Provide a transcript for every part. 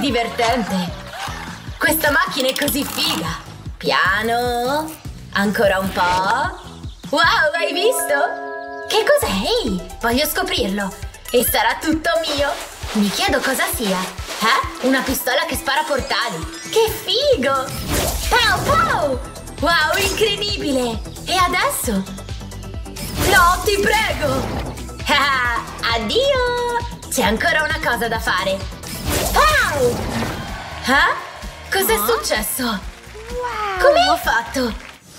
divertente! Questa macchina è così figa! Piano! Ancora un po'! Wow, hai visto? Che cos'è? Ehi, voglio scoprirlo! E sarà tutto mio! Mi chiedo cosa sia! Una pistola che spara portali! Che figo! Pow pow! Wow, incredibile! E adesso? No, ti prego! Addio! C'è ancora una cosa da fare! Pow! Cos'è successo? Come hai fatto?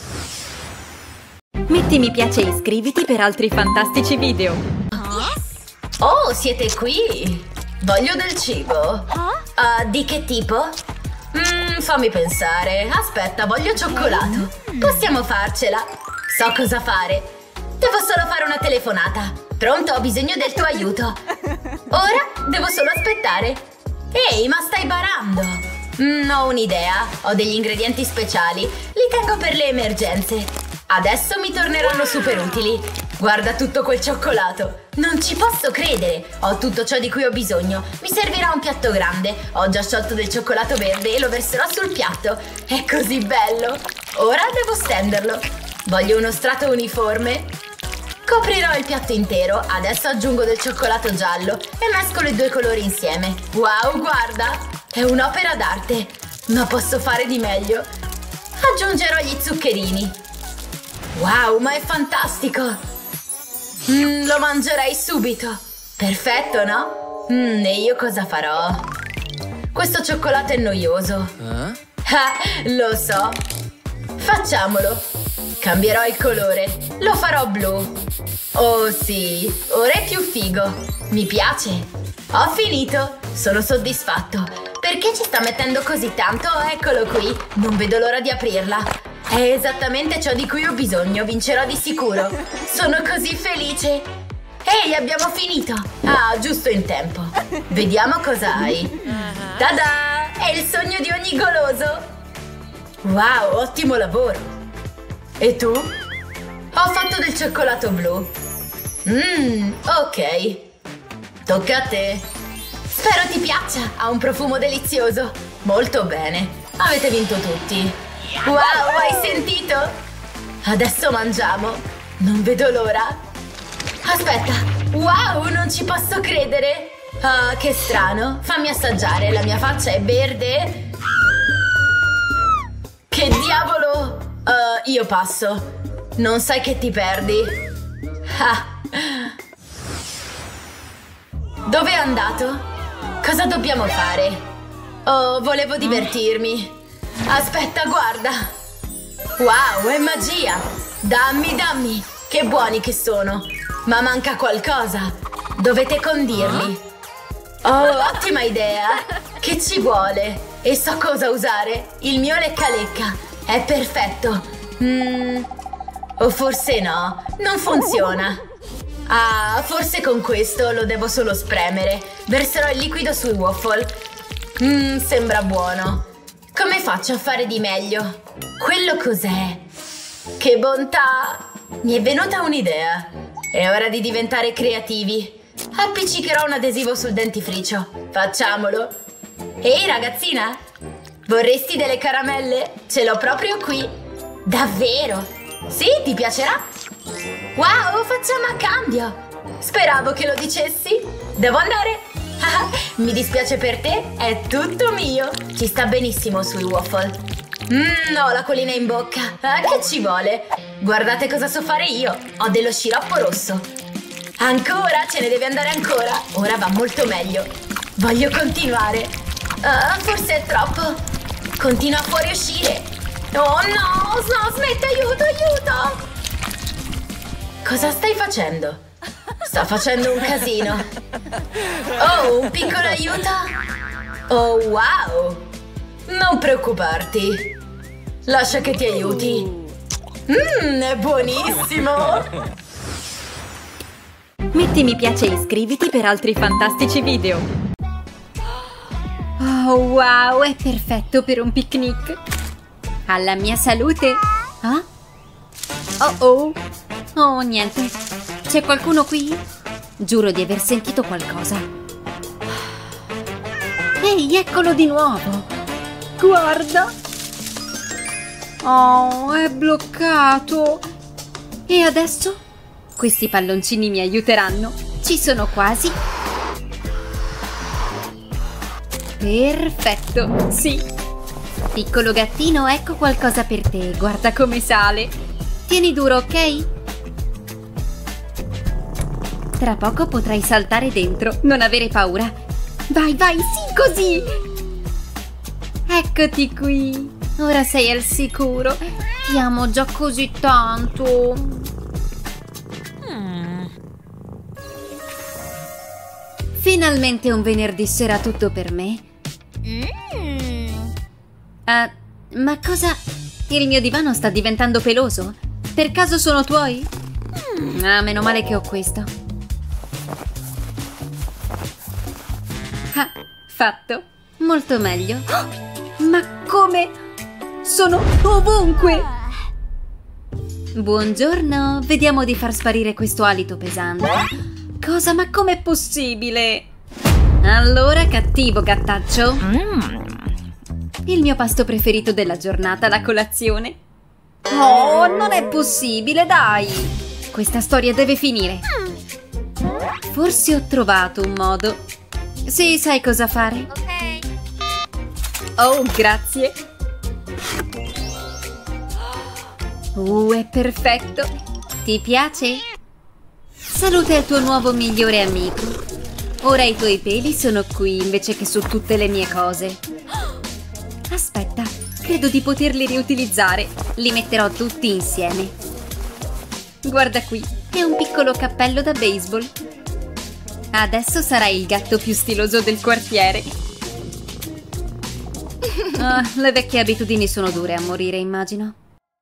Metti mi piace e iscriviti per altri fantastici video. Oh, siete qui! Voglio del cibo! Di che tipo? Fammi pensare. Aspetta, voglio cioccolato. Possiamo farcela. So cosa fare. Devo solo fare una telefonata. Pronto, ho bisogno del tuo aiuto. Ora devo solo aspettare. Ehi, ma stai barando? Ho un'idea. Ho degli ingredienti speciali. Li tengo per le emergenze. Adesso mi torneranno super utili. Guarda tutto quel cioccolato. Non ci posso credere. Ho tutto ciò di cui ho bisogno. Mi servirà un piatto grande. Ho già sciolto del cioccolato verde e lo verserò sul piatto. È così bello. Ora devo stenderlo. Voglio uno strato uniforme. Coprirò il piatto intero. Adesso aggiungo del cioccolato giallo e mescolo i due colori insieme. Wow, guarda! È un'opera d'arte. Ma posso fare di meglio. Aggiungerò gli zuccherini. Wow, ma è fantastico! Lo mangerei subito! Perfetto, no? E io cosa farò? Questo cioccolato è noioso. Lo so! Facciamolo! Cambierò il colore. Lo farò blu. Oh sì, ora è più figo. Mi piace. Ho finito. Sono soddisfatto. Perché ci sta mettendo così tanto? Eccolo qui. Non vedo l'ora di aprirla. È esattamente ciò di cui ho bisogno. Vincerò di sicuro. Sono così felice. Ehi, abbiamo finito. Giusto in tempo. Vediamo cosa hai. Tada! È il sogno di ogni goloso. Wow, ottimo lavoro. E tu? Ho fatto del cioccolato blu. Ok. Tocca a te. Spero ti piaccia. Ha un profumo delizioso. Molto bene. Avete vinto tutti. Wow, hai sentito? Adesso mangiamo. Non vedo l'ora. Aspetta. Wow, non ci posso credere. Che strano. Fammi assaggiare. La mia faccia è verde. Che diavolo. Io passo. Non sai che ti perdi. Dove è andato? Cosa dobbiamo fare? Oh, volevo divertirmi. Aspetta, guarda. Wow, è magia. Dammi. Che buoni che sono. Ma manca qualcosa. Dovete condirli. Oh, ottima idea. Che ci vuole? E so cosa usare. Il mio lecca-lecca. È perfetto. O forse no. Non funziona. Forse con questo lo devo solo spremere. Verserò il liquido sui waffle. Sembra buono. Come faccio a fare di meglio? Quello cos'è? Che bontà! Mi è venuta un'idea. È ora di diventare creativi. Appiccicherò un adesivo sul dentifricio. Facciamolo. Ehi, ragazzina! Vorresti delle caramelle? Ce l'ho proprio qui. Davvero? Sì, ti piacerà? Wow, facciamo a cambio. Speravo che lo dicessi. Devo andare. Mi dispiace per te, è tutto mio. Ci sta benissimo sui waffle. Ho l'acquolina in bocca. Che ci vuole? Guardate cosa so fare io. Ho dello sciroppo rosso. Ancora? Ce ne deve andare ancora. Ora va molto meglio. Voglio continuare. Forse è troppo. Continua a fuoriuscire. Oh no, smetti, aiuto. Cosa stai facendo? Sta facendo un casino. Oh, un piccolo aiuto? Oh, wow! Non preoccuparti. Lascia che ti aiuti. È buonissimo! Metti mi piace e iscriviti per altri fantastici video. Oh, wow, è perfetto per un picnic. Alla mia salute. Oh, niente. C'è qualcuno qui? Giuro di aver sentito qualcosa. Ehi, eccolo di nuovo! Guarda! Oh, è bloccato! E adesso? Questi palloncini mi aiuteranno. Ci sono quasi. Perfetto, sì. Piccolo gattino, ecco qualcosa per te. Guarda come sale. Tieni duro, ok? Tra poco potrai saltare dentro, non avere paura. Vai, vai, sì, così! Eccoti qui. Ora sei al sicuro. Ti amo già così tanto. Finalmente un venerdì sera tutto per me. Ma cosa? Il mio divano sta diventando peloso? Per caso sono tuoi? Meno male che ho questo. Ah, fatto. Molto meglio. Oh, ma come? Sono ovunque! Buongiorno, vediamo di far sparire questo alito pesante. Cosa? Ma com'è possibile? Allora, cattivo gattaccio. Il mio pasto preferito della giornata, la colazione. Oh, non è possibile, dai! Questa storia deve finire. Forse ho trovato un modo. Sì, sai cosa fare? Oh, grazie. È perfetto. Ti piace? Saluta il tuo nuovo migliore amico. Ora i tuoi peli sono qui invece che su tutte le mie cose. Aspetta, credo di poterli riutilizzare. Li metterò tutti insieme. Guarda qui, è un piccolo cappello da baseball. Adesso sarai il gatto più stiloso del quartiere. Le vecchie abitudini sono dure a morire, immagino.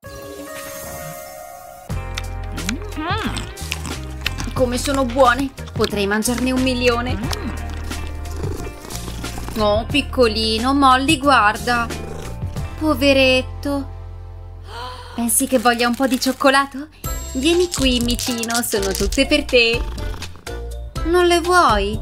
Come sono buone! Potrei mangiarne 1 milione. Oh, piccolino, Molly, guarda. Poveretto. Pensi che voglia un po' di cioccolato? Vieni qui, micino, sono tutte per te. Non le vuoi?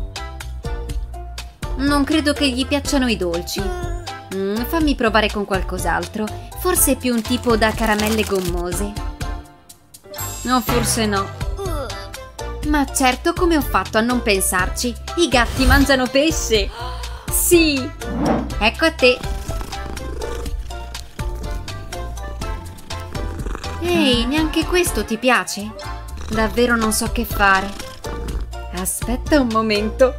Non credo che gli piacciono i dolci. Fammi provare con qualcos'altro. Forse è più un tipo da caramelle gommose. No, forse no. Ma certo, come ho fatto a non pensarci? I gatti mangiano pesce! Sì! Ecco a te! Ehi, neanche questo ti piace? Davvero non so che fare. Aspetta un momento.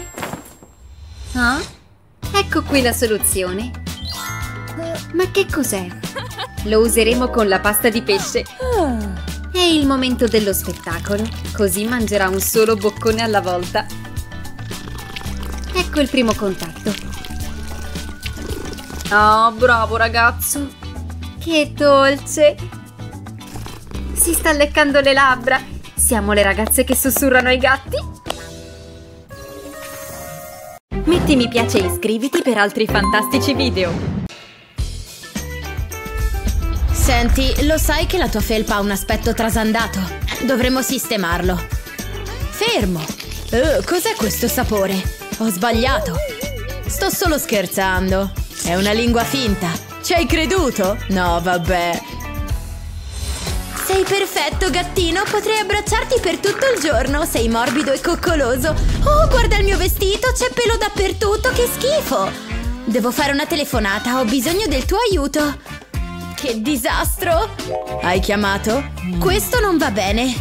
Ah? Ecco qui la soluzione. Ma che cos'è? Lo useremo con la pasta di pesce. È il momento dello spettacolo, così mangerà un solo boccone alla volta. Ecco il primo contatto. Oh, bravo ragazzo! Che dolce! Si sta leccando le labbra. Siamo le ragazze che sussurrano ai gatti? Metti mi piace e iscriviti per altri fantastici video. Senti, lo sai che la tua felpa ha un aspetto trasandato? Dovremmo sistemarlo. Fermo! Cos'è questo sapore? Ho sbagliato. Sto solo scherzando. È una lingua finta. Ci hai creduto? No, vabbè. Sei perfetto, gattino. Potrei abbracciarti per tutto il giorno. Sei morbido e coccoloso. Oh, guarda il mio vestito. C'è pelo dappertutto. Che schifo. Devo fare una telefonata. Ho bisogno del tuo aiuto. Che disastro! Hai chiamato? Questo non va bene.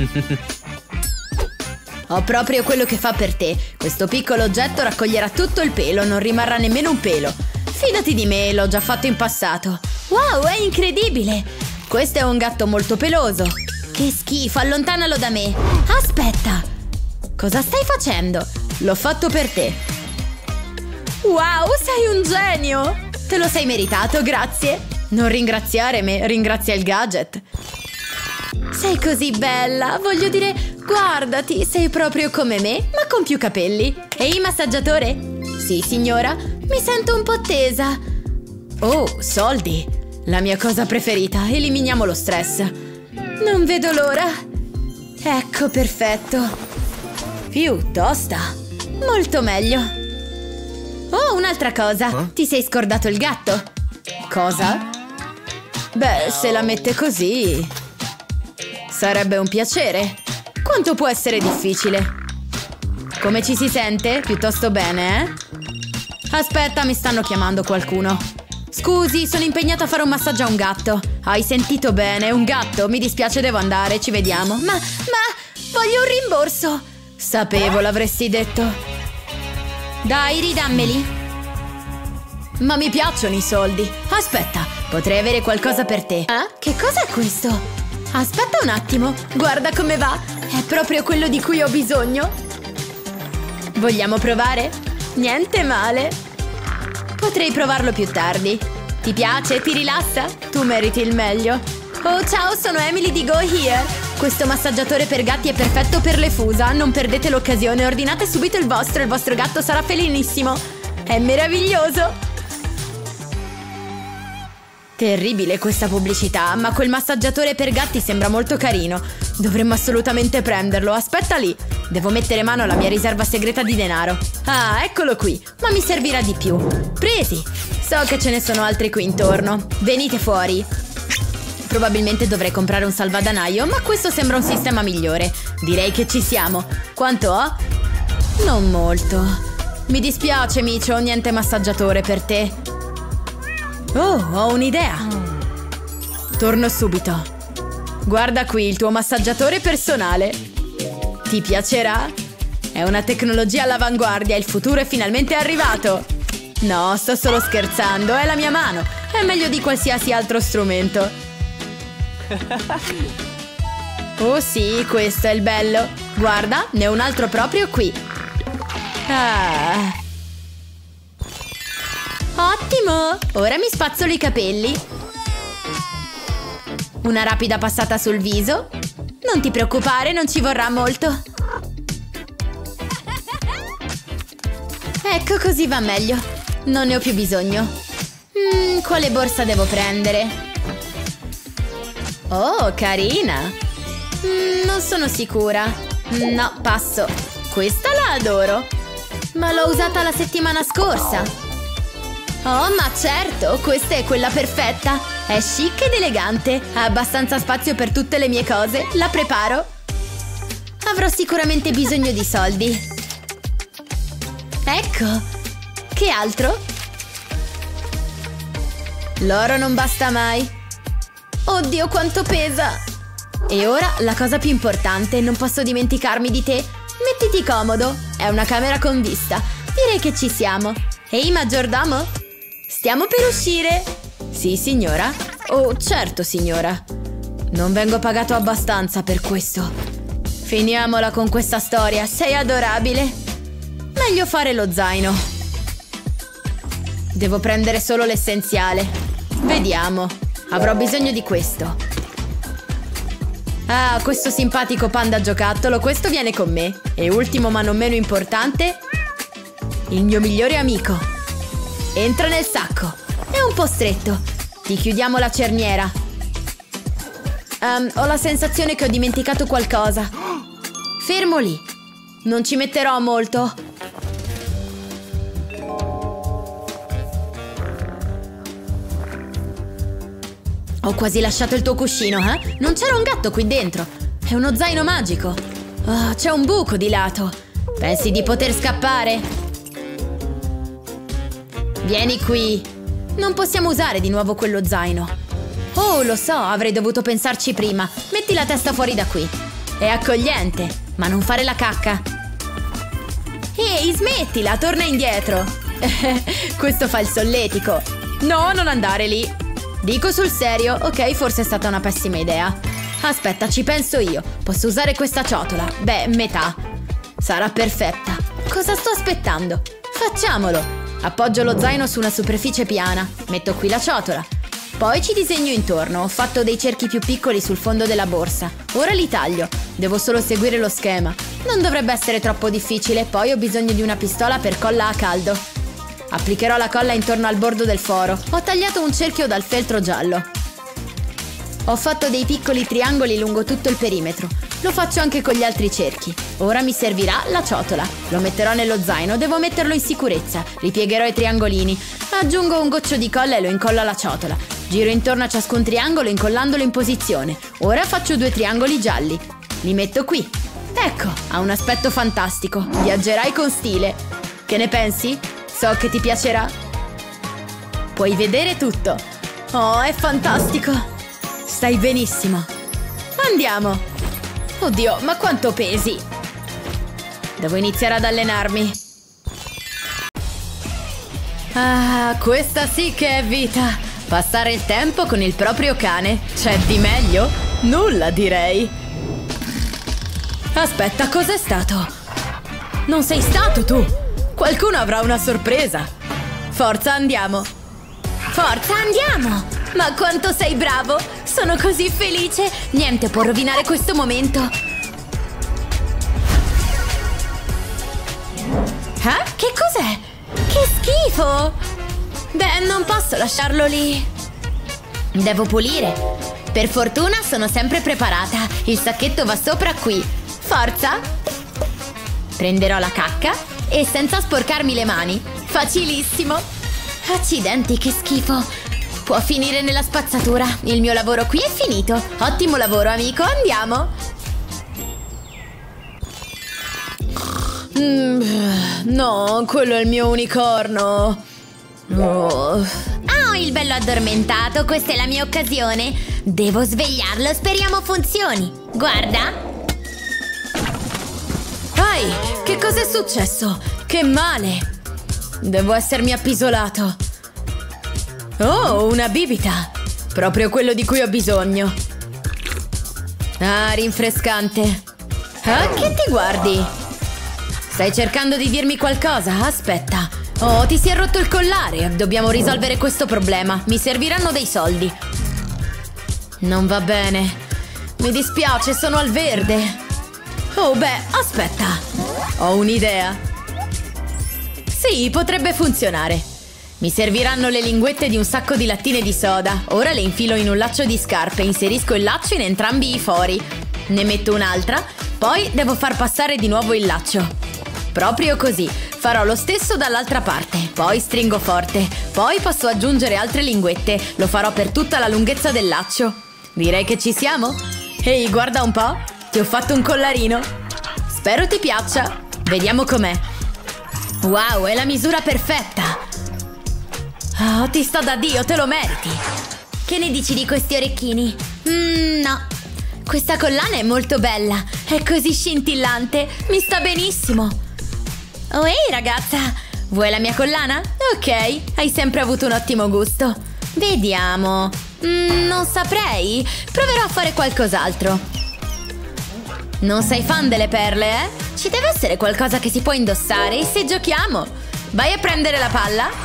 Ho proprio quello che fa per te. Questo piccolo oggetto raccoglierà tutto il pelo, non rimarrà nemmeno un pelo. Fidati di me, l'ho già fatto in passato. Wow, è incredibile! Questo è un gatto molto peloso. Che schifo, allontanalo da me. Aspetta! Cosa stai facendo? L'ho fatto per te. Wow, sei un genio! Te lo sei meritato, grazie. Non ringraziare me, ringrazia il gadget. Sei così bella, voglio dire, guardati, sei proprio come me, ma con più capelli. Ehi, massaggiatore? Sì, signora, mi sento un po' tesa. Oh, soldi, la mia cosa preferita, eliminiamo lo stress. Non vedo l'ora. Ecco, perfetto. Più tosta, molto meglio. Oh, un'altra cosa. Ti sei scordato il gatto? Cosa? Beh, se la mette così... sarebbe un piacere. Quanto può essere difficile? Come ci si sente? Piuttosto bene, eh? Aspetta, mi stanno chiamando qualcuno. Scusi, sono impegnata a fare un massaggio a un gatto. Hai sentito bene? Un gatto? Mi dispiace, devo andare, ci vediamo. Ma voglio un rimborso. Sapevo l'avresti detto. Dai, ridammeli. Ma mi piacciono i soldi. Aspetta, potrei avere qualcosa per te. Che cos'è questo? Aspetta un attimo, guarda come va. È proprio quello di cui ho bisogno. Vogliamo provare? Niente male. Potrei provarlo più tardi. Ti piace? Ti rilassa? Tu meriti il meglio. Oh, ciao, sono Emily di Go Here. Questo massaggiatore per gatti è perfetto per le fusa. Non perdete l'occasione, ordinate subito il vostro gatto sarà felinissimo. È meraviglioso. Terribile questa pubblicità, ma quel massaggiatore per gatti sembra molto carino. Dovremmo assolutamente prenderlo. Aspetta lì. Devo mettere mano alla mia riserva segreta di denaro. Ah, eccolo qui. Ma mi servirà di più. Presi. So che ce ne sono altri qui intorno. Venite fuori. Probabilmente dovrei comprare un salvadanaio, ma questo sembra un sistema migliore. Direi che ci siamo. Quanto ho? Non molto. Mi dispiace, Micio, niente massaggiatore per te. Oh, ho un'idea. Torno subito. Guarda qui il tuo massaggiatore personale. Ti piacerà? È una tecnologia all'avanguardia, il futuro è finalmente arrivato. No, sto solo scherzando, è la mia mano. È meglio di qualsiasi altro strumento. Oh sì, questo è il bello. Guarda, ne ho un altro proprio qui. Ah. Ottimo! Ora mi spazzolo i capelli. Una rapida passata sul viso. Non ti preoccupare, non ci vorrà molto. Ecco, così va meglio. Non ne ho più bisogno. Quale borsa devo prendere? Oh, carina. Non sono sicura. No, passo. Questa la adoro. Ma l'ho usata la settimana scorsa. Oh, ma certo, questa è quella perfetta. È chic ed elegante. Ha abbastanza spazio per tutte le mie cose. La preparo. Avrò sicuramente bisogno di soldi. Ecco. Che altro? L'oro non basta mai. Oddio, quanto pesa. E ora la cosa più importante. Non posso dimenticarmi di te. Mettiti comodo. È una camera con vista. Direi che ci siamo. Ehi, maggiordomo? Stiamo per uscire. Sì, signora? Oh, certo, signora. Non vengo pagato abbastanza per questo. Finiamola con questa storia, sei adorabile. Meglio fare lo zaino. Devo prendere solo l'essenziale. Vediamo. Avrò bisogno di questo. Ah, questo simpatico panda giocattolo, questo viene con me. E ultimo ma non meno importante, il mio migliore amico. Entra nel sacco. È un po' stretto. Ti chiudiamo la cerniera. Ho la sensazione che ho dimenticato qualcosa. Fermo lì. Non ci metterò molto. Ho quasi lasciato il tuo cuscino, eh? Non c'era un gatto qui dentro. È uno zaino magico. Oh, c'è un buco di lato. Pensi di poter scappare? Vieni qui. Non possiamo usare di nuovo quello zaino. Oh, lo so, avrei dovuto pensarci prima. Metti la testa fuori da qui. È accogliente, ma non fare la cacca. Ehi, smettila, torna indietro. Questo fa il solletico. No, non andare lì. Dico sul serio, ok, forse è stata una pessima idea. Aspetta, ci penso io. Posso usare questa ciotola? Beh, metà. Sarà perfetta. Cosa sto aspettando? Facciamolo. Appoggio lo zaino su una superficie piana. Metto qui la ciotola. Poi ci disegno intorno. Ho fatto dei cerchi più piccoli sul fondo della borsa. Ora li taglio. Devo solo seguire lo schema. Non dovrebbe essere troppo difficile. Poi ho bisogno di una pistola per colla a caldo. Applicherò la colla intorno al bordo del foro. Ho tagliato un cerchio dal feltro giallo. Ho fatto dei piccoli triangoli lungo tutto il perimetro. Lo faccio anche con gli altri cerchi. Ora mi servirà la ciotola. Lo metterò nello zaino, devo metterlo in sicurezza. Ripiegherò i triangolini. Aggiungo un goccio di colla e lo incollo alla ciotola. Giro intorno a ciascun triangolo incollandolo in posizione. Ora faccio 2 triangoli gialli. Li metto qui. Ecco, ha un aspetto fantastico. Viaggerai con stile. Che ne pensi? So che ti piacerà. Puoi vedere tutto. Oh, è fantastico. Stai benissimo. Andiamo. Oddio, ma quanto pesi? Devo iniziare ad allenarmi. Ah, questa sì che è vita. Passare il tempo con il proprio cane. C'è di meglio? Nulla, direi. Aspetta, cos'è stato? Non sei stato tu? Qualcuno avrà una sorpresa. Forza, andiamo. Forza, andiamo! Ma quanto sei bravo! Sono così felice! Niente può rovinare questo momento! Eh? Che cos'è? Che schifo! Beh, non posso lasciarlo lì. Devo pulire. Per fortuna sono sempre preparata. Il sacchetto va sopra qui. Forza! Prenderò la cacca e senza sporcarmi le mani. Facilissimo! Accidenti, che schifo! Può finire nella spazzatura. Il mio lavoro qui è finito. Ottimo lavoro, amico. Andiamo. No, quello è il mio unicorno. Oh, il bello addormentato. Questa è la mia occasione. Devo svegliarlo. Speriamo funzioni. Guarda. Ai, che cos'è successo? Che male. Devo essermi appisolato. Oh, una bibita. Proprio quello di cui ho bisogno. Ah, rinfrescante. Ah, che ti guardi? Stai cercando di dirmi qualcosa? Aspetta. Oh, ti si è rotto il collare. Dobbiamo risolvere questo problema. Mi serviranno dei soldi. Non va bene. Mi dispiace, sono al verde. Oh, beh, aspetta. Ho un'idea. Sì, potrebbe funzionare. Mi serviranno le linguette di un sacco di lattine di soda. Ora le infilo in un laccio di scarpe. Inserisco il laccio in entrambi i fori. Ne metto un'altra. Poi devo far passare di nuovo il laccio. Proprio così. Farò lo stesso dall'altra parte. Poi stringo forte. Poi posso aggiungere altre linguette. Lo farò per tutta la lunghezza del laccio. Direi che ci siamo. Ehi, guarda un po'. Ti ho fatto un collarino. Spero ti piaccia. Vediamo com'è. Wow, è la misura perfetta. Oh, ti sta da Dio, te lo meriti. Che ne dici di questi orecchini? No. Questa collana è molto bella. È così scintillante. Mi sta benissimo. Oh, ehi ragazza. Vuoi la mia collana? Ok, hai sempre avuto un ottimo gusto. Vediamo. Non saprei. Proverò a fare qualcos'altro. Non sei fan delle perle, eh? Ci deve essere qualcosa che si può indossare. Se giochiamo. Vai a prendere la palla.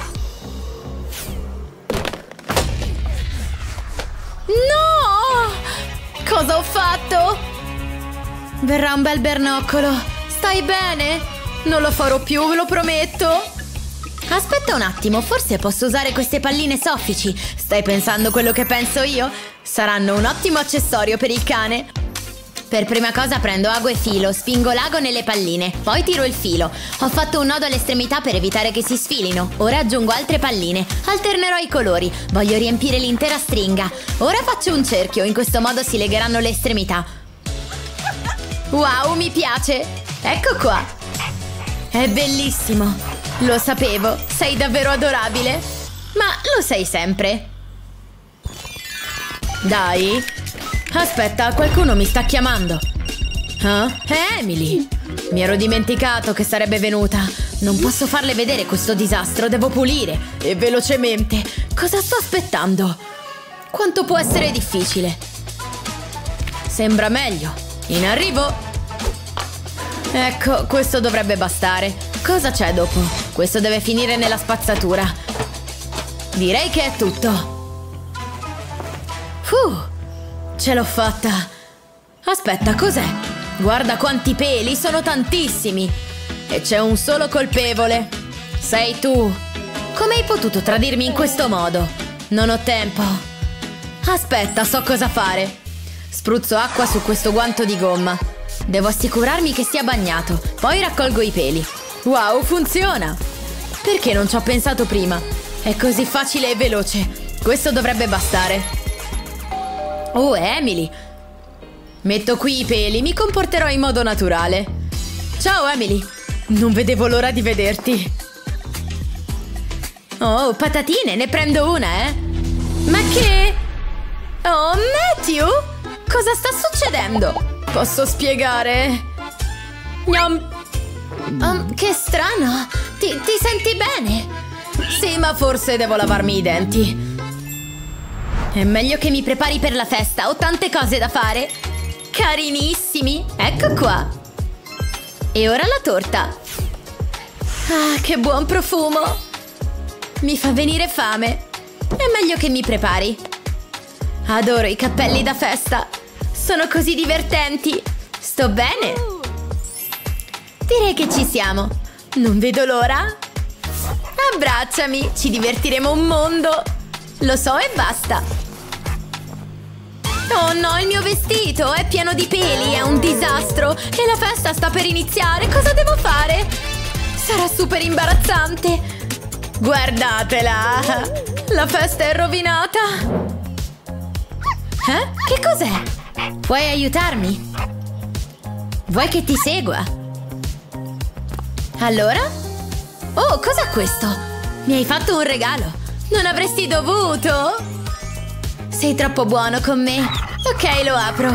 No! Cosa ho fatto? Verrà un bel bernoccolo. Stai bene? Non lo farò più, ve lo prometto. Aspetta un attimo, forse posso usare queste palline soffici. Stai pensando quello che penso io? Saranno un ottimo accessorio per il cane. Per prima cosa prendo ago e filo, spingo l'ago nelle palline, poi tiro il filo. Ho fatto un nodo all'estremità per evitare che si sfilino. Ora aggiungo altre palline, alternerò i colori. Voglio riempire l'intera stringa. Ora faccio un cerchio, in questo modo si legheranno le estremità. Wow, mi piace! Ecco qua! È bellissimo! Lo sapevo, sei davvero adorabile! Ma lo sei sempre! Dai! Aspetta, qualcuno mi sta chiamando. È Emily. Mi ero dimenticato che sarebbe venuta. Non posso farle vedere questo disastro, devo pulire. E velocemente. Cosa sto aspettando? Quanto può essere difficile? Sembra meglio. In arrivo. Ecco, questo dovrebbe bastare. Cosa c'è dopo? Questo deve finire nella spazzatura. Direi che è tutto. Ce l'ho fatta. Aspetta, cos'è? Guarda quanti peli, sono tantissimi. E c'è un solo colpevole. Sei tu. Come hai potuto tradirmi in questo modo? Non ho tempo. Aspetta, so cosa fare. Spruzzo acqua su questo guanto di gomma. Devo assicurarmi che sia bagnato. Poi raccolgo i peli. Wow, funziona! Perché non ci ho pensato prima? È così facile e veloce. Questo dovrebbe bastare. Oh, Emily! Metto qui i peli, mi comporterò in modo naturale. Ciao, Emily! Non vedevo l'ora di vederti. Oh, patatine, ne prendo una, eh? Ma che? Oh, Matthew? Cosa sta succedendo? Posso spiegare? Che strano. Ti senti bene? Sì, ma forse devo lavarmi i denti. È meglio che mi prepari per la festa. Ho tante cose da fare. Carinissimi. Ecco qua. E ora la torta. Ah, che buon profumo. Mi fa venire fame. È meglio che mi prepari. Adoro i cappelli da festa. Sono così divertenti. Sto bene? Direi che ci siamo. Non vedo l'ora. Abbracciami. Ci divertiremo un mondo. Lo so e basta. Oh no, il mio vestito è pieno di peli. È un disastro. E la festa sta per iniziare. Cosa devo fare? Sarà super imbarazzante. Guardatela! La festa è rovinata! Eh? Che cos'è? Puoi aiutarmi? Vuoi che ti segua? Allora? Oh, cos'è questo? Mi hai fatto un regalo! Non avresti dovuto! Sei troppo buono con me! Ok, lo apro!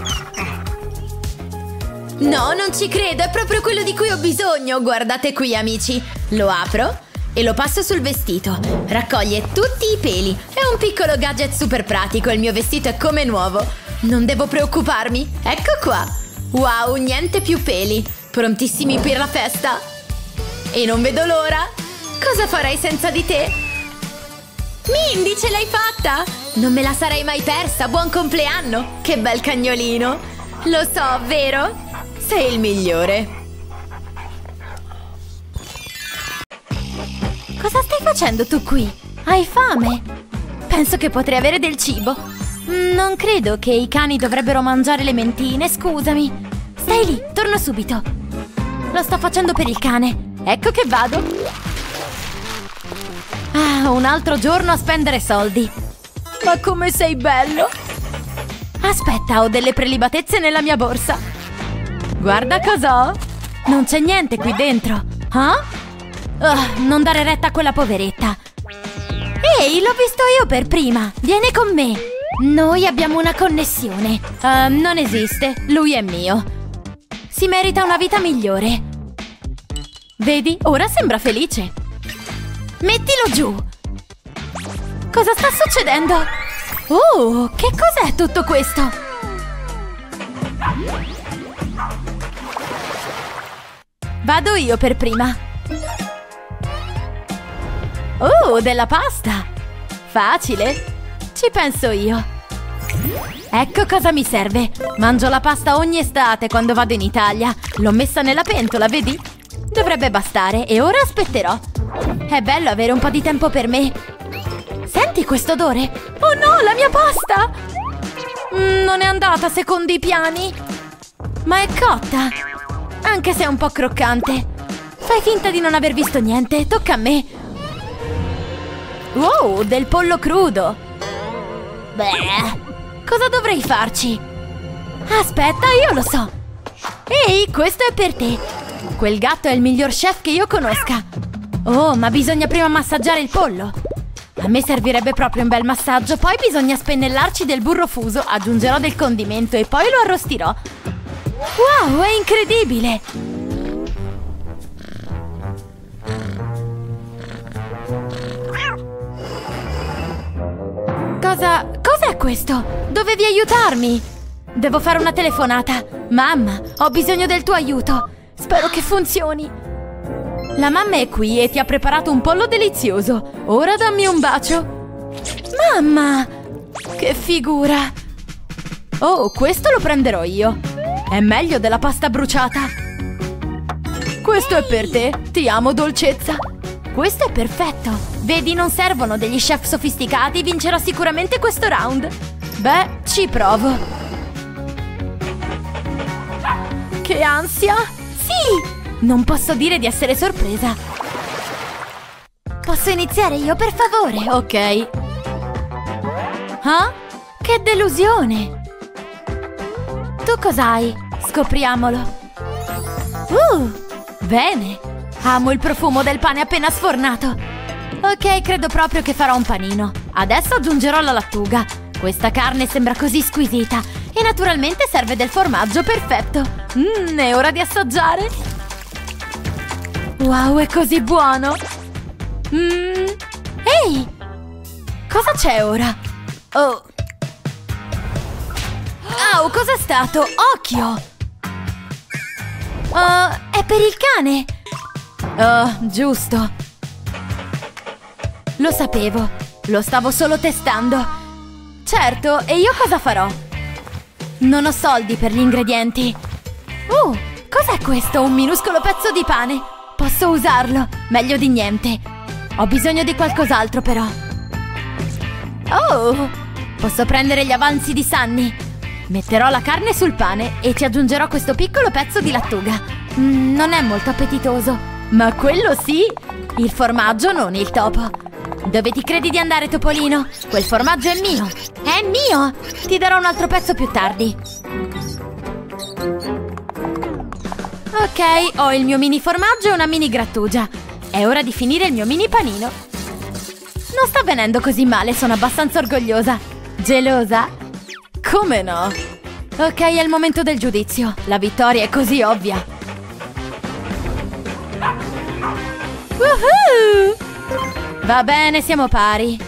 No, non ci credo! È proprio quello di cui ho bisogno! Guardate qui, amici! Lo apro e lo passo sul vestito. Raccoglie tutti i peli. È un piccolo gadget super pratico. Il mio vestito è come nuovo. Non devo preoccuparmi. Ecco qua. Wow, niente più peli. Prontissimi per la festa. E non vedo l'ora. Cosa farei senza di te? Mindy, ce l'hai fatta? Non me la sarei mai persa. Buon compleanno. Che bel cagnolino. Lo so, vero? Sei il migliore. Cosa stai facendo tu qui? Hai fame? Penso che potrei avere del cibo. Non credo che i cani dovrebbero mangiare le mentine, scusami. Stai lì, torno subito. Lo sto facendo per il cane. Ecco che vado. Ah, un altro giorno a spendere soldi. Ma come sei bello! Aspetta, ho delle prelibatezze nella mia borsa. Guarda cos'ho. Non c'è niente qui dentro. Ah? Non dare retta a quella poveretta. Ehi, l'ho visto io per prima. Vieni con me. Noi abbiamo una connessione. Non esiste. Lui è mio. Si merita una vita migliore. Vedi? Ora sembra felice. Mettilo giù. Cosa sta succedendo? Oh, che cos'è tutto questo? Vado io per prima. Oh, della pasta! Facile! Ci penso io. Ecco cosa mi serve. Mangio la pasta ogni estate quando vado in Italia. L'ho messa nella pentola, vedi? Dovrebbe bastare e ora aspetterò. È bello avere un po' di tempo per me. Senti questo odore? Oh no, la mia pasta! Non è andata secondo i piani. Ma è cotta. Anche se è un po' croccante. Fai finta di non aver visto niente. Tocca a me. Wow, del pollo crudo. Beh, cosa dovrei farci? Aspetta, io lo so. Ehi, questo è per te. Quel gatto è il miglior chef che io conosca. Oh, ma bisogna prima massaggiare il pollo. A me servirebbe proprio un bel massaggio. Poi bisogna spennellarci del burro fuso. Aggiungerò del condimento e poi lo arrostirò. Wow, è incredibile. Cos'è questo? Dovevi aiutarmi! Devo fare una telefonata. Mamma, ho bisogno del tuo aiuto. Spero che funzioni. La mamma è qui e ti ha preparato un pollo delizioso. Ora dammi un bacio. Mamma! Che figura! Oh, questo lo prenderò io. È meglio della pasta bruciata. Questo è per te. Ti amo, dolcezza. Questo è perfetto. Vedi, non servono degli chef sofisticati. Vincerò sicuramente questo round. Beh, ci provo. Che ansia! Sì! Non posso dire di essere sorpresa. Posso iniziare io, per favore? Ok. Ah? Che delusione! Tu cos'hai? Scopriamolo. Bene. Amo il profumo del pane appena sfornato. Ok, credo proprio che farò un panino. Adesso aggiungerò la lattuga. Questa carne sembra così squisita. E naturalmente serve del formaggio perfetto. È ora di assaggiare. Wow, è così buono. Ehi! Cosa c'è ora? Oh. Au, cos'è stato? Occhio! È per il cane! Oh, giusto. Lo sapevo. Lo stavo solo testando. Certo, e io cosa farò? Non ho soldi per gli ingredienti. Cos'è questo? Un minuscolo pezzo di pane. Posso usarlo. Meglio di niente. Ho bisogno di qualcos'altro però. Oh! Posso prendere gli avanzi di Sunny. Metterò la carne sul pane e ci aggiungerò questo piccolo pezzo di lattuga. Non è molto appetitoso. Ma quello sì! Il formaggio, non il topo. Dove ti credi di andare, topolino? Quel formaggio è mio! È mio! Ti darò un altro pezzo più tardi. Ok, ho il mio mini formaggio e una mini grattugia. È ora di finire il mio mini panino. Non sta venendo così male, sono abbastanza orgogliosa. Gelosa? Come no? Ok, è il momento del giudizio. La vittoria è così ovvia. Woohoo! Va bene, siamo pari.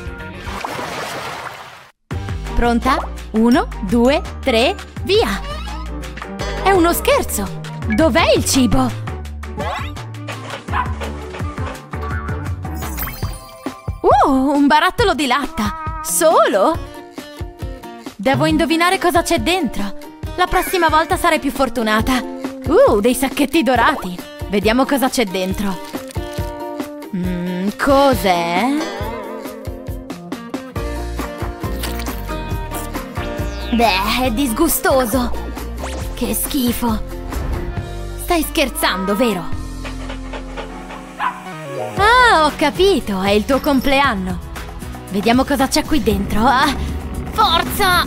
Pronta? 1, 2, 3, via! È uno scherzo! Dov'è il cibo? Un barattolo di latta! Solo? Devo indovinare cosa c'è dentro. La prossima volta sarai più fortunata. Dei sacchetti dorati. Vediamo cosa c'è dentro. Cos'è? Beh, è disgustoso. Che schifo. Stai scherzando, vero? Ah, ho capito, è il tuo compleanno. Vediamo cosa c'è qui dentro. Forza!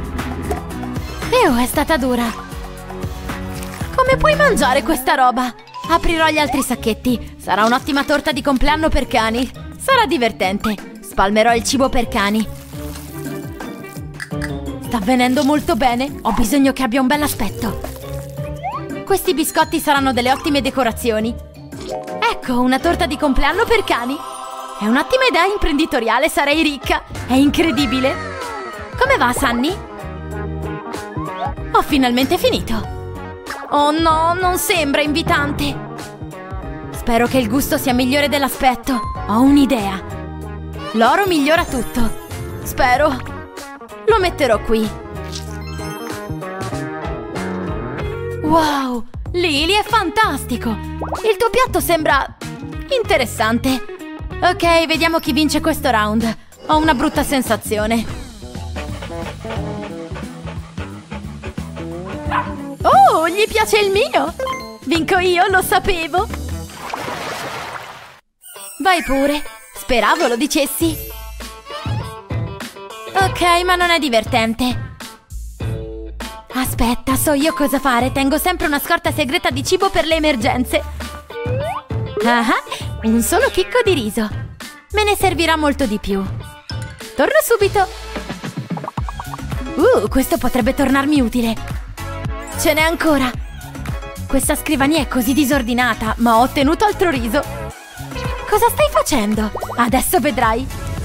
È stata dura. Come puoi mangiare questa roba? Aprirò gli altri sacchetti. Sarà un'ottima torta di compleanno per cani. Sarà divertente. Spalmerò il cibo per cani. Sta venendo molto bene. Ho bisogno che abbia un bel aspetto. Questi biscotti saranno delle ottime decorazioni. Ecco, una torta di compleanno per cani. È un'ottima idea imprenditoriale, sarei ricca. È incredibile. Come va, Sunny? Ho finalmente finito. Oh no, non sembra invitante. Spero che il gusto sia migliore dell'aspetto. Ho un'idea. L'oro migliora tutto. Spero. Lo metterò qui. Wow, Lily, è fantastico. Il tuo piatto sembra interessante. Ok, vediamo chi vince questo round. Ho una brutta sensazione. Oh, gli piace il mio! Vinco io, lo sapevo! Vai pure! Speravo lo dicessi! Ok, ma non è divertente! Aspetta, so io cosa fare! Tengo sempre una scorta segreta di cibo per le emergenze! Un solo chicco di riso! Me ne servirà molto di più! Torno subito! Questo potrebbe tornarmi utile! Ce n'è ancora! Questa scrivania è così disordinata, ma ho ottenuto altro riso! Cosa stai facendo? Adesso vedrai!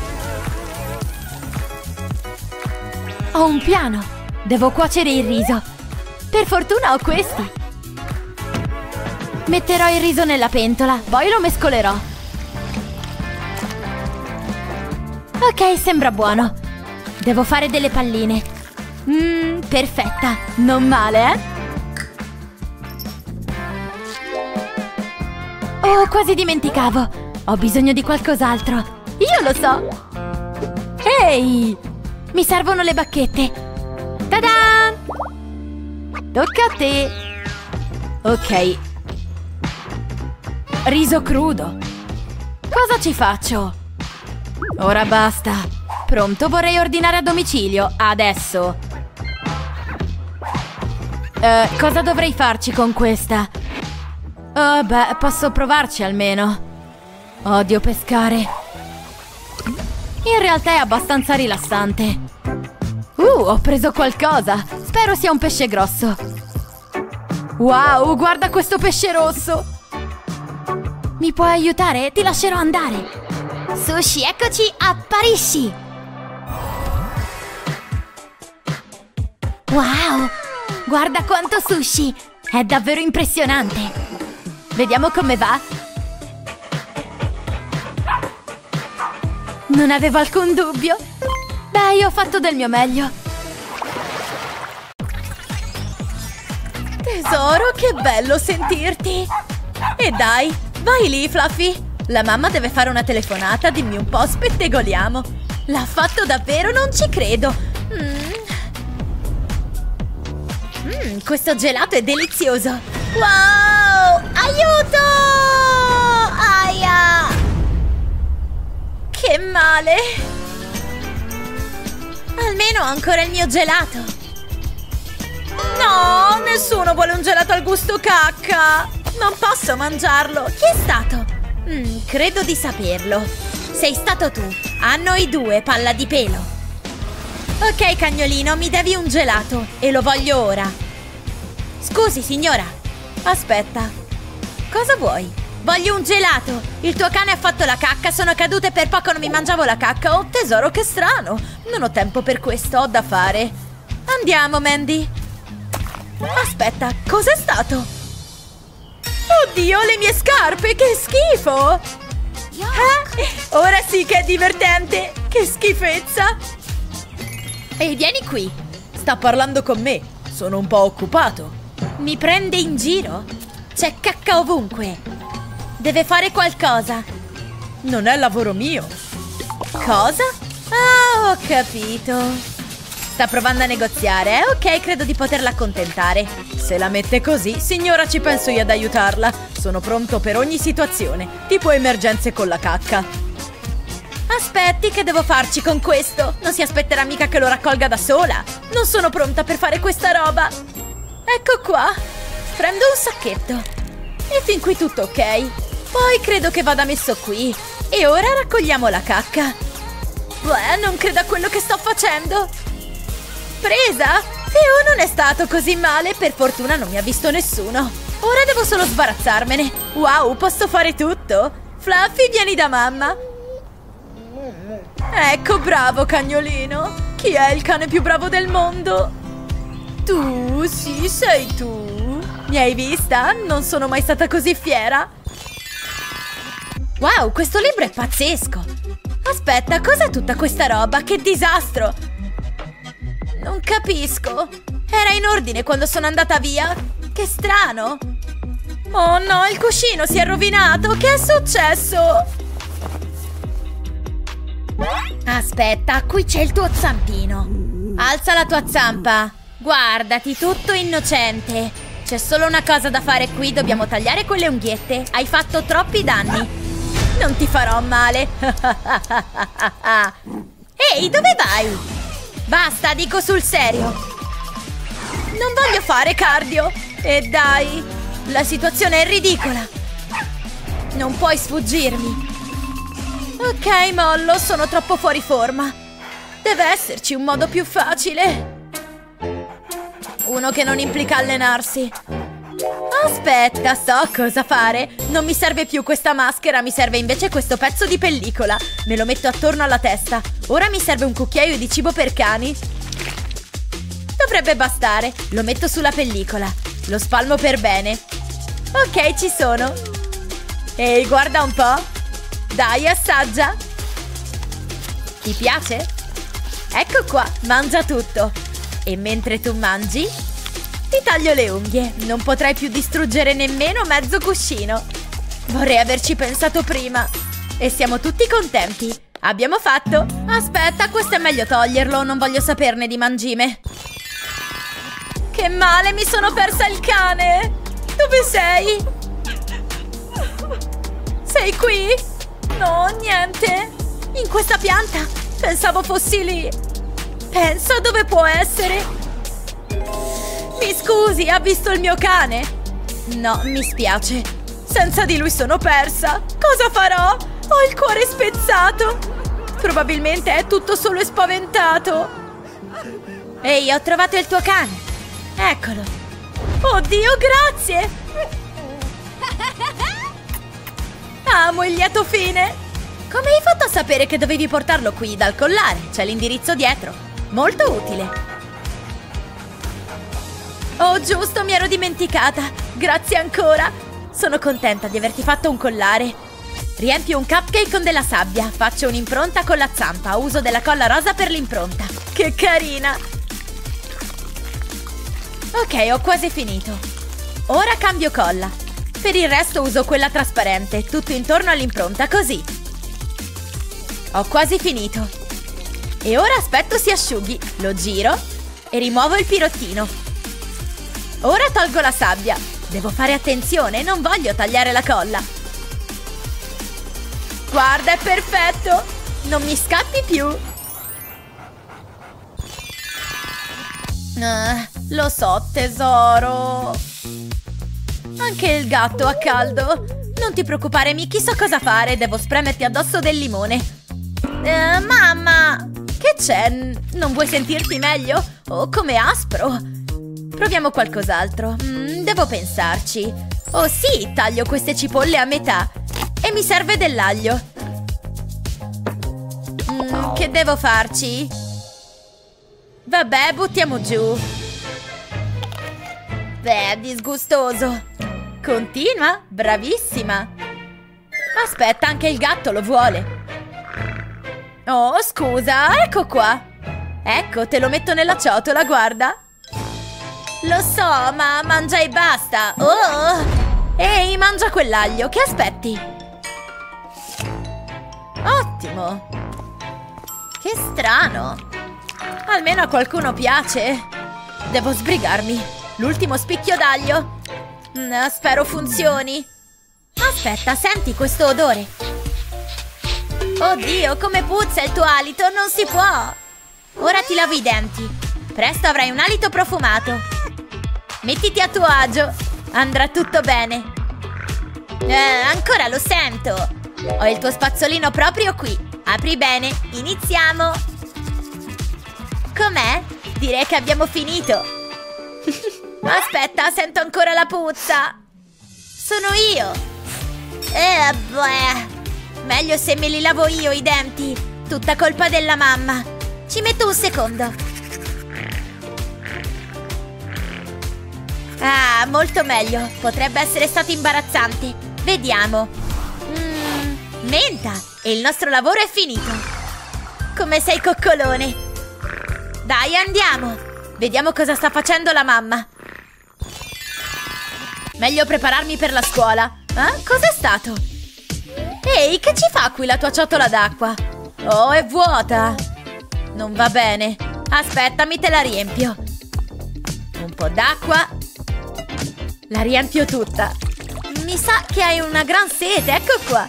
Ho un piano! Devo cuocere il riso! Per fortuna ho questi! Metterò il riso nella pentola, poi lo mescolerò! Ok, sembra buono! Devo fare delle palline! Perfetta! Non male, eh? Oh, quasi dimenticavo! Ho bisogno di qualcos'altro! Io lo so! Ehi! Mi servono le bacchette! Ta-da! Tocca a te! Ok. Riso crudo. Cosa ci faccio? Ora basta. Pronto, vorrei ordinare a domicilio. Adesso. Cosa dovrei farci con questa? Beh, posso provarci almeno. Odio pescare. In realtà è abbastanza rilassante. Ho preso qualcosa. Spero sia un pesce grosso. Wow, guarda questo pesce rosso. Mi puoi aiutare? Ti lascerò andare. Sushi, eccoci, apparisci. Wow, guarda quanto sushi. È davvero impressionante. Vediamo come va. Non avevo alcun dubbio. Beh, io ho fatto del mio meglio. Tesoro, che bello sentirti. E dai, vai lì, Fluffy. La mamma deve fare una telefonata, dimmi un po', spettegoliamo. L'ha fatto davvero? Non ci credo. Questo gelato è delizioso. Wow! Aiuto! Aia! Che male! Almeno ho ancora il mio gelato. No, nessuno vuole un gelato al gusto cacca. Non posso mangiarlo. Chi è stato? Credo di saperlo. Sei stato tu. A noi due, palla di pelo. Ok, cagnolino, mi devi un gelato. E lo voglio ora. Scusi, signora. Aspetta. Cosa vuoi? Voglio un gelato. Il tuo cane ha fatto la cacca. Sono cadute per poco, non mi mangiavo la cacca. Oh, tesoro, che strano. Non ho tempo per questo, ho da fare. Andiamo, Mandy. Aspetta, cos'è stato? Oddio, le mie scarpe, che schifo! Ora sì che è divertente! Che schifezza! Ehi, vieni qui! Sta parlando con me, sono un po' occupato. Mi prende in giro? C'è cacca ovunque! Deve fare qualcosa! Non è lavoro mio! Cosa? Ah, ho capito! Sta provando a negoziare, ok, credo di poterla accontentare. Se la mette così, signora, ci penso io ad aiutarla. Sono pronto per ogni situazione, tipo emergenze con la cacca. Aspetti, che devo farci con questo? Non si aspetterà mica che lo raccolga da sola. Non sono pronta per fare questa roba. Ecco qua. Prendo un sacchetto. E fin qui tutto ok. Poi credo che vada messo qui. E ora raccogliamo la cacca. Beh, non credo a quello che sto facendo. Presa? Non è stato così male, per fortuna non mi ha visto nessuno. Ora devo solo sbarazzarmene. Wow, posso fare tutto? Fluffy, vieni da mamma. Ecco, bravo cagnolino. Chi è il cane più bravo del mondo? Tu, sì, sei tu. Mi hai vista? Non sono mai stata così fiera. Wow, questo libro è pazzesco. Aspetta, cos'è tutta questa roba? Che disastro! Non capisco. Era in ordine quando sono andata via. Che strano. Oh no, il cuscino si è rovinato. Che è successo? Aspetta, qui c'è il tuo zampino. Alza la tua zampa. Guardati, tutto innocente. C'è solo una cosa da fare qui. Dobbiamo tagliare quelle unghiette. Hai fatto troppi danni. Non ti farò male. Ehi, dove vai? Basta, dico sul serio. Non voglio fare cardio. E dai, la situazione è ridicola. Non puoi sfuggirmi. Ok, mollo, sono troppo fuori forma. Deve esserci un modo più facile. Uno che non implica allenarsi. Aspetta, so cosa fare. Non mi serve più questa maschera, mi serve invece questo pezzo di pellicola. Me lo metto attorno alla testa. Ora mi serve un cucchiaio di cibo per cani. Dovrebbe bastare. Lo metto sulla pellicola. Lo spalmo per bene. Ok, ci sono. Ehi, guarda un po'. Dai, assaggia. Ti piace? Ecco qua, mangia tutto. E mentre tu mangi, ti taglio le unghie. Non potrai più distruggere nemmeno mezzo cuscino. Vorrei averci pensato prima. E siamo tutti contenti. Abbiamo fatto. Aspetta, questo è meglio toglierlo. Non voglio saperne di mangime. Che male, mi sono persa il cane. Dove sei? Sei qui? No, niente. In questa pianta? Pensavo fossi lì. Pensa dove può essere. Mi scusi, ha visto il mio cane? No, mi spiace. Senza di lui sono persa. Cosa farò? Ho il cuore spezzato. Probabilmente è tutto solo e spaventato. Ehi, ho trovato il tuo cane. Eccolo. Oddio, grazie. Amo il lieto fine. Come hai fatto a sapere che dovevi portarlo qui dal collare? C'è l'indirizzo dietro. Molto utile. Oh, giusto, mi ero dimenticata. Grazie ancora. Sono contenta di averti fatto un collare. Riempio un cupcake con della sabbia. Faccio un'impronta con la zampa. Uso della colla rosa per l'impronta. Che carina. Ok, ho quasi finito. Ora cambio colla. Per il resto uso quella trasparente. Tutto intorno all'impronta, così. Ho quasi finito. E ora aspetto si asciughi. Lo giro e rimuovo il pirottino. Ora tolgo la sabbia. Devo fare attenzione, non voglio tagliare la colla. Guarda, è perfetto! Non mi scappi più! Lo so, tesoro. Anche il gatto ha caldo. Non ti preoccupare, Mickey, so cosa fare. Devo spremerti addosso del limone. Mamma! Che c'è? Non vuoi sentirti meglio? Oh, com'è aspro! Proviamo qualcos'altro. Devo pensarci. Oh sì, taglio queste cipolle a metà. E mi serve dell'aglio. Che devo farci? Vabbè, buttiamo giù. Beh, disgustoso. Continua, bravissima. Aspetta, anche il gatto lo vuole. Oh, scusa, ecco qua. Ecco, te lo metto nella ciotola, guarda. Lo so, ma mangia e basta. Oh! Ehi, mangia quell'aglio, che aspetti? Ottimo. Che strano. Almeno a qualcuno piace. Devo sbrigarmi. L'ultimo spicchio d'aglio. Spero funzioni. Aspetta, senti questo odore. Oddio, come puzza il tuo alito, non si può. Ora ti lavo i denti. Presto avrai un alito profumato. Mettiti a tuo agio. Andrà tutto bene. Ancora lo sento. Ho il tuo spazzolino proprio qui. Apri bene. Iniziamo. Com'è? Direi che abbiamo finito. Aspetta, sento ancora la puzza. Sono io. Bleh. Meglio se me li lavo io i denti. Tutta colpa della mamma. Ci metto un secondo. Ah, molto meglio. Potrebbe essere stato imbarazzante. Vediamo. Menta. E il nostro lavoro è finito. Come sei coccolone. Dai, andiamo. Vediamo cosa sta facendo la mamma. Meglio prepararmi per la scuola. Cos'è stato? Ehi, che ci fa qui la tua ciotola d'acqua? Oh, è vuota. Non va bene. Aspettami, te la riempio. Un po' d'acqua. La riempio tutta. Mi sa che hai una gran sete, ecco qua.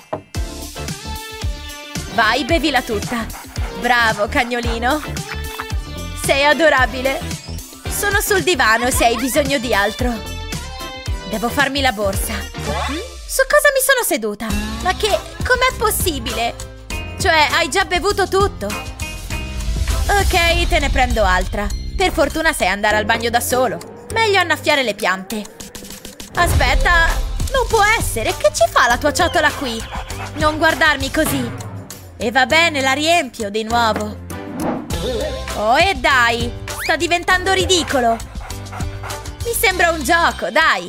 Vai, bevila tutta. Bravo, cagnolino. Sei adorabile. Sono sul divano se hai bisogno di altro. Devo farmi la borsa. Su cosa mi sono seduta? Ma com'è possibile? Cioè, hai già bevuto tutto? Ok, te ne prendo altra. Per fortuna sai andare al bagno da solo. Meglio annaffiare le piante. Aspetta, non può essere. Che ci fa la tua ciotola qui? Non guardarmi così. E va bene, la riempio di nuovo. Oh, e dai, sta diventando ridicolo. Mi sembra un gioco, dai.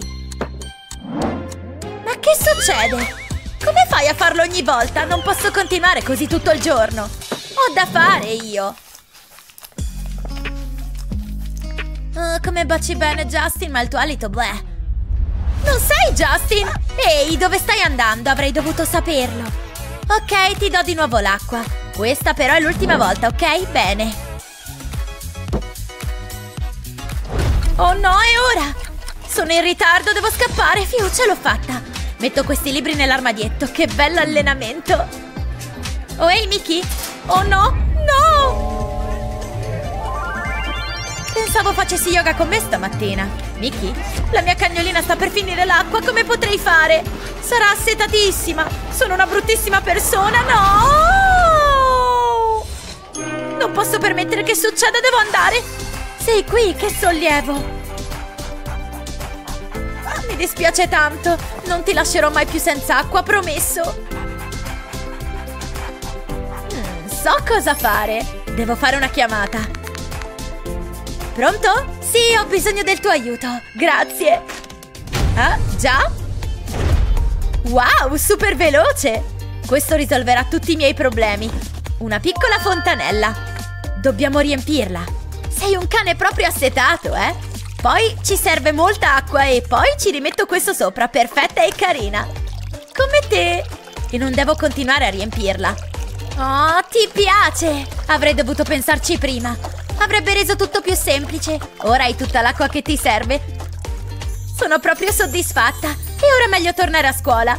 Ma che succede? Come fai a farlo ogni volta? Non posso continuare così tutto il giorno. Ho da fare io. Oh, come baci bene, Justin, ma il tuo alito, bleh. Non sei Justin? Ehi, dove stai andando? Avrei dovuto saperlo. Ok, ti do di nuovo l'acqua. Questa però è l'ultima volta, ok? Bene. Oh no, è ora! Sono in ritardo, devo scappare. Fiu, ce l'ho fatta. Metto questi libri nell'armadietto. Che bello allenamento. Oh, ehi, Mickey. Oh, no. No! Pensavo facessi yoga con me stamattina. Mickey, la mia cagnolina sta per finire l'acqua. Come potrei fare? Sarà assetatissima. Sono una bruttissima persona. No! Non posso permettere che succeda. Devo andare. Sei qui, che sollievo. Mi dispiace tanto. Non ti lascerò mai più senza acqua, promesso. So cosa fare. Devo fare una chiamata. Pronto? Sì, ho bisogno del tuo aiuto. Grazie. Ah, già? Wow, super veloce. Questo risolverà tutti i miei problemi. Una piccola fontanella. Dobbiamo riempirla. Sei un cane proprio assetato, eh? Poi ci serve molta acqua e poi ci rimetto questo sopra, perfetta e carina. Come te. E non devo continuare a riempirla. Oh, ti piace? Avrei dovuto pensarci prima. Avrebbe reso tutto più semplice. Ora hai tutta l'acqua che ti serve. Sono proprio soddisfatta. E ora è meglio tornare a scuola.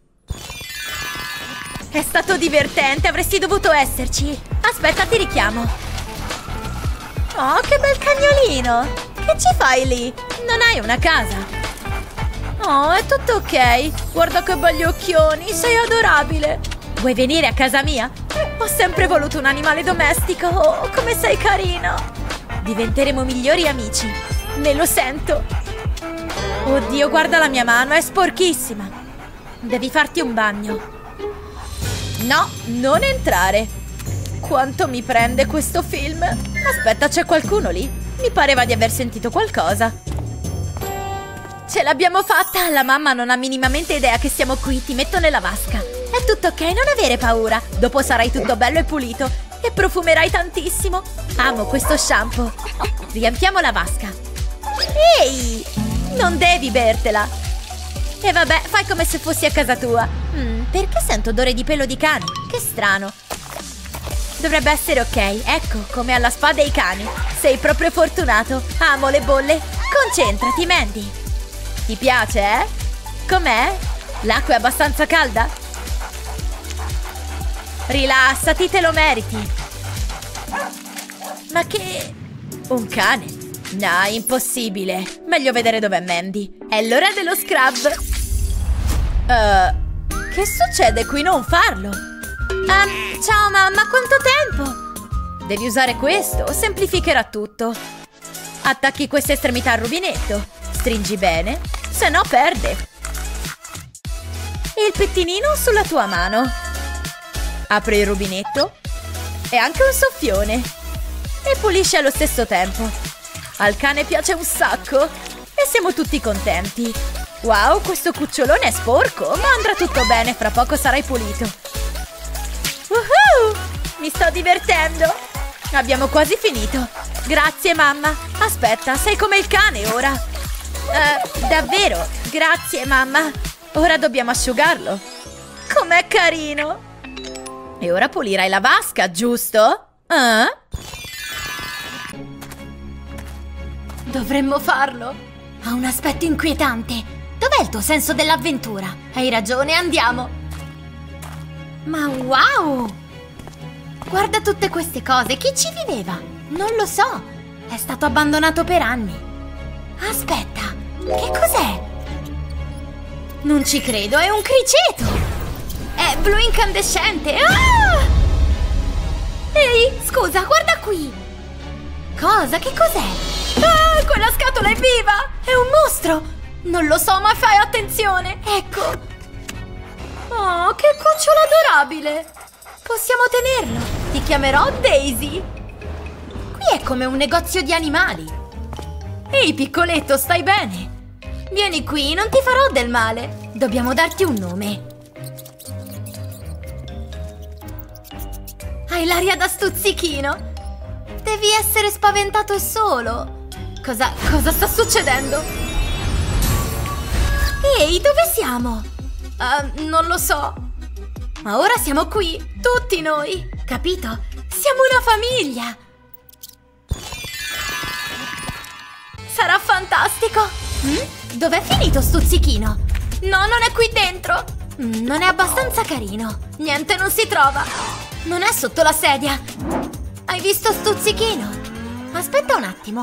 È stato divertente, avresti dovuto esserci. Aspetta, ti richiamo. Oh, che bel cagnolino. Che ci fai lì? Non hai una casa? Oh, è tutto ok. Guarda che belli occhioni, sei adorabile. Vuoi venire a casa mia? Ho sempre voluto un animale domestico. Oh, come sei carino. Diventeremo migliori amici. Me lo sento. Oddio, guarda la mia mano, è sporchissima. Devi farti un bagno. No, non entrare. Quanto mi prende questo film. Aspetta, c'è qualcuno lì? Mi pareva di aver sentito qualcosa. Ce l'abbiamo fatta! La mamma non ha minimamente idea che siamo qui. Ti metto nella vasca. È tutto ok, non avere paura. Dopo sarai tutto bello e pulito. E profumerai tantissimo. Amo questo shampoo. Riempiamo la vasca. Ehi! Non devi bertela. E vabbè, fai come se fossi a casa tua. Perché sento odore di pelo di cane? Che strano. Dovrebbe essere ok. Ecco, come alla spa dei cani. Sei proprio fortunato. Amo le bolle. Concentrati, Mandy. Ti piace, eh? Com'è? L'acqua è abbastanza calda? Rilassati, te lo meriti. Ma che... un cane? No, impossibile. Meglio vedere dov'è Mandy. È l'ora dello scrub. Che succede qui? Non farlo. Ciao mamma, quanto tempo? Devi usare questo, semplificherà tutto. Attacchi questa estremità al rubinetto. Stringi bene, se no perde. E il pettinino sulla tua mano. Apri il rubinetto. E anche un soffione. E pulisci allo stesso tempo. Al cane piace un sacco. E siamo tutti contenti. Wow, questo cucciolone è sporco, ma andrà tutto bene, fra poco sarai pulito. Mi sto divertendo. Abbiamo quasi finito. Grazie, mamma. Aspetta, sei come il cane ora. Davvero? Grazie, mamma. Ora dobbiamo asciugarlo. Com'è carino. E ora pulirai la vasca, giusto? Dovremmo farlo. Ha un aspetto inquietante. Dov'è il tuo senso dell'avventura? Hai ragione, andiamo. Ma wow! Guarda tutte queste cose, chi ci viveva? Non lo so, è stato abbandonato per anni. Aspetta, che cos'è? Non ci credo, è un criceto! È blu incandescente! Ah! Ehi, scusa, guarda qui! Cosa? Che cos'è? Ah, quella scatola è viva! È un mostro! Non lo so, ma fai attenzione! Ecco! Oh, che cucciolo adorabile! Possiamo tenerlo! Ti chiamerò Daisy! Qui è come un negozio di animali! Ehi, piccoletto, stai bene? Vieni qui, non ti farò del male! Dobbiamo darti un nome! Hai l'aria da stuzzichino! Devi essere spaventato e solo! Cosa sta succedendo? Ehi, dove siamo? Non lo so. Ma ora siamo qui, tutti noi, capito? Siamo una famiglia! Sarà fantastico! Dov'è finito Stuzzichino? No, non è qui dentro! Non è abbastanza carino. Niente, non si trova. Non è sotto la sedia. Hai visto Stuzzichino? Aspetta un attimo.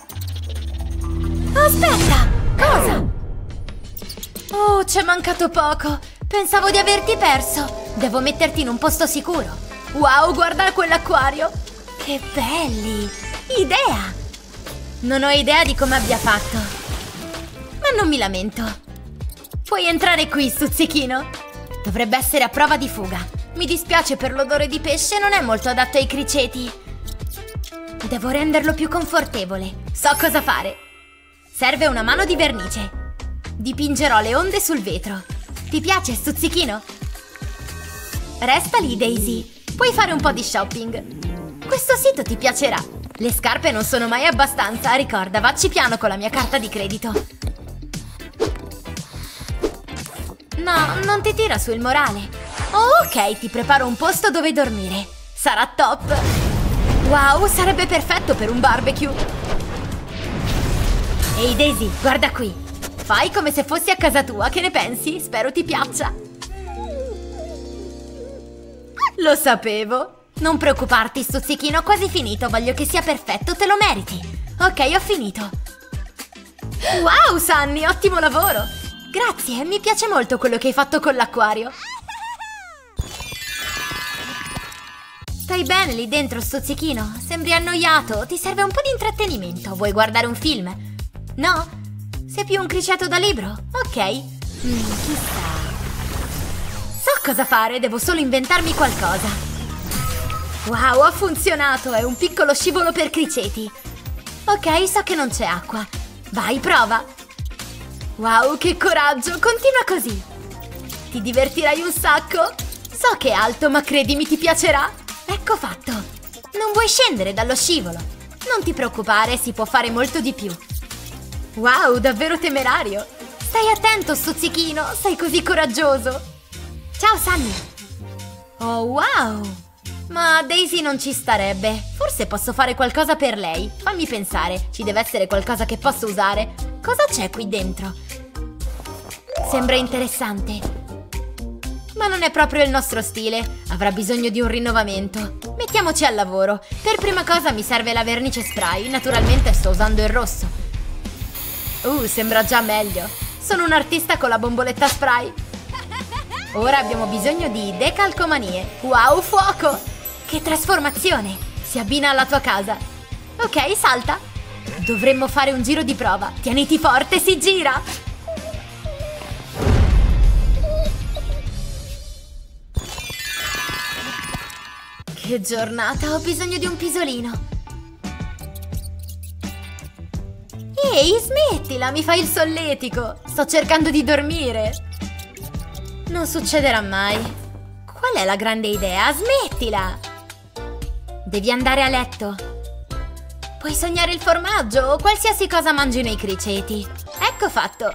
Aspetta! Cosa? Oh, c'è mancato poco. Pensavo di averti perso. Devo metterti in un posto sicuro. Wow, guarda quell'acquario. Che belli! Idea! Non ho idea di come abbia fatto, ma non mi lamento. Puoi entrare qui, Stuzzichino. Dovrebbe essere a prova di fuga. Mi dispiace per l'odore di pesce, non è molto adatto ai criceti. Devo renderlo più confortevole. So cosa fare. Serve una mano di vernice. Dipingerò le onde sul vetro. Ti piace, Stuzzichino? Resta lì, Daisy. Puoi fare un po' di shopping. Questo sito ti piacerà. Le scarpe non sono mai abbastanza. Ricorda, vacci piano con la mia carta di credito. No, non ti tira su il morale. Oh, ok, ti preparo un posto dove dormire. Sarà top. Wow, sarebbe perfetto per un barbecue. Ehi Daisy, guarda qui. Fai come se fossi a casa tua, che ne pensi? Spero ti piaccia. Lo sapevo. Non preoccuparti, Stuzzichino, ho quasi finito. Voglio che sia perfetto, te lo meriti. Ok, ho finito. Wow, Sunny, ottimo lavoro. Grazie, mi piace molto quello che hai fatto con l'acquario. Stai bene lì dentro, Stuzzichino? Sembri annoiato, ti serve un po' di intrattenimento. Vuoi guardare un film? No? Sei più un criceto da libro? Ok. Chissà. So cosa fare, devo solo inventarmi qualcosa. Wow, ha funzionato, è un piccolo scivolo per criceti. Ok, so che non c'è acqua. Vai, prova. Wow, che coraggio, continua così. Ti divertirai un sacco. So che è alto, ma credimi, ti piacerà. Ecco fatto. Non vuoi scendere dallo scivolo? Non ti preoccupare, si può fare molto di più. Wow, davvero temerario. Stai attento, Stuzzichino, sei così coraggioso. Ciao, Sunny. Oh, wow. Ma Daisy non ci starebbe. Forse posso fare qualcosa per lei. Fammi pensare, ci deve essere qualcosa che posso usare. Cosa c'è qui dentro? Sembra interessante, ma non è proprio il nostro stile. Avrà bisogno di un rinnovamento. Mettiamoci al lavoro. Per prima cosa mi serve la vernice spray. Naturalmente sto usando il rosso. Sembra già meglio. Sono un artista con la bomboletta spray. Ora abbiamo bisogno di decalcomanie. Wow, fuoco! Che trasformazione! Si abbina alla tua casa. Ok, salta. Dovremmo fare un giro di prova. Tieniti forte, si gira! Che giornata, ho bisogno di un pisolino. Ehi, smettila, mi fai il solletico. Sto cercando di dormire. Non succederà mai. Qual è la grande idea? Smettila! Devi andare a letto. Puoi sognare il formaggio o qualsiasi cosa mangino i criceti. Ecco fatto.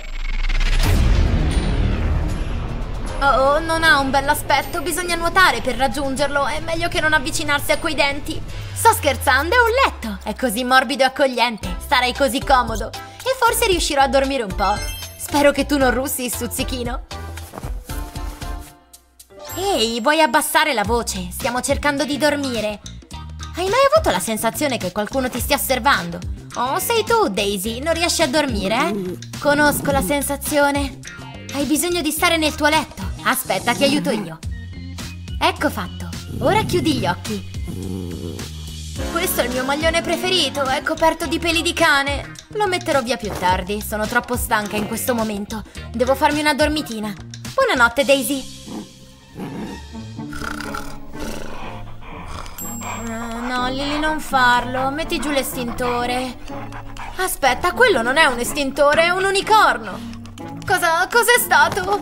Oh, non ha un bell'aspetto. Bisogna nuotare per raggiungerlo. È meglio che non avvicinarsi a quei denti. Sto scherzando, è un letto. È così morbido e accogliente. Starai così comodo. E forse riuscirò a dormire un po'. Spero che tu non russi, Stuzzichino. Ehi, vuoi abbassare la voce? Stiamo cercando di dormire. Hai mai avuto la sensazione che qualcuno ti stia osservando? Oh, sei tu, Daisy. Non riesci a dormire, eh? Conosco la sensazione. Hai bisogno di stare nel tuo letto. Aspetta, ti aiuto io. Ecco fatto. Ora chiudi gli occhi. Questo è il mio maglione preferito. È coperto di peli di cane. Lo metterò via più tardi. Sono troppo stanca in questo momento. Devo farmi una dormitina. Buonanotte, Daisy. No, Lily, non farlo. Metti giù l'estintore. Aspetta, quello non è un estintore, è un unicorno. Cos'è stato?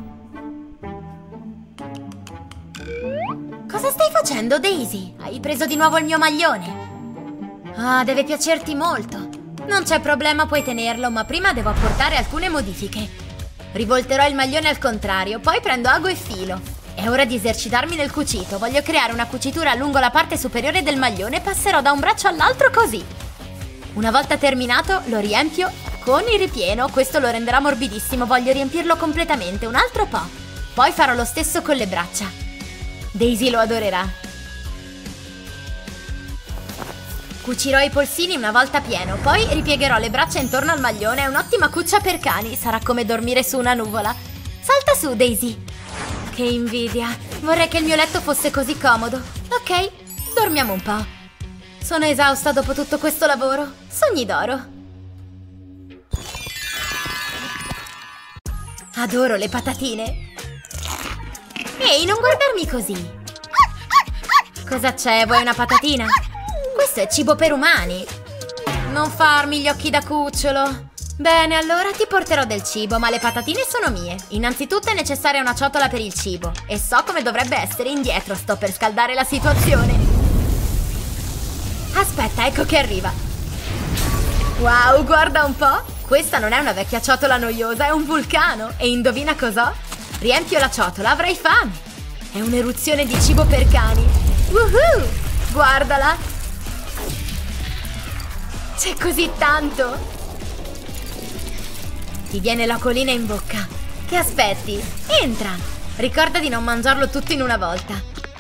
Cosa stai facendo, Daisy? Hai preso di nuovo il mio maglione. Ah, deve piacerti molto. Non c'è problema, puoi tenerlo, ma prima devo apportare alcune modifiche. Rivolterò il maglione al contrario, poi prendo ago e filo. È ora di esercitarmi nel cucito. Voglio creare una cucitura lungo la parte superiore del maglione e passerò da un braccio all'altro così. Una volta terminato, lo riempio con il ripieno. Questo lo renderà morbidissimo, voglio riempirlo completamente, un altro po'. Poi farò lo stesso con le braccia. Daisy lo adorerà. Cucirò i polsini una volta pieno, poi ripiegherò le braccia intorno al maglione. È un'ottima cuccia per cani, sarà come dormire su una nuvola. Salta su, Daisy. Che invidia, vorrei che il mio letto fosse così comodo. Ok, dormiamo un po'. Sono esausta dopo tutto questo lavoro. Sogni d'oro. Adoro le patatine. Ehi, non guardarmi così. Cosa c'è? Vuoi una patatina? Questo è cibo per umani. Non farmi gli occhi da cucciolo. Bene, allora ti porterò del cibo, ma le patatine sono mie. Innanzitutto è necessaria una ciotola per il cibo. E so come dovrebbe essere indietro, sto per scaldare la situazione. Aspetta, ecco che arriva. Wow, guarda un po'. Questa non è una vecchia ciotola noiosa, è un vulcano. E indovina cos'ho? Riempio la ciotola, avrai fame. È un'eruzione di cibo per cani. Woohoo! Guardala. C'è così tanto. Ti viene la colina in bocca. Che aspetti? Entra. Ricorda di non mangiarlo tutto in una volta.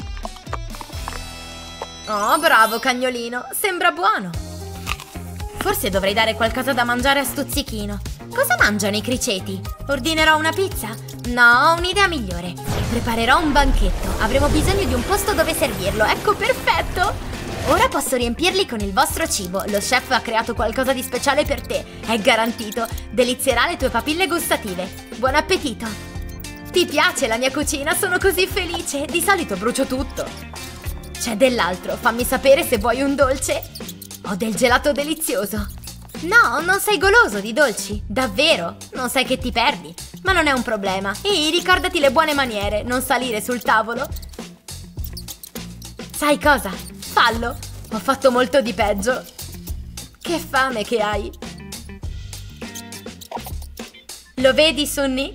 Oh, bravo cagnolino. Sembra buono. Forse dovrei dare qualcosa da mangiare a Stuzzichino. Cosa mangiano i criceti? Ordinerò una pizza? No, ho un'idea migliore. Preparerò un banchetto. Avremo bisogno di un posto dove servirlo. Ecco, perfetto. Ora posso riempirli con il vostro cibo. Lo chef ha creato qualcosa di speciale per te. È garantito. Delizierà le tue papille gustative. Buon appetito. Ti piace la mia cucina? Sono così felice. Di solito brucio tutto. C'è dell'altro. Fammi sapere se vuoi un dolce. Ho del gelato delizioso. No, non sei goloso di dolci? Davvero? Non sai che ti perdi? Ma non è un problema. Ehi, ricordati le buone maniere. Non salire sul tavolo. Sai cosa? Fallo. Ho fatto molto di peggio. Che fame che hai. Lo vedi, Sunny?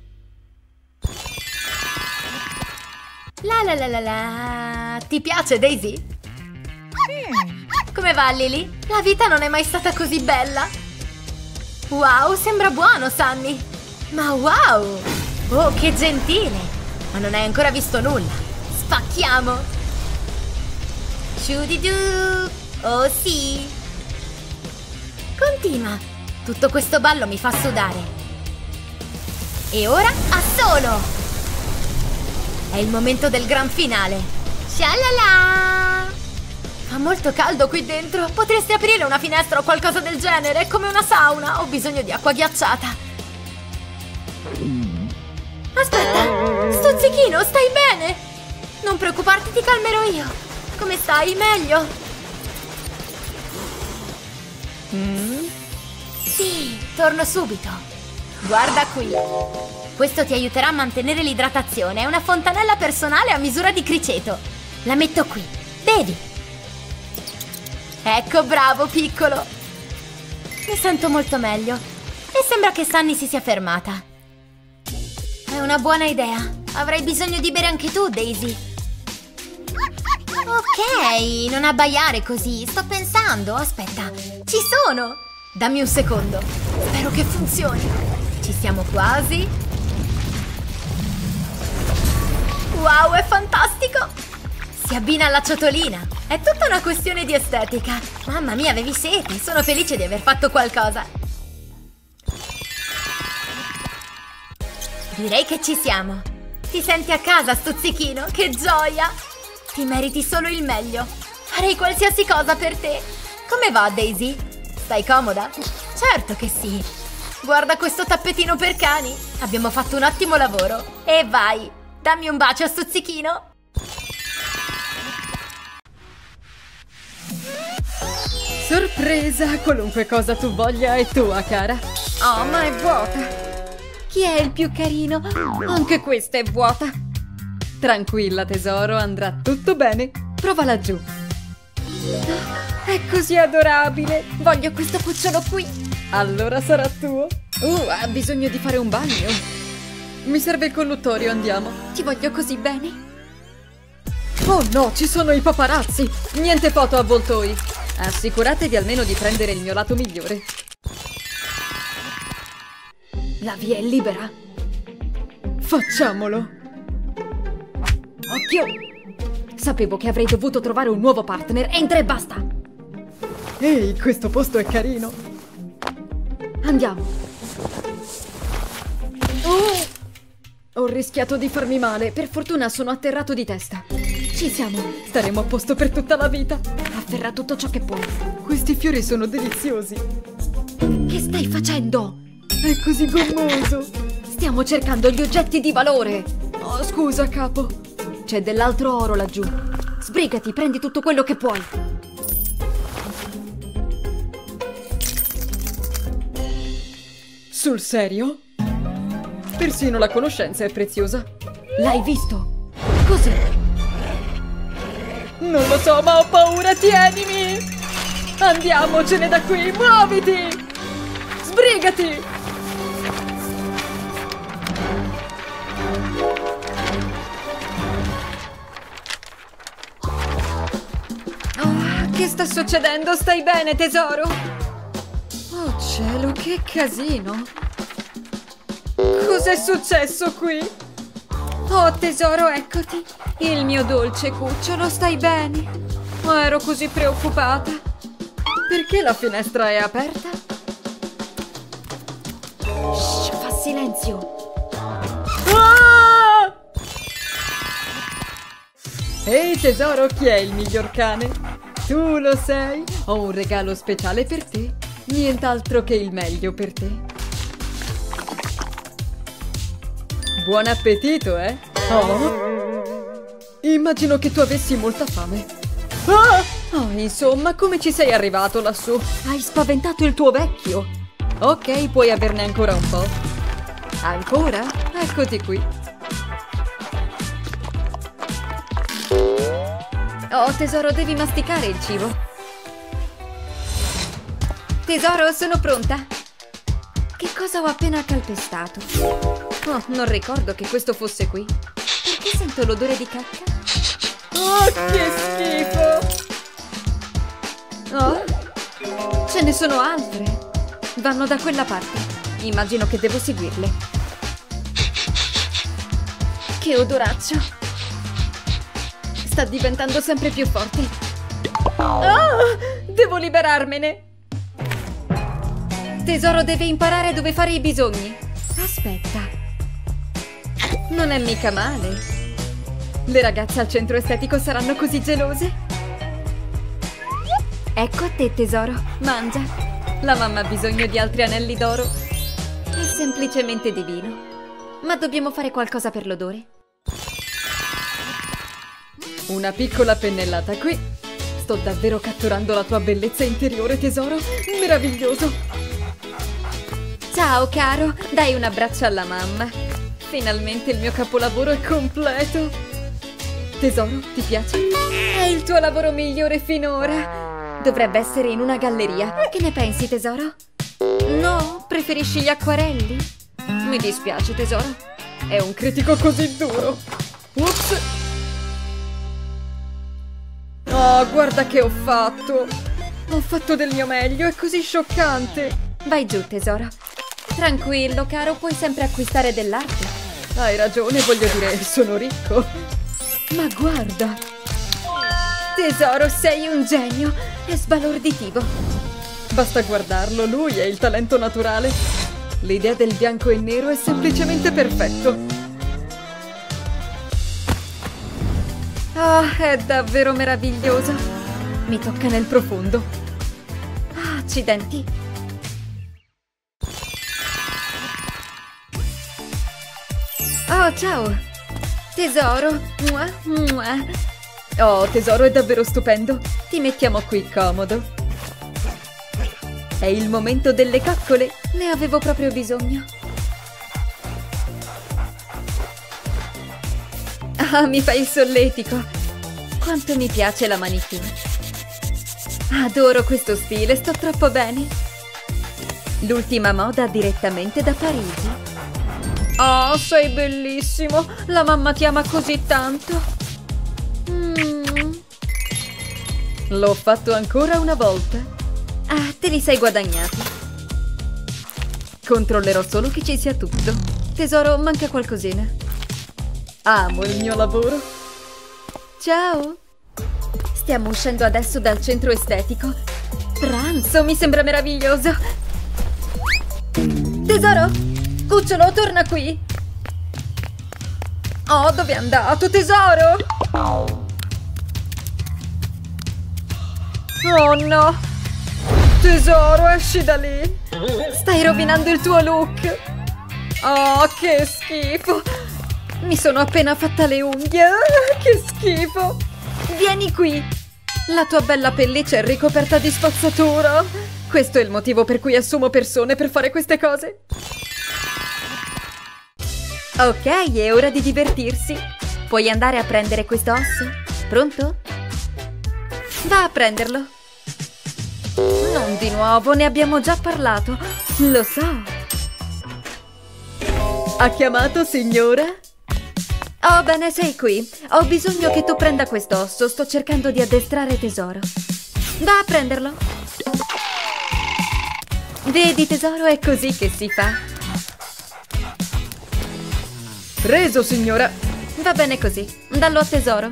La la la la la. Ti piace, Daisy? Come va, Lily? La vita non è mai stata così bella. Wow, sembra buono, Sunny. Ma wow! Oh, che gentile! Ma non hai ancora visto nulla. Spacchiamo! Shoo-di-doo! Oh sì! Continua! Tutto questo ballo mi fa sudare. E ora assolo! È il momento del gran finale. Shalala! Fa molto caldo qui dentro. Potresti aprire una finestra o qualcosa del genere? È come una sauna. Ho bisogno di acqua ghiacciata. Aspetta! Stuzzichino, stai bene? Non preoccuparti, ti calmerò io. Come stai? Meglio? Sì, torno subito. Guarda qui. Questo ti aiuterà a mantenere l'idratazione. È una fontanella personale a misura di criceto. La metto qui. Bevi. Ecco, bravo, piccolo. Mi sento molto meglio. E sembra che Sunny si sia fermata. È una buona idea. Avrai bisogno di bere anche tu, Daisy. Ok, non abbaiare così. Sto pensando. Aspetta, ci sono. Dammi un secondo. Spero che funzioni. Ci siamo quasi. Wow, è fantastico. Si abbina alla ciotolina. È tutta una questione di estetica. Mamma mia, avevi sete. Sono felice di aver fatto qualcosa. Direi che ci siamo. Ti senti a casa, Stuzzichino? Che gioia! Ti meriti solo il meglio. Farei qualsiasi cosa per te. Come va, Daisy? Stai comoda? Certo che sì. Guarda questo tappetino per cani. Abbiamo fatto un ottimo lavoro. E vai, dammi un bacio, Stuzzichino. Sorpresa! Qualunque cosa tu voglia è tua, cara. Oh, ma è vuota. Chi è il più carino? Anche questa è vuota. Tranquilla, tesoro, andrà tutto bene. Prova laggiù. È così adorabile. Voglio questo cucciolo qui. Allora sarà tuo. Ha bisogno di fare un bagno. Mi serve il colluttorio, andiamo. Ti voglio così bene. Oh no, ci sono i paparazzi. Niente foto avvoltoi. Assicuratevi almeno di prendere il mio lato migliore. La via è libera. Facciamolo. Occhio! Sapevo che avrei dovuto trovare un nuovo partner. Entra e basta. Ehi, questo posto è carino. Andiamo. Oh! Ho rischiato di farmi male. Per fortuna sono atterrato di testa. Ci siamo. Staremo a posto per tutta la vita. Afferra tutto ciò che puoi. Questi fiori sono deliziosi. Che stai facendo? È così gommoso. Stiamo cercando gli oggetti di valore. Oh, scusa, capo. C'è dell'altro oro laggiù. Sbrigati, prendi tutto quello che puoi. Sul serio? Persino la conoscenza è preziosa. L'hai visto? Cos'è? Non lo so, ma ho paura, tienimi! Andiamocene da qui, muoviti! Sbrigati! Oh, che sta succedendo? Stai bene, tesoro? Oh cielo, che casino! Cos'è successo qui? Oh tesoro, eccoti! Il mio dolce cucciolo, stai bene? Oh, ero così preoccupata. Perché la finestra è aperta? Shh, fa silenzio. Ah! Ehi tesoro, chi è il miglior cane? Tu lo sei? Ho un regalo speciale per te. Nient'altro che il meglio per te. Buon appetito, eh? Oh! Immagino che tu avessi molta fame. Ah! Oh, insomma, come ci sei arrivato lassù? Hai spaventato il tuo vecchio. Ok, puoi averne ancora un po'. Ancora? Eccoti qui. Oh, tesoro, devi masticare il cibo. Tesoro, sono pronta. Che cosa ho appena calpestato? Oh, non ricordo che questo fosse qui. Perché sento l'odore di cacca? Oh, che schifo! Oh, ce ne sono altre. Vanno da quella parte. Immagino che devo seguirle. Che odoraccio! Sta diventando sempre più forte. Oh, devo liberarmene. Tesoro deve imparare dove fare i bisogni. Aspetta. Non è mica male. Le ragazze al centro estetico saranno così gelose. Ecco a te, tesoro. Mangia. La mamma ha bisogno di altri anelli d'oro. È semplicemente divino. Ma dobbiamo fare qualcosa per l'odore. Una piccola pennellata qui. Sto davvero catturando la tua bellezza interiore, tesoro. Meraviglioso. Ciao, caro. Dai un abbraccio alla mamma. Finalmente il mio capolavoro è completo. Tesoro, ti piace? È il tuo lavoro migliore finora. Dovrebbe essere in una galleria. Che ne pensi, tesoro? No? Preferisci gli acquarelli? Mi dispiace, tesoro. È un critico così duro. Ups! Oh, guarda che ho fatto. Ho fatto del mio meglio, è così scioccante. Vai giù, tesoro. Tranquillo, caro, puoi sempre acquistare dell'arte. Hai ragione, voglio dire, sono ricco. Ma guarda! Tesoro, sei un genio! È sbalorditivo! Basta guardarlo, lui è il talento naturale. L'idea del bianco e nero è semplicemente perfetto. Ah, è davvero meraviglioso! Mi tocca nel profondo. Ah, accidenti! Oh, ciao! Tesoro! Mua, mua. Oh, tesoro, è davvero stupendo! Ti mettiamo qui comodo. È il momento delle coccole! Ne avevo proprio bisogno! Ah, mi fai il solletico! Quanto mi piace la manicure! Adoro questo stile, sto troppo bene! L'ultima moda direttamente da Parigi! Oh, sei bellissimo! La mamma ti ama così tanto! L'ho fatto ancora una volta! Ah, te li sei guadagnati! Controllerò solo che ci sia tutto. Tesoro, manca qualcosina. Amo il mio lavoro. Ciao. Stiamo uscendo adesso dal centro estetico. Pranzo, mi sembra meraviglioso. Tesoro, cucciolo, torna qui. Oh, dove è andato, tesoro? Oh no. Tesoro, esci da lì. Stai rovinando il tuo look. Oh, che schifo. Mi sono appena fatta le unghie. Che schifo. Vieni qui. La tua bella pelliccia è ricoperta di spazzatura. Questo è il motivo per cui assumo persone per fare queste cose. Ok, è ora di divertirsi. Puoi andare a prendere questo osso? Pronto? Va a prenderlo. Non di nuovo, ne abbiamo già parlato. Lo so. Ha chiamato, signora? Oh, bene, sei qui. Ho bisogno che tu prenda questo osso. Sto cercando di addestrare tesoro. Va a prenderlo. Vedi, tesoro, è così che si fa. Preso, signora. Va bene così. Dallo a tesoro.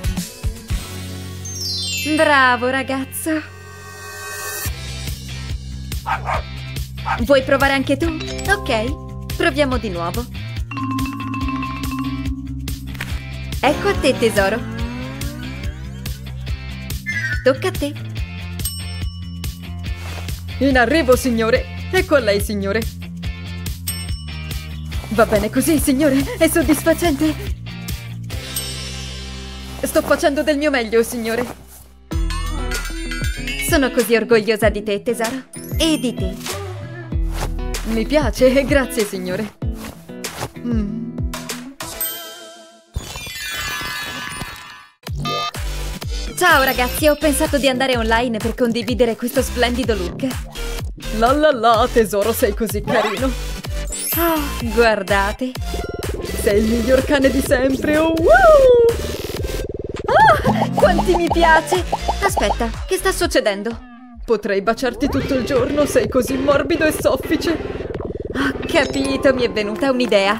Bravo, ragazzo. Vuoi provare anche tu? Ok, proviamo di nuovo. Ecco a te, tesoro. Tocca a te. In arrivo, signore. Ecco a lei, signore. Va bene così, signore. È soddisfacente. Sto facendo del mio meglio, signore. Sono così orgogliosa di te, tesoro. E di te. Mi piace, grazie, signore. Ciao ragazzi, ho pensato di andare online per condividere questo splendido look. La la la, tesoro, sei così carino. Oh, guardate. Sei il miglior cane di sempre. Oh, wow! Oh, quanti mi piace. Aspetta, che sta succedendo? Potrei baciarti tutto il giorno, sei così morbido e soffice. Ho capito, mi è venuta un'idea.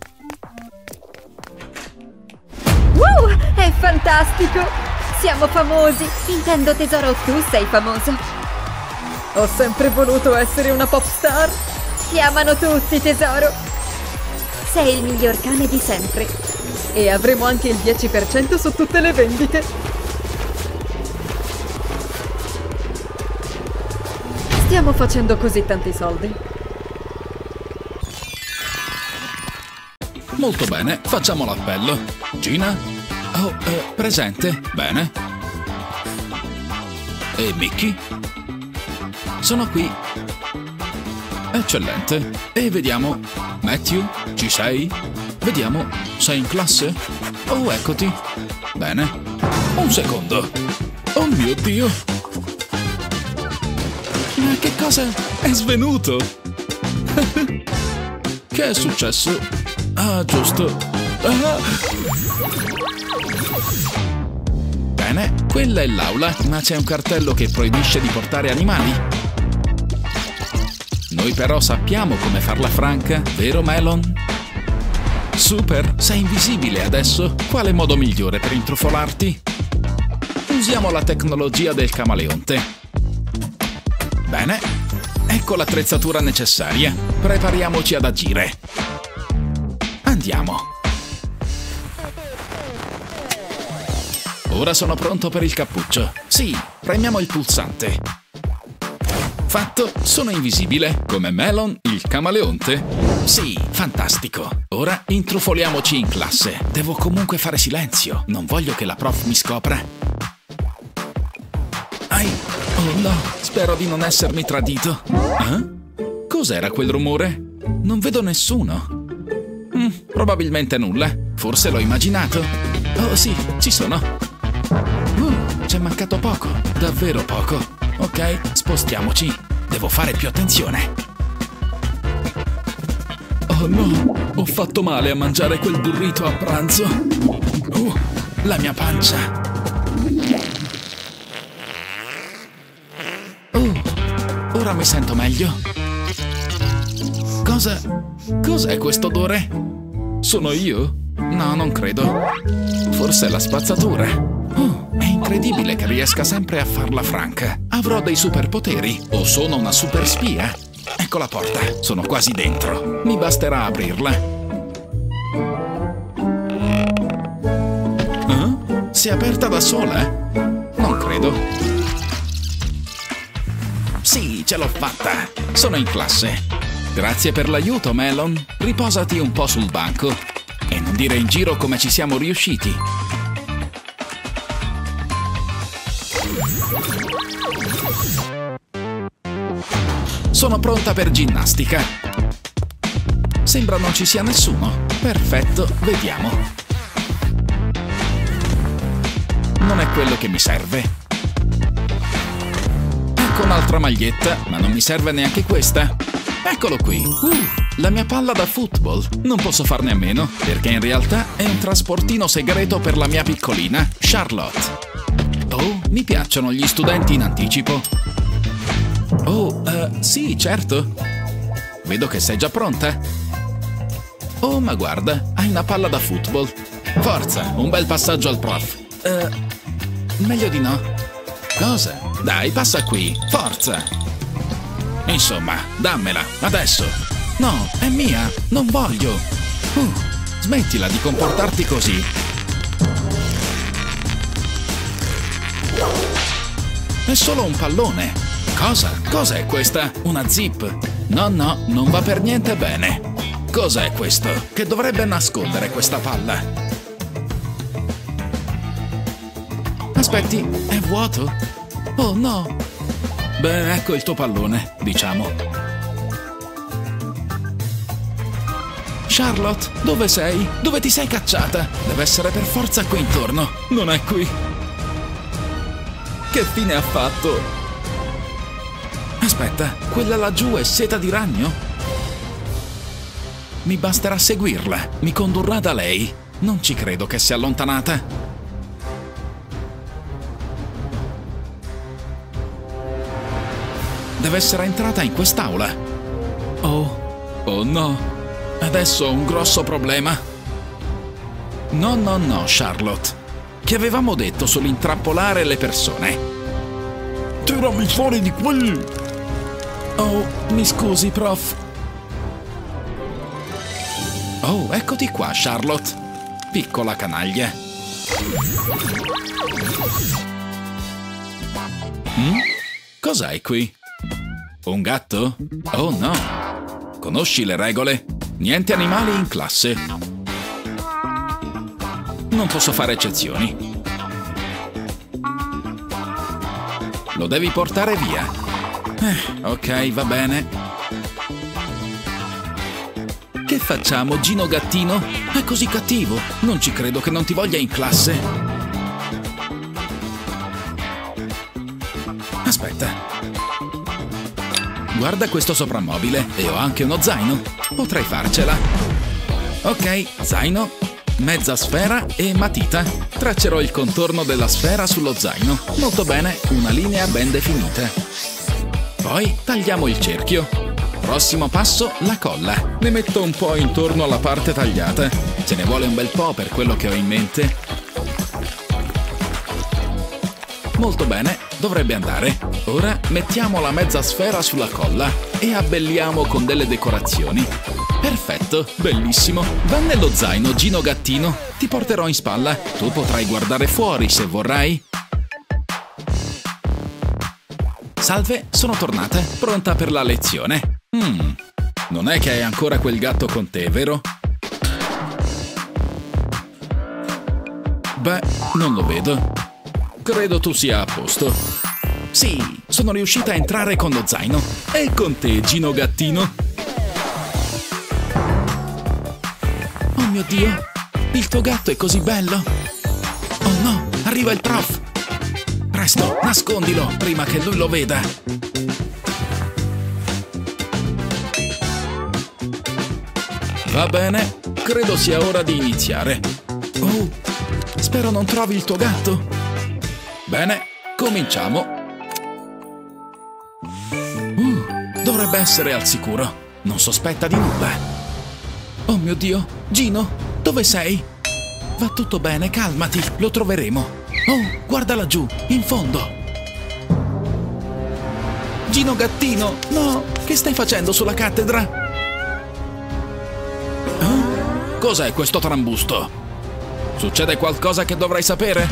Wow, è fantastico! Siamo famosi! Intendo, tesoro, tu sei famoso. Ho sempre voluto essere una pop star. Ti amano tutti, tesoro. Sei il miglior cane di sempre. E avremo anche il 10% su tutte le vendite. Stiamo facendo così tanti soldi. Molto bene, facciamo l'appello. Gina? Oh, presente? Bene. E Mickey? Sono qui. Eccellente. E vediamo. Matthew, ci sei? Vediamo, sei in classe? Oh, eccoti. Bene. Un secondo. Oh mio Dio. Ma che cosa? È svenuto. Che è successo? Ah, giusto. Ah. Bene, quella è l'aula, ma c'è un cartello che proibisce di portare animali. Noi però sappiamo come farla franca, vero Melon? Super, sei invisibile adesso. Quale modo migliore per intrufolarti? Usiamo la tecnologia del camaleonte. Bene, ecco l'attrezzatura necessaria. Prepariamoci ad agire. Andiamo. Ora sono pronto per il cappuccio. Sì, premiamo il pulsante. Fatto, sono invisibile, come Melon, il camaleonte. Sì, fantastico. Ora intrufoliamoci in classe. Devo comunque fare silenzio. Non voglio che la prof mi scopra. Ai, oh no, spero di non essermi tradito. Eh? Cos'era quel rumore? Non vedo nessuno. Probabilmente nulla. Forse l'ho immaginato. Oh sì, ci sono. C'è mancato poco, davvero poco. Ok, spostiamoci. Devo fare più attenzione. Oh no, ho fatto male a mangiare quel burrito a pranzo. La mia pancia. Ora mi sento meglio. Cos'è questo odore? Sono io? No, non credo. Forse è la spazzatura. Oh, è incredibile che riesca sempre a farla franca. Avrò dei superpoteri? O sono una super spia? Ecco la porta, sono quasi dentro. Mi basterà aprirla. Si è aperta da sola? Non credo. Sì, ce l'ho fatta. Sono in classe. Grazie per l'aiuto, Melon. Riposati un po' sul banco. E non dire in giro come ci siamo riusciti. Sono pronta per ginnastica. Sembra non ci sia nessuno. Perfetto, vediamo. Non è quello che mi serve. Ecco un'altra maglietta, ma non mi serve neanche questa. Eccolo qui. La mia palla da football. Non posso farne a meno, perché in realtà è un trasportino segreto per la mia piccolina, Charlotte. Oh, mi piacciono gli studenti in anticipo. Oh, sì, certo. Vedo che sei già pronta. Oh, ma guarda, hai una palla da football. Forza, un bel passaggio al prof. Meglio di no. Cosa? Dai, passa qui, forza. Insomma, dammela, adesso. No, è mia, non voglio. Smettila di comportarti così. È solo un pallone. Cosa? Cos'è questa? Una zip? No, no, non va per niente bene. Cos'è questo? Che dovrebbe nascondere questa palla? Aspetti, è vuoto? Oh no! Beh, ecco il tuo pallone, diciamo. Charlotte, dove sei? Dove ti sei cacciata? Deve essere per forza qui intorno. Non è qui. Che fine ha fatto? Aspetta, quella laggiù è seta di ragno? Mi basterà seguirla. Mi condurrà da lei. Non ci credo che sia allontanata. Deve essere entrata in quest'aula. Oh no. Adesso ho un grosso problema. No, Charlotte. Che avevamo detto sull'intrappolare le persone? Tirami fuori di qui! Oh, mi scusi, prof. Oh, eccoti qua, Charlotte. Piccola canaglia. Cos'hai qui? Un gatto? Oh no! Conosci le regole? Niente animali in classe. Non posso fare eccezioni. Lo devi portare via. Ok, va bene. Che facciamo, Gino Gattino? È così cattivo. Non ci credo che non ti voglia in classe. Aspetta. Guarda questo soprammobile e ho anche uno zaino. Potrei farcela. Ok, zaino, mezza sfera e matita. Traccerò il contorno della sfera sullo zaino. Molto bene, una linea ben definita. Poi tagliamo il cerchio. Prossimo passo, la colla. Ne metto un po' intorno alla parte tagliata. Ce ne vuole un bel po' per quello che ho in mente. Molto bene, dovrebbe andare. Ora mettiamo la mezza sfera sulla colla e abbelliamo con delle decorazioni. Perfetto, bellissimo. Va nello zaino, Gino Gattino. Ti porterò in spalla. Tu potrai guardare fuori se vorrai. Salve, sono tornata, pronta per la lezione. Non è che hai ancora quel gatto con te, vero? Beh, non lo vedo. Credo tu sia a posto. Sì, sono riuscita a entrare con lo zaino. E con te, Gino Gattino. Oh mio Dio, il tuo gatto è così bello. Oh no, arriva il prof. Presto, nascondilo prima che lui lo veda. Va bene, credo sia ora di iniziare. Oh, spero non trovi il tuo gatto. Bene, cominciamo. Dovrebbe essere al sicuro. non sospetta di nulla. Oh mio Dio, Gino, dove sei? Va tutto bene, calmati, lo troveremo. Oh, guarda laggiù, in fondo. Gino gattino, no, che stai facendo sulla cattedra? Cos'è questo trambusto? Succede qualcosa che dovrei sapere?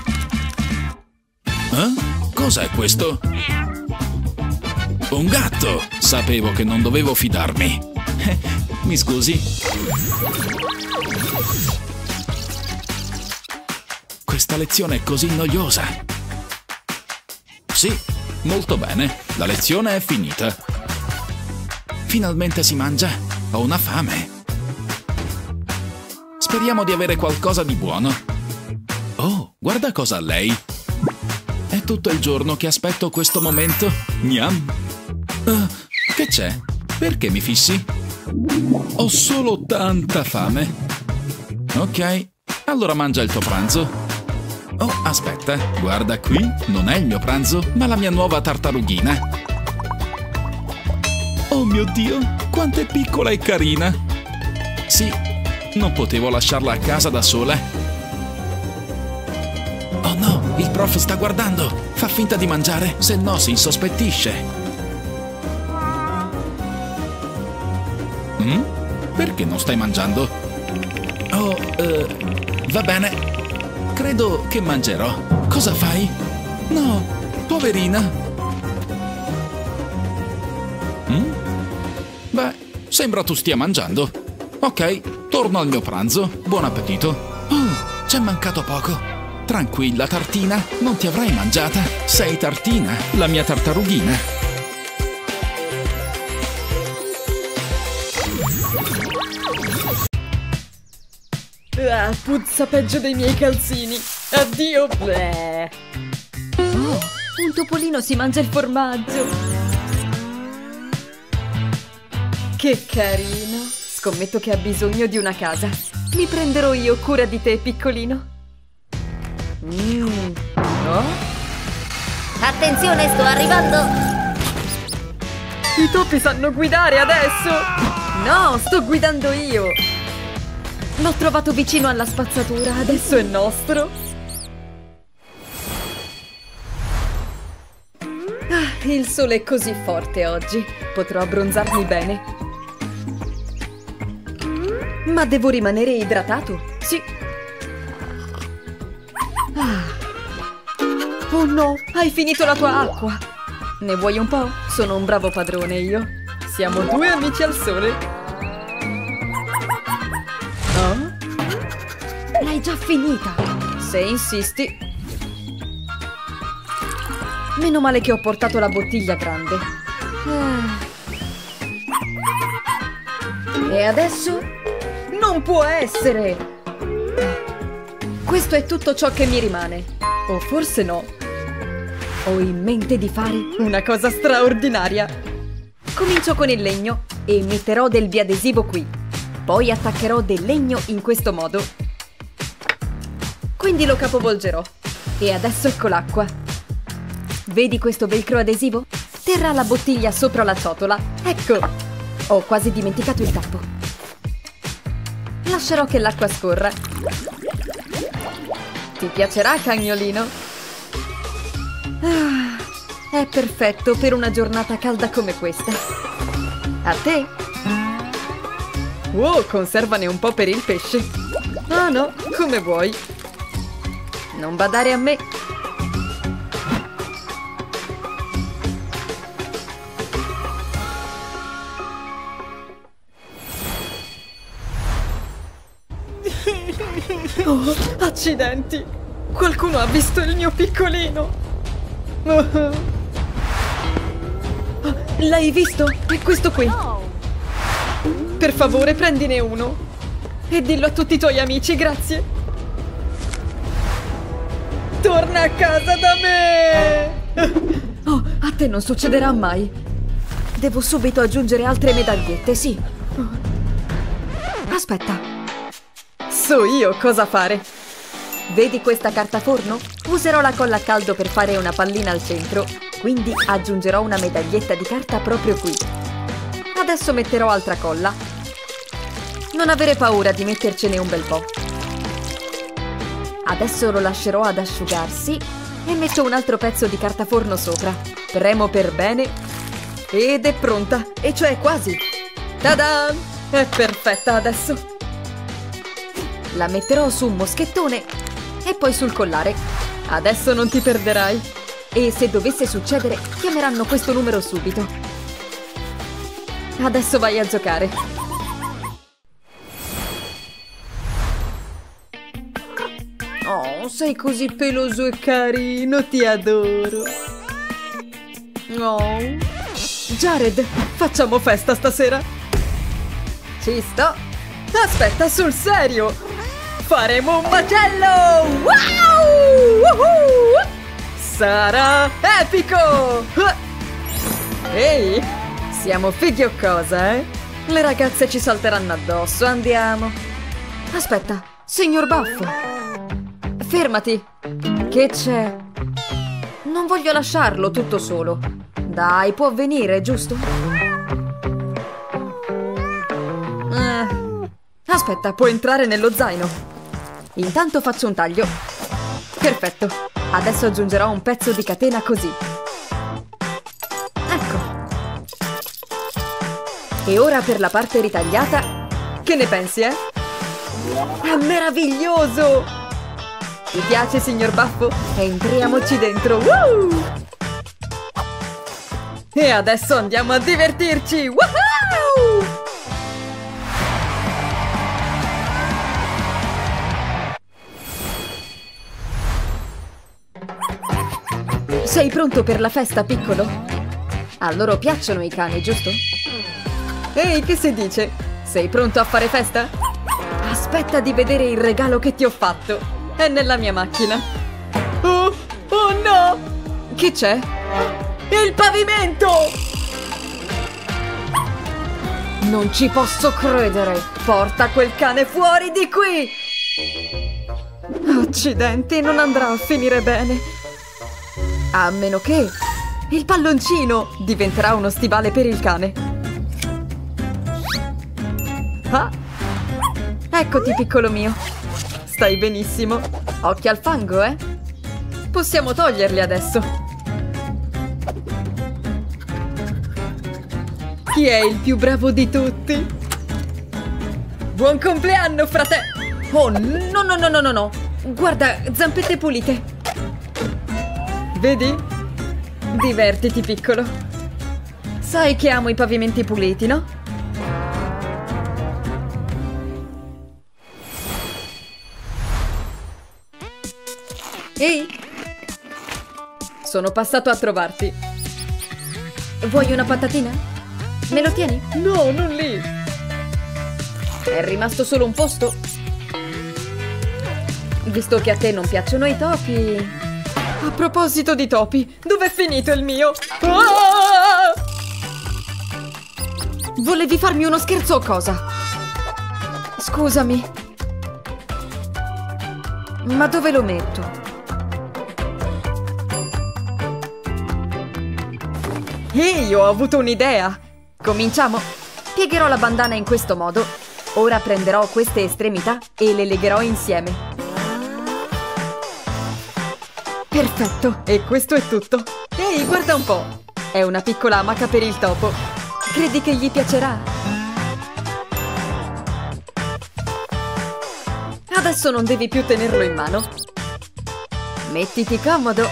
Cos'è questo? Un gatto! Sapevo che non dovevo fidarmi. Mi scusi? Questa lezione è così noiosa. Sì, molto bene. La lezione è finita. Finalmente si mangia. Ho una fame. Speriamo di avere qualcosa di buono. Oh, guarda cosa ha lei. È tutto il giorno che aspetto questo momento. Gnam. Che c'è? Perché mi fissi? Ho solo tanta fame. Ok, allora mangia il tuo pranzo. Oh, aspetta, guarda qui, non è il mio pranzo, ma la mia nuova tartarughina. Oh mio Dio, quanto è piccola e carina. Sì, non potevo lasciarla a casa da sola. Oh no, il prof sta guardando. Fa finta di mangiare, se no si insospettisce. Perché non stai mangiando? Oh, va bene. Credo che mangerò. Cosa fai? No, poverina. Beh, sembra tu stia mangiando. Ok, torno al mio pranzo. Buon appetito. Oh, c'è mancato poco. Tranquilla, Tartina, non ti avrai mangiata. Sei Tartina, la mia tartarughina. Ah, puzza peggio dei miei calzini. Addio. Bleh. Oh, un topolino si mangia il formaggio. Che carino. Scommetto che ha bisogno di una casa. Mi prenderò io cura di te, piccolino. No? Attenzione, sto arrivando! I topi sanno guidare adesso! No, sto guidando io! L'ho trovato vicino alla spazzatura, adesso è nostro! Ah, il sole è così forte oggi, potrò abbronzarmi bene. Ma devo rimanere idratato? Sì! Oh no, hai finito la tua acqua! Ne vuoi un po'? Sono un bravo padrone io. Siamo due amici al sole. Oh? L'hai già finita! Se insisti. Meno male che ho portato la bottiglia grande. E adesso? Non può essere! Questo è tutto ciò che mi rimane. O forse no. Ho in mente di fare una cosa straordinaria. Comincio con il legno e metterò del biadesivo qui. Poi attaccherò del legno in questo modo. Quindi lo capovolgerò. E adesso ecco l'acqua. Vedi questo velcro adesivo? Terrà la bottiglia sopra la ciotola. Ecco! Ho quasi dimenticato il tappo. Lascerò che l'acqua scorra. Ti piacerà, cagnolino? Ah, è perfetto per una giornata calda come questa. A te? Oh, conservane un po' per il pesce. Ah no, come vuoi. Non badare a me. Oh, accidenti! Qualcuno ha visto il mio piccolino! L'hai visto? È questo qui! Per favore, prendine uno! E dillo a tutti i tuoi amici, grazie! Torna a casa da me! Oh, a te non succederà mai! Devo subito aggiungere altre medagliette, sì! Aspetta! So io cosa fare! Vedi questa carta forno? Userò la colla a caldo per fare una pallina al centro, quindi aggiungerò una medaglietta di carta proprio qui. Adesso metterò altra colla. Non avere paura di mettercene un bel po'. Adesso lo lascerò ad asciugarsi e metto un altro pezzo di carta forno sopra. Premo per bene ed è pronta, e cioè quasi. Ta-da! È perfetta adesso. La metterò su un moschettone e poi sul collare. Adesso non ti perderai. E se dovesse succedere, chiameranno questo numero subito. Adesso vai a giocare. Oh, sei così peloso e carino, ti adoro. Oh. Jared, facciamo festa stasera? Ci sto. Aspetta, sul serio. Faremo un macello! Wow! Woohoo! Sarà epico! Ehi, siamo fighi o cosa, eh? Le ragazze ci salteranno addosso, andiamo. Aspetta, signor Baffo. Fermati. Che c'è? Non voglio lasciarlo tutto solo. Dai, può venire, giusto? Aspetta, può entrare nello zaino. Intanto faccio un taglio. Perfetto. Adesso aggiungerò un pezzo di catena così. Ecco. E ora per la parte ritagliata. Che ne pensi, eh? È meraviglioso! Ti piace, signor Baffo? Entriamoci dentro. Woo! E adesso andiamo a divertirci! Woohoo! Sei pronto per la festa, piccolo? A loro piacciono i cani, giusto? Ehi, che si dice? Sei pronto a fare festa? Aspetta di vedere il regalo che ti ho fatto. È nella mia macchina. Oh no! Che c'è? Il pavimento! Non ci posso credere! Porta quel cane fuori di qui! Accidenti, non andrà a finire bene. A meno che il palloncino diventerà uno stivale per il cane. Ah! Eccoti, piccolo mio. Stai benissimo. Occhi al fango, eh? Possiamo toglierli adesso. Chi è il più bravo di tutti? Buon compleanno, fratello! Oh, no! Guarda, zampette pulite. Vedi? Divertiti, piccolo. Sai che amo i pavimenti puliti, no? Ehi! Sono passato a trovarti. Vuoi una patatina? Me lo tieni? No, non lì! È rimasto solo un posto? Visto che a te non piacciono i topi... A proposito di topi, dov'è finito il mio? Ah! Volevi farmi uno scherzo o cosa? Scusami. Ma dove lo metto? Ehi, ho avuto un'idea! Cominciamo! Piegherò la bandana in questo modo. Ora prenderò queste estremità e le legherò insieme. Perfetto! E questo è tutto! Ehi, guarda un po'! È una piccola amaca per il topo. Credi che gli piacerà? Adesso non devi più tenerlo in mano. Mettiti comodo!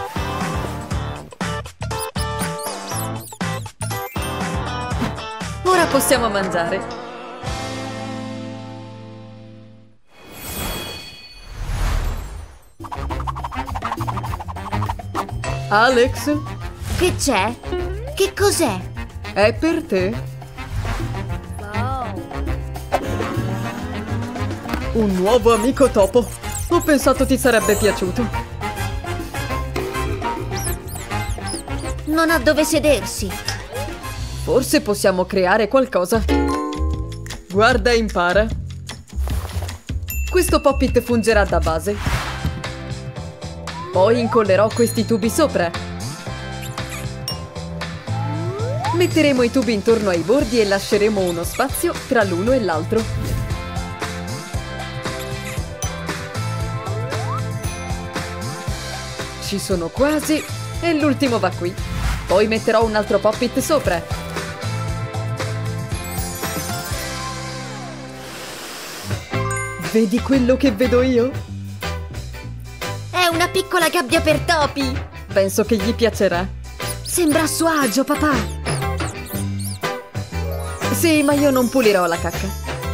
Ora possiamo mangiare! Alex? Che c'è? Che cos'è? È per te. Un nuovo amico topo. Ho pensato ti sarebbe piaciuto. Non ha dove sedersi. Forse possiamo creare qualcosa. Guarda e impara. Questo pop-it fungerà da base. Poi incollerò questi tubi sopra. Metteremo i tubi intorno ai bordi e lasceremo uno spazio tra l'uno e l'altro. Ci sono quasi e l'ultimo va qui. Poi metterò un altro Pop-It sopra. Vedi quello che vedo io? È una piccola gabbia per topi! Penso che gli piacerà. Sembra a suo agio, papà! Sì, ma io non pulirò la cacca.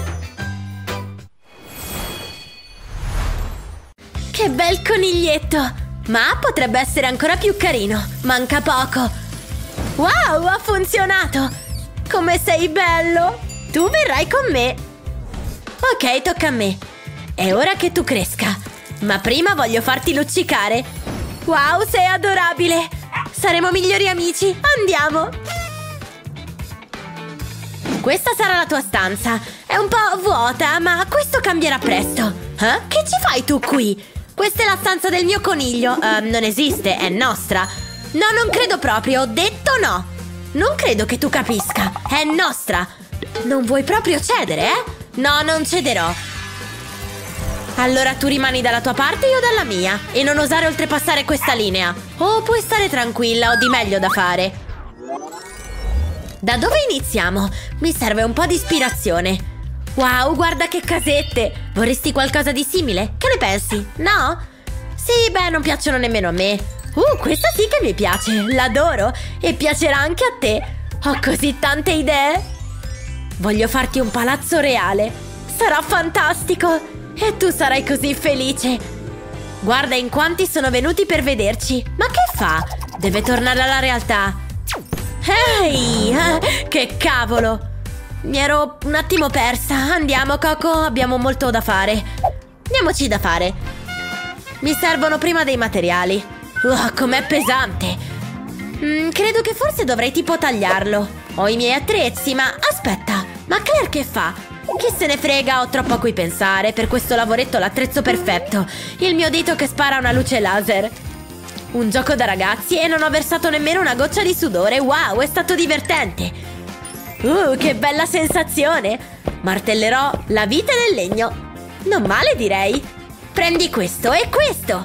Che bel coniglietto! Ma potrebbe essere ancora più carino. Manca poco. Wow, ha funzionato! Come sei bello! Tu verrai con me. Ok, tocca a me. È ora che tu cresca. Ma prima voglio farti luccicare. Wow, sei adorabile! Saremo migliori amici. Andiamo! Questa sarà la tua stanza. È un po' vuota, ma questo cambierà presto. Che ci fai tu qui? Questa è la stanza del mio coniglio. Non esiste, è nostra. No, non credo proprio. Ho detto no. Non credo che tu capisca. È nostra. Non vuoi proprio cedere, eh? No, non cederò. Allora tu rimani dalla tua parte e io dalla mia. E non osare oltrepassare questa linea. Oh, puoi stare tranquilla, ho di meglio da fare. Da dove iniziamo? Mi serve un po' di ispirazione. Wow, guarda che casette! Vorresti qualcosa di simile? Che ne pensi? No? Sì, beh, non piacciono nemmeno a me. Questa sì che mi piace, l'adoro! E piacerà anche a te. Ho così tante idee. Voglio farti un palazzo reale. Sarà fantastico! E tu sarai così felice. Guarda in quanti sono venuti per vederci. Ma che fa? Deve tornare alla realtà. Ehi, che cavolo! Mi ero un attimo persa. Andiamo, Coco, abbiamo molto da fare. Diamoci da fare. Mi servono prima dei materiali. Com'è pesante. Credo che forse dovrei tipo tagliarlo. Ho i miei attrezzi, ma aspetta. Ma Claire che fa? Chi se ne frega, ho troppo a cui pensare. Per questo lavoretto l'attrezzo perfetto. Il mio dito che spara una luce laser. Un gioco da ragazzi e non ho versato nemmeno una goccia di sudore. Wow, è stato divertente. Che bella sensazione. Martellerò la vite nel legno. Non male, direi. Prendi questo e questo.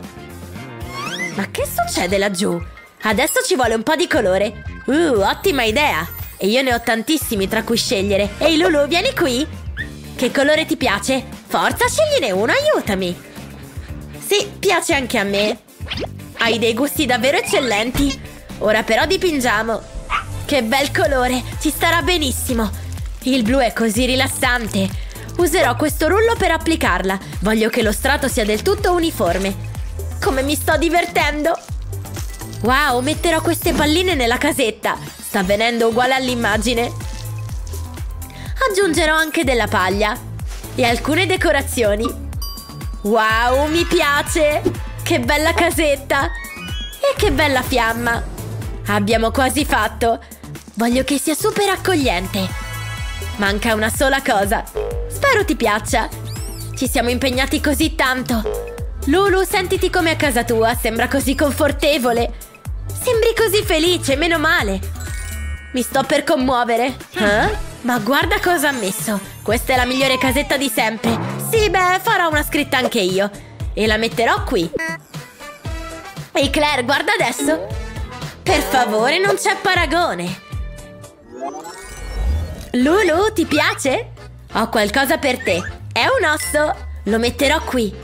Ma che succede laggiù? Adesso ci vuole un po' di colore. Ottima idea. E io ne ho tantissimi tra cui scegliere. Ehi Lulu, vieni qui. Che colore ti piace? Forza, scegliene uno, aiutami. Sì, piace anche a me. Hai dei gusti davvero eccellenti. Ora però dipingiamo. Che bel colore, ci starà benissimo. Il blu è così rilassante. Userò questo rullo per applicarla. Voglio che lo strato sia del tutto uniforme. Come mi sto divertendo. Wow, metterò queste palline nella casetta. Sta venendo uguale all'immagine. Aggiungerò anche della paglia e alcune decorazioni. Wow, mi piace! Che bella casetta! E che bella fiamma! Abbiamo quasi fatto! Voglio che sia super accogliente. Manca una sola cosa. Spero ti piaccia. Ci siamo impegnati così tanto. Lulu, sentiti come a casa tua, sembra così confortevole. Sembri così felice, meno male. Mi sto per commuovere. Ma guarda cosa ha messo. Questa è la migliore casetta di sempre. Sì, beh, farò una scritta anche io. E la metterò qui. Ehi Claire, guarda adesso. Per favore, non c'è paragone. Lulu, ti piace? Ho qualcosa per te. È un osso. Lo metterò qui.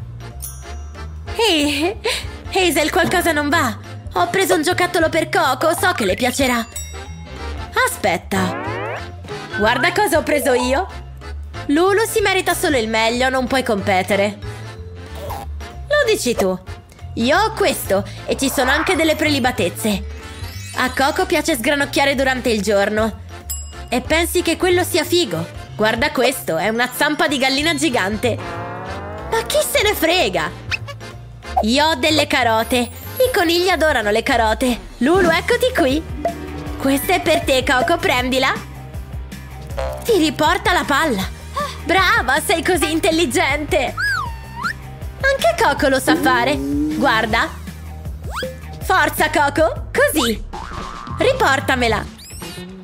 Ehi, Hazel, qualcosa non va. Ho preso un giocattolo per Coco, so che le piacerà. Aspetta. Guarda cosa ho preso io. Lulu si merita solo il meglio, non puoi competere. Lo dici tu. Io ho questo e ci sono anche delle prelibatezze. A Coco piace sgranocchiare durante il giorno. E pensi che quello sia figo? Guarda questo, è una zampa di gallina gigante. Ma chi se ne frega? Io ho delle carote. I conigli adorano le carote. Lulu, eccoti qui. Questa è per te, Coco, prendila. Ti riporta la palla. Brava, sei così intelligente. Anche Coco lo sa fare. Guarda. Forza, Coco, così. Riportamela.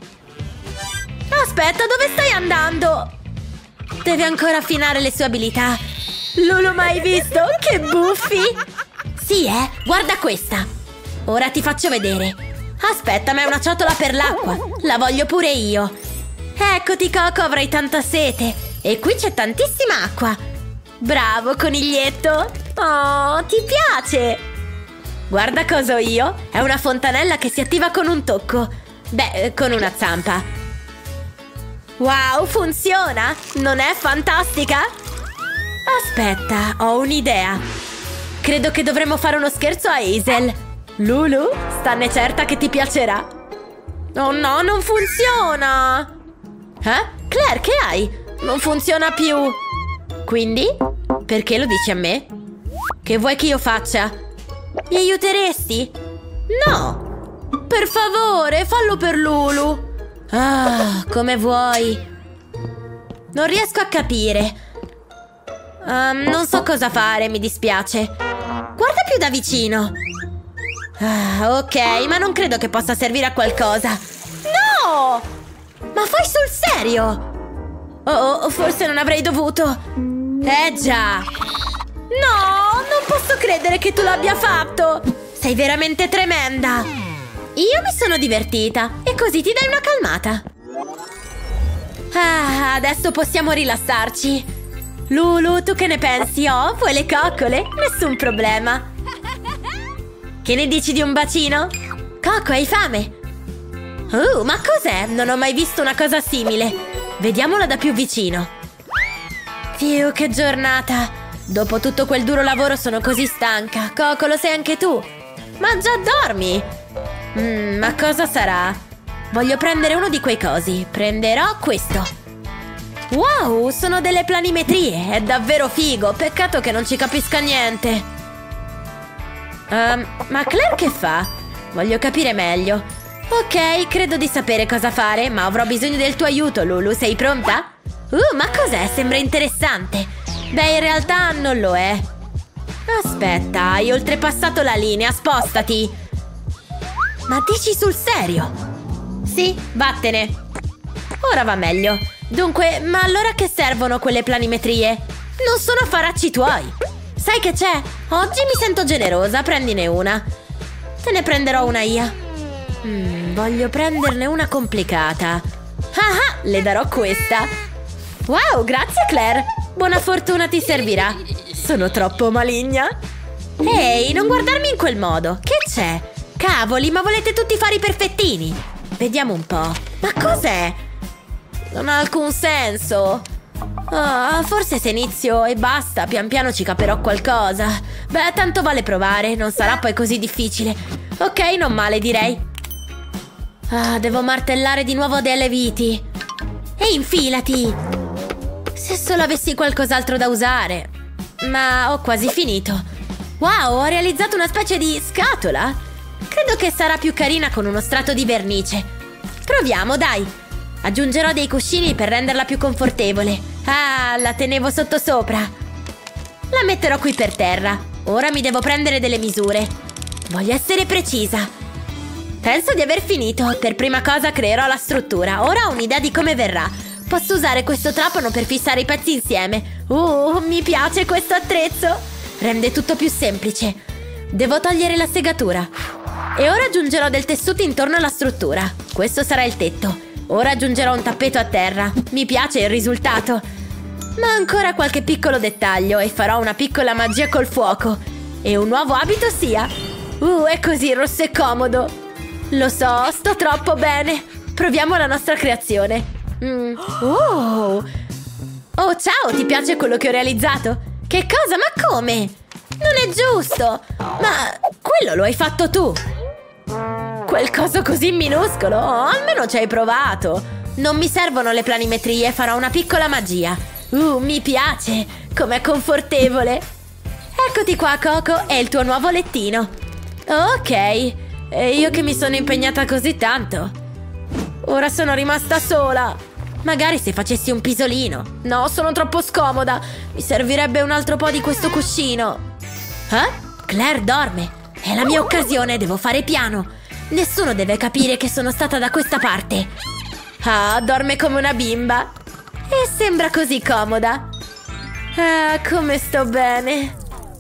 Aspetta, dove stai andando? Deve ancora affinare le sue abilità. Lulu, mai visto? Che buffi! Sì, guarda questa. Ora ti faccio vedere. Aspetta, ma è una ciotola per l'acqua. La voglio pure io. Eccoti, Coco, avrai tanta sete. E qui c'è tantissima acqua. Bravo, coniglietto. Oh, ti piace? Guarda cosa ho io. È una fontanella che si attiva con un tocco. Beh, con una zampa. Wow, funziona? Non è fantastica? Aspetta, ho un'idea. Credo che dovremmo fare uno scherzo a Hazel. Lulu, stanne certa che ti piacerà. Oh no, non funziona! Claire, che hai? Non funziona più. Quindi? Perché lo dici a me? Che vuoi che io faccia? Mi aiuteresti? No! Per favore, fallo per Lulu. Ah, come vuoi. Non riesco a capire. Non so cosa fare, mi dispiace. Guarda più da vicino. Ah, ok, ma non credo che possa servire a qualcosa. No! Ma fai sul serio? Oh, forse non avrei dovuto. Già. No, non posso credere che tu l'abbia fatto. Sei veramente tremenda. Io mi sono divertita e così ti dai una calmata. Ah, adesso possiamo rilassarci. Lulu, tu che ne pensi? Oh, vuoi le coccole? Nessun problema. Che ne dici di un bacino? Coco, hai fame? Ma cos'è? Non ho mai visto una cosa simile. Vediamola da più vicino. Fiu, che giornata. Dopo tutto quel duro lavoro sono così stanca. Coco, lo sei anche tu. Ma già dormi. Ma cosa sarà? Voglio prendere uno di quei cosi. Prenderò questo. Wow, sono delle planimetrie. È davvero figo. Peccato che non ci capisca niente. Ma Claire che fa? Voglio capire meglio. Ok, credo di sapere cosa fare, ma avrò bisogno del tuo aiuto, Lulu. Sei pronta? Ma cos'è? Sembra interessante. Beh, in realtà non lo è. Aspetta, hai oltrepassato la linea. Spostati. Ma dici sul serio? Sì, vattene. Ora va meglio. Dunque, ma allora che servono quelle planimetrie? Non sono affaracci tuoi. Sai che c'è? Oggi mi sento generosa, prendine una. Te ne prenderò una io. Voglio prenderne una complicata. Ah, le darò questa. Wow, grazie Claire. Buona fortuna ti servirà. Sono troppo maligna. Ehi, non guardarmi in quel modo. Che c'è? Cavoli, ma volete tutti fare i perfettini? Vediamo un po'. Ma cos'è? Non ha alcun senso. Forse se inizio e basta, pian piano ci caperò qualcosa. Beh, tanto vale provare, non sarà poi così difficile. Ok, non male direi. Devo martellare di nuovo delle viti. E infilati. Se solo avessi qualcos'altro da usare. Ma ho quasi finito. Wow, ho realizzato una specie di scatola. Credo che sarà più carina con uno strato di vernice. Proviamo, dai. Aggiungerò dei cuscini per renderla più confortevole. La tenevo sottosopra. La metterò qui per terra. Ora mi devo prendere delle misure. Voglio essere precisa. Penso di aver finito. Per prima cosa creerò la struttura. Ora ho un'idea di come verrà. Posso usare questo trapano per fissare i pezzi insieme. Mi piace questo attrezzo. Rende tutto più semplice. Devo togliere la segatura. E ora aggiungerò del tessuto intorno alla struttura. Questo sarà il tetto. Ora aggiungerò un tappeto a terra. Mi piace il risultato. Ma ancora qualche piccolo dettaglio e farò una piccola magia col fuoco. E un nuovo abito sia. È così rosso e comodo. Lo so, sto troppo bene. Proviamo la nostra creazione. Oh, ciao, ti piace quello che ho realizzato? Che cosa? Ma come? Non è giusto. Ma quello lo hai fatto tu. Quel coso così minuscolo. Almeno ci hai provato. Non mi servono le planimetrie, farò una piccola magia. Mi piace. Com'è confortevole. Eccoti qua, Coco, è il tuo nuovo lettino. Ok, e io che mi sono impegnata così tanto. Ora sono rimasta sola. Magari se facessi un pisolino. No, sono troppo scomoda. Mi servirebbe un altro po' di questo cuscino. Claire dorme. È la mia occasione, devo fare piano. Nessuno deve capire che sono stata da questa parte. Ah, dorme come una bimba. E sembra così comoda. Ah, come sto bene.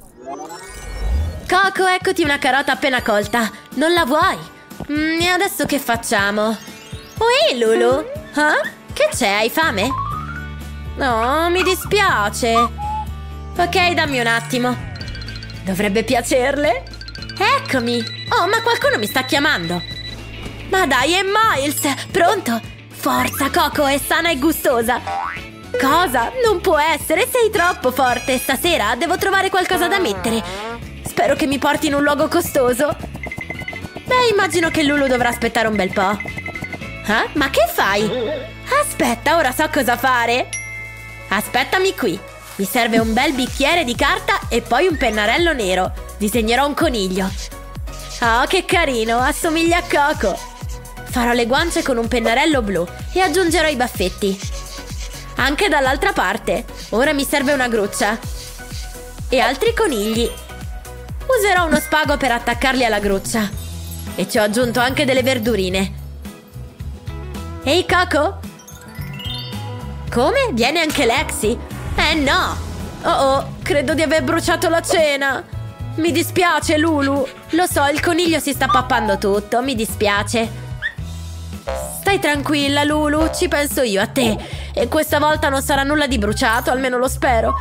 Coco, eccoti una carota appena colta. Non la vuoi? E adesso che facciamo? Ui, Lulu. Che c'è? Hai fame? No, mi dispiace. Ok, dammi un attimo. Dovrebbe piacerle. Eccomi. Oh, ma qualcuno mi sta chiamando. Ma dai, è Miles. Pronto? Forza, Coco, è sana e gustosa. Cosa? Non può essere, sei troppo forte. Stasera devo trovare qualcosa da mettere. Spero che mi porti in un luogo costoso. Beh, immagino che Lulu dovrà aspettare un bel po'. Ma che fai? Aspetta, ora so cosa fare. Aspettami qui. Mi serve un bel bicchiere di carta e poi un pennarello nero. Disegnerò un coniglio. Oh, che carino, assomiglia a Coco. Farò le guance con un pennarello blu e aggiungerò i baffetti. Anche dall'altra parte. Ora mi serve una gruccia. E altri conigli. Userò uno spago per attaccarli alla gruccia. E ci ho aggiunto anche delle verdurine. Ehi, Coco? Come? Viene anche Lexi? No! Oh, credo di aver bruciato la cena. Mi dispiace, Lulu. Lo so, il coniglio si sta pappando tutto. Mi dispiace. Stai tranquilla, Lulu. Ci penso io a te. E questa volta non sarà nulla di bruciato, almeno lo spero.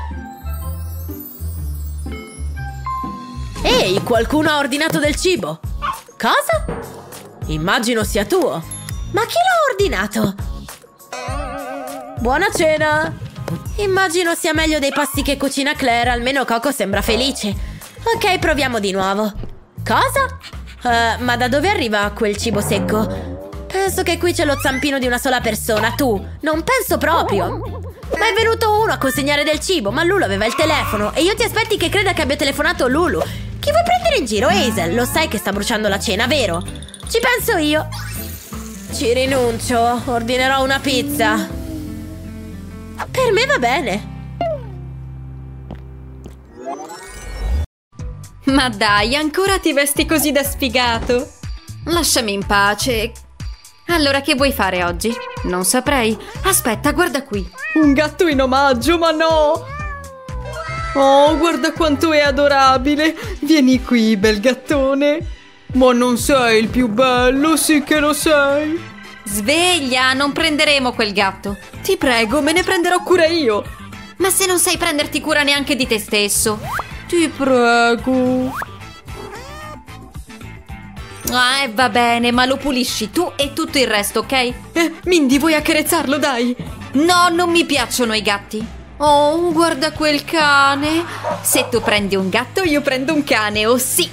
Ehi, qualcuno ha ordinato del cibo. Cosa? Immagino sia tuo. Ma chi l'ha ordinato? Buona cena. Immagino sia meglio dei pasti che cucina Claire. Almeno Coco sembra felice. Ok, proviamo di nuovo. Cosa? Ma da dove arriva quel cibo secco? Penso che qui c'è lo zampino di una sola persona. Tu? Non penso proprio. Ma è venuto uno a consegnare del cibo. Ma Lulu aveva il telefono. E io ti aspetti che creda che abbia telefonato Lulu. Chi vuoi prendere in giro? Hazel, lo sai che sta bruciando la cena, vero? Ci penso io. Ci rinuncio. Ordinerò una pizza. Per me va bene. Ma dai, ancora ti vesti così da sfigato? Lasciami in pace. Allora, che vuoi fare oggi? Non saprei. Aspetta, guarda qui. Un gatto in omaggio, ma no! Oh, guarda quanto è adorabile. Vieni qui, bel gattone. Ma non sei il più bello, sì che lo sei. Sveglia, non prenderemo quel gatto. Ti prego, me ne prenderò cura io. Ma se non sai prenderti cura neanche di te stesso. Ti prego. Va bene, ma lo pulisci tu e tutto il resto, ok? Mindy, vuoi accarezzarlo, dai? No, non mi piacciono i gatti. Oh, guarda quel cane. Se tu prendi un gatto, io prendo un cane, oh sì.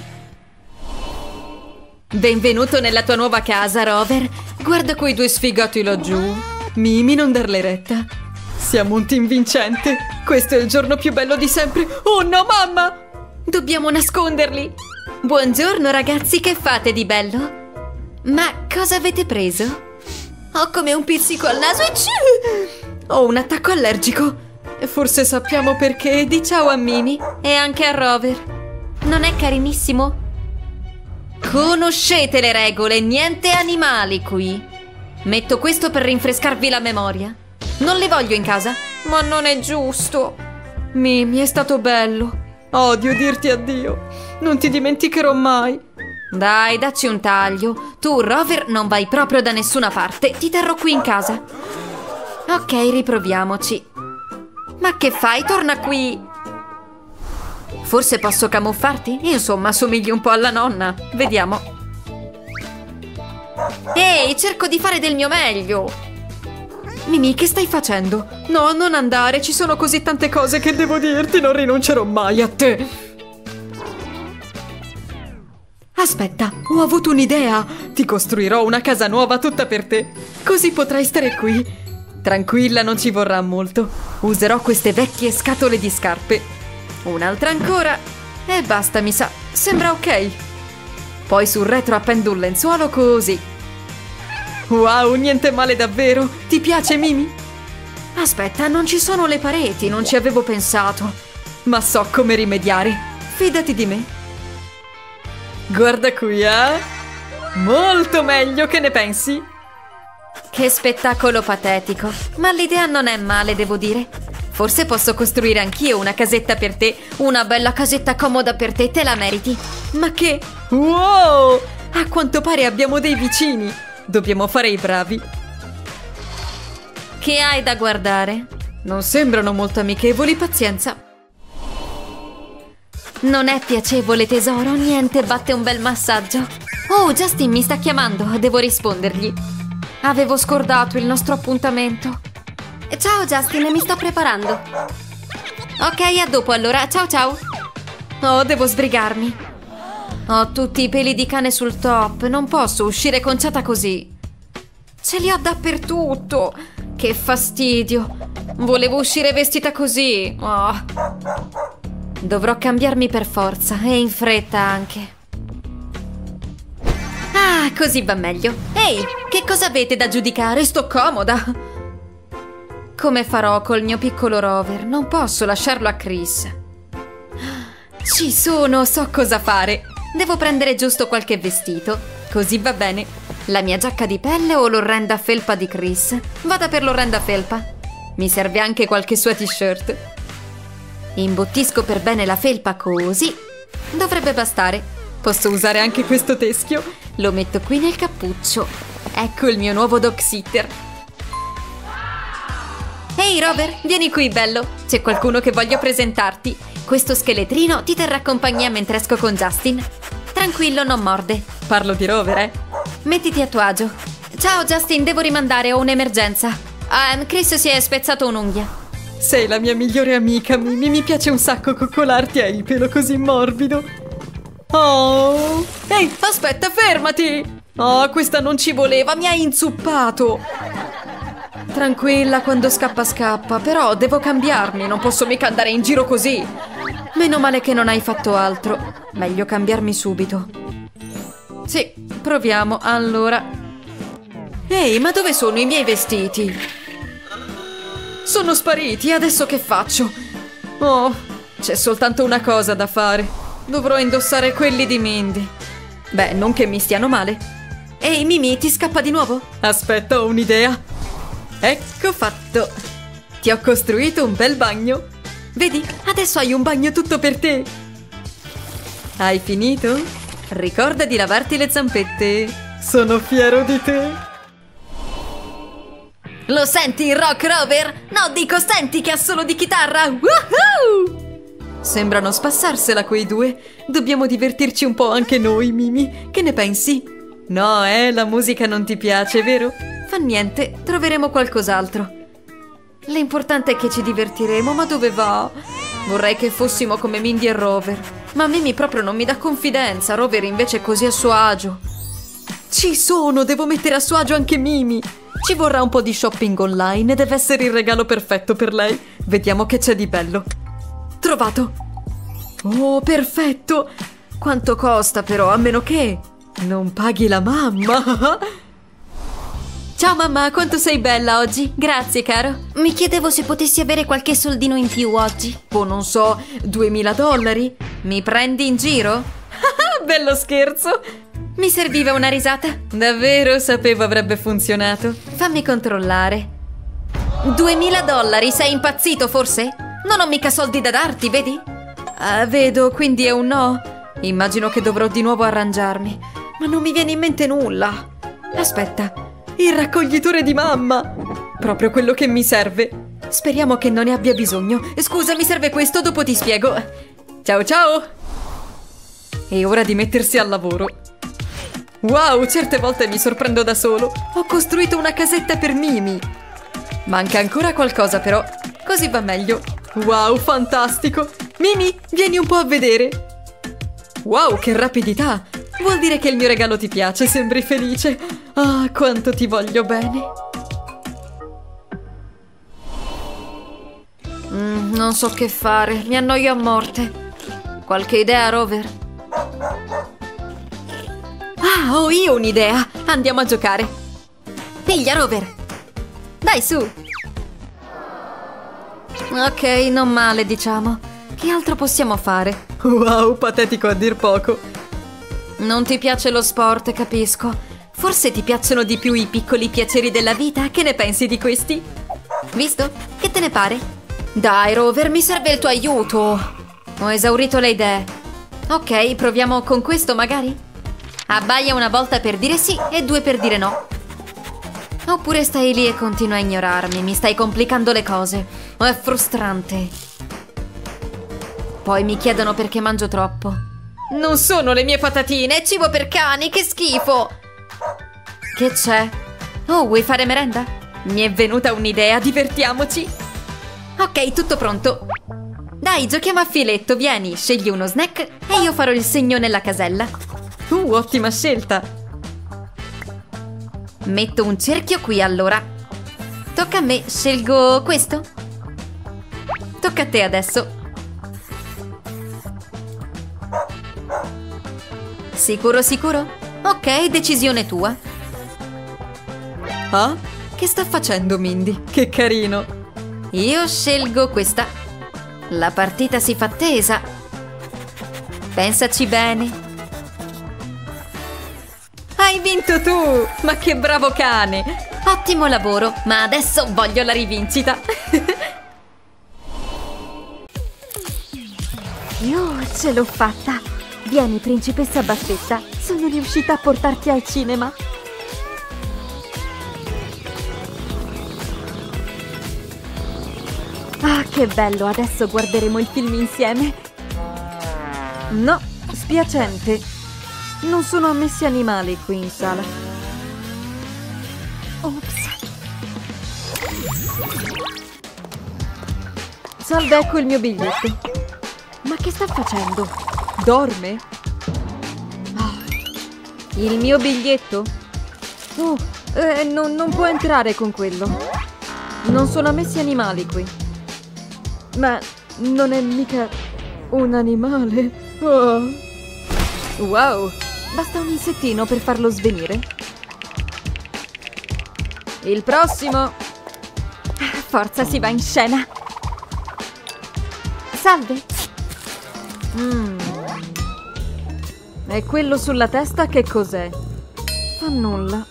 Benvenuto nella tua nuova casa, Rover. Guarda quei due sfigati laggiù. Mimi, non darle retta. Siamo un team vincente. Questo è il giorno più bello di sempre. Oh no, mamma! Dobbiamo nasconderli. Buongiorno, ragazzi, che fate di bello? Ma cosa avete preso? Ho come un pizzico al naso e ho un attacco allergico. Forse sappiamo perché. Di ciao a Mimi e anche a Rover. Non è carinissimo? Conoscete le regole, niente animali qui. Metto questo per rinfrescarvi la memoria. Non li voglio in casa. Ma non è giusto. Mimi, è stato bello. Odio dirti addio. Non ti dimenticherò mai. Dai, dacci un taglio. Tu, Rover, non vai proprio da nessuna parte. Ti terrò qui in casa. Ok, riproviamoci. Ma che fai? Torna qui. Forse posso camuffarti? Insomma, somigli un po' alla nonna. Vediamo. Ehi, cerco di fare del mio meglio. Mimi, che stai facendo? No, non andare, ci sono così tante cose che devo dirti, non rinuncerò mai a te. Aspetta, ho avuto un'idea. Ti costruirò una casa nuova tutta per te. Così potrai stare qui. Tranquilla, non ci vorrà molto. Userò queste vecchie scatole di scarpe. Un'altra ancora. E basta, mi sa. Sembra ok. Poi sul retro appendo un lenzuolo così. Wow, niente male davvero. Ti piace, Mimi? Aspetta, non ci sono le pareti, non ci avevo pensato. Ma so come rimediare. Fidati di me. Guarda qui, Molto meglio, che ne pensi? Che spettacolo patetico. Ma l'idea non è male, devo dire. Forse posso costruire anch'io una casetta per te. Una bella casetta comoda per te, te la meriti. Ma che... Wow! A quanto pare abbiamo dei vicini. Dobbiamo fare i bravi. Che hai da guardare? Non sembrano molto amichevoli, pazienza. Non è piacevole, tesoro. Niente batte un bel massaggio. Oh, Justin mi sta chiamando. Devo rispondergli. Avevo scordato il nostro appuntamento. Ciao Justin, mi sto preparando. Ok, a dopo allora. Ciao ciao. Oh, devo sbrigarmi. Ho tutti i peli di cane sul top. Non posso uscire conciata così. Ce li ho dappertutto. Che fastidio. Volevo uscire vestita così. Oh. Dovrò cambiarmi per forza. E in fretta anche. Ah, così va meglio. Ehi, che cosa avete da giudicare? Sto comoda. Come farò col mio piccolo Rover? Non posso lasciarlo a Chris. Ci sono, so cosa fare. Devo prendere giusto qualche vestito. Così va bene. La mia giacca di pelle o l'orrenda felpa di Chris? Vada per l'orrenda felpa. Mi serve anche qualche sua t-shirt. Imbottisco per bene la felpa così. Dovrebbe bastare. Posso usare anche questo teschio. Lo metto qui nel cappuccio. Ecco il mio nuovo dog sitter. Ehi Rover, vieni qui bello. C'è qualcuno che voglio presentarti. Questo scheletrino ti terrà compagnia mentre esco con Justin. Tranquillo, non morde. Parlo di Rover, eh? Mettiti a tuo agio. Ciao Justin, devo rimandare, ho un'emergenza. Chris si è spezzato un'unghia. Sei la mia migliore amica, Mimi. Mi piace un sacco coccolarti, hai il pelo così morbido. Oh! Ehi, aspetta, fermati! Oh, questa non ci voleva, mi hai inzuppato. Tranquilla, quando scappa scappa, però devo cambiarmi, non posso mica andare in giro così. Meno male che non hai fatto altro. Meglio cambiarmi subito. Sì, proviamo, allora. Ehi, ma dove sono i miei vestiti? Sono spariti, adesso che faccio? Oh, c'è soltanto una cosa da fare. Dovrò indossare quelli di Mindy. Beh, non che mi stiano male. Ehi, Mimi, ti scappa di nuovo? Aspetta, ho un'idea. Ecco fatto. Ti ho costruito un bel bagno. Vedi, adesso hai un bagno tutto per te. Hai finito? Ricorda di lavarti le zampette. Sono fiero di te. Lo senti il rock, Rover? No, dico, senti che assolo di chitarra. Woohoo! Sembrano spassarsela quei due. Dobbiamo divertirci un po' anche noi, Mimi. Che ne pensi? No, la musica non ti piace, vero? Fa niente, troveremo qualcos'altro. L'importante è che ci divertiremo, ma dove va? Vorrei che fossimo come Mindy e Rover. Ma Mimi proprio non mi dà confidenza, Rover invece è così a suo agio. Ci sono, devo mettere a suo agio anche Mimi. Ci vorrà un po' di shopping online e deve essere il regalo perfetto per lei. Vediamo che c'è di bello. Trovato. Oh, perfetto. Quanto costa però, a meno che non paghi la mamma. Ciao mamma, quanto sei bella oggi. Grazie, caro. Mi chiedevo se potessi avere qualche soldino in più oggi. Oh, non so, $2000? Mi prendi in giro? Bello scherzo. Mi serviva una risata. Davvero sapevo avrebbe funzionato. Fammi controllare. $2000, sei impazzito forse? Non ho mica soldi da darti, vedi? Vedo, quindi è un no. Immagino che dovrò di nuovo arrangiarmi. Ma non mi viene in mente nulla. Aspetta, il raccoglitore di mamma. Proprio quello che mi serve. Speriamo che non ne abbia bisogno. Scusa, mi serve questo, dopo ti spiego. Ciao ciao. È ora di mettersi al lavoro. Wow, certe volte mi sorprendo da solo. Ho costruito una casetta per Mimi. Manca ancora qualcosa però. Così va meglio. Wow, fantastico. Mimi, vieni un po' a vedere. Wow, che rapidità. Vuol dire che il mio regalo ti piace, sembri felice. Ah, quanto ti voglio bene. Non so che fare, mi annoio a morte. Qualche idea, Rover? Ah, ho io un'idea. Andiamo a giocare. Piglia, Rover. Dai, su. Ok, non male, diciamo. Che altro possiamo fare? Wow, patetico a dir poco. Non ti piace lo sport, capisco. Forse ti piacciono di più i piccoli piaceri della vita? Che ne pensi di questi? Visto? Che te ne pare? Dai, Rover, mi serve il tuo aiuto. Ho esaurito le idee. Ok, proviamo con questo magari? Abbaia una volta per dire sì e 2 per dire no. Oppure stai lì e continui a ignorarmi. Mi stai complicando le cose. È frustrante. Poi mi chiedono perché mangio troppo. Non sono le mie patatine, è cibo per cani, che schifo! Che c'è? Oh, vuoi fare merenda? Mi è venuta un'idea, divertiamoci! Ok, tutto pronto. Dai, giochiamo a filetto, vieni, scegli uno snack e io farò il segno nella casella. Ottima scelta! Metto un cerchio qui allora. Tocca a me, scelgo questo. Tocca a te adesso. Sicuro, sicuro? Ok, decisione tua. Ah? Che sta facendo Mindy? Che carino! Io scelgo questa. La partita si fa tesa. Pensaci bene. Hai vinto tu! Ma che bravo cane! Ottimo lavoro, ma adesso voglio la rivincita. Ce l'ho fatta! Vieni, principessa Baffetta, sono riuscita a portarti al cinema. Ah, che bello, adesso guarderemo il film insieme. No, spiacente. Non sono ammessi animali qui in sala. Ops. Salve, ecco il mio biglietto. Ma che sta facendo? Dorme? Il mio biglietto? Oh, non può entrare con quello. Non sono ammessi animali qui. Ma non è mica un animale. Oh. Wow, basta un insettino per farlo svenire. Il prossimo. Forza, si va in scena. Salve. E quello sulla testa che cos'è? Fa nulla.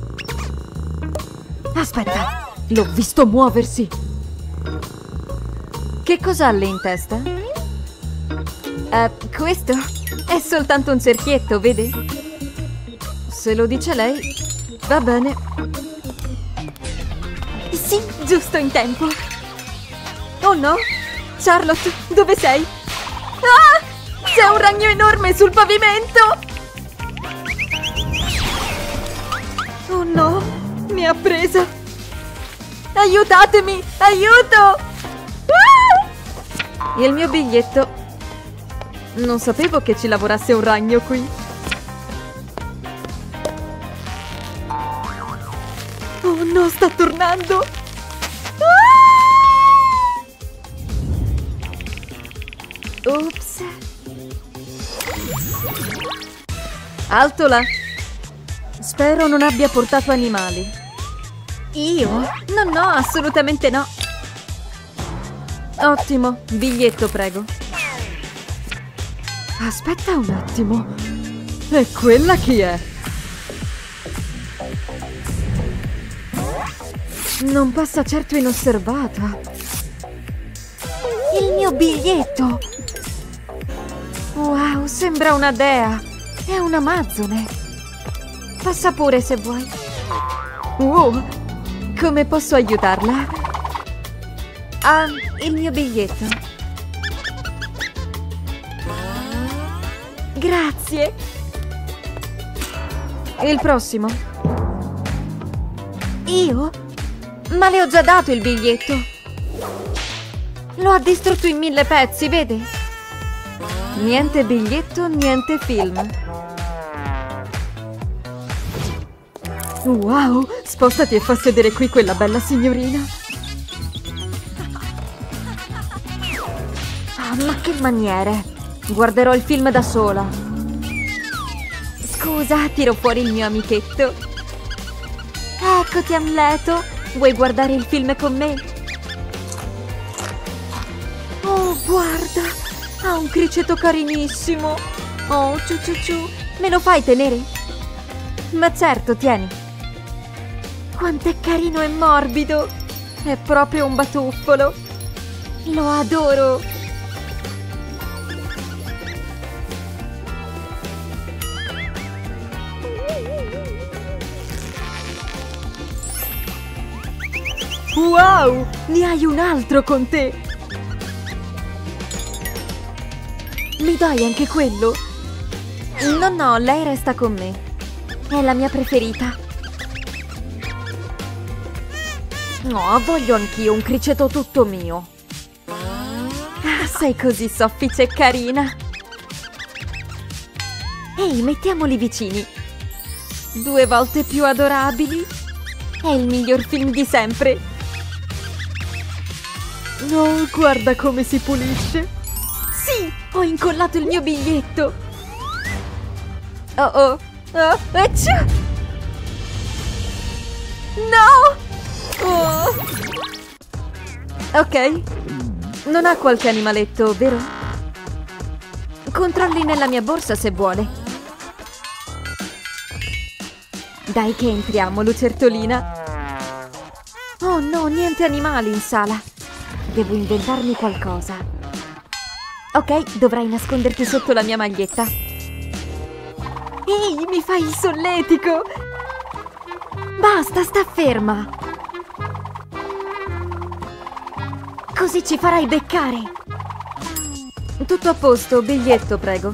Aspetta, l'ho visto muoversi. Che cos'ha lì in testa? Questo è soltanto un cerchietto, vede? Se lo dice lei, va bene. Sì, giusto in tempo. Oh no! Charlotte, dove sei? Ah! C'è un ragno enorme sul pavimento! Oh no! Mi ha presa! Aiutatemi! Aiuto! Ah! Il mio biglietto. Non sapevo che ci lavorasse un ragno qui. Oh no, sta tornando! Ops! Alto là! Spero non abbia portato animali. Io? No, assolutamente no! Ottimo, biglietto prego. Aspetta un attimo. E quella chi è? Non passa certo inosservata. Il mio biglietto! Wow, sembra una dea. È un'amazzone. Passa pure se vuoi. Come posso aiutarla? Ah, il mio biglietto. Grazie! Il prossimo. Io? Ma le ho già dato il biglietto. Lo ha distrutto in 1000 pezzi, vede? Niente biglietto, niente film. Wow, spostati e fa sedere qui quella bella signorina. Ah, ma che maniere! Guarderò il film da sola. Scusa, tiro fuori il mio amichetto. Eccoti, Amleto. Vuoi guardare il film con me? Oh, guarda! Ha un criceto carinissimo. Oh, ciu ciu ciu. Me lo fai tenere? Ma certo, tieni. Quanto è carino e morbido! È proprio un batuffolo! Lo adoro! Wow! Ne hai un altro con te! Mi dai anche quello? No, lei resta con me. È la mia preferita. No, voglio anch'io un criceto tutto mio. Ah, sei così soffice e carina. Ehi, mettiamoli vicini. 2 volte più adorabili. È il miglior film di sempre. No, guarda come si pulisce. Sì, ho incollato il mio biglietto. Oh, acciù! No! Oh. Ok. Non ha qualche animaletto, vero? Controlli nella mia borsa se vuole. Dai che entriamo, lucertolina. Oh no, niente animali in sala. Devo inventarmi qualcosa. Ok, dovrai nasconderti sotto la mia maglietta. Ehi, mi fai il solletico! Basta, sta ferma! Così ci farai beccare! Tutto a posto, biglietto, prego.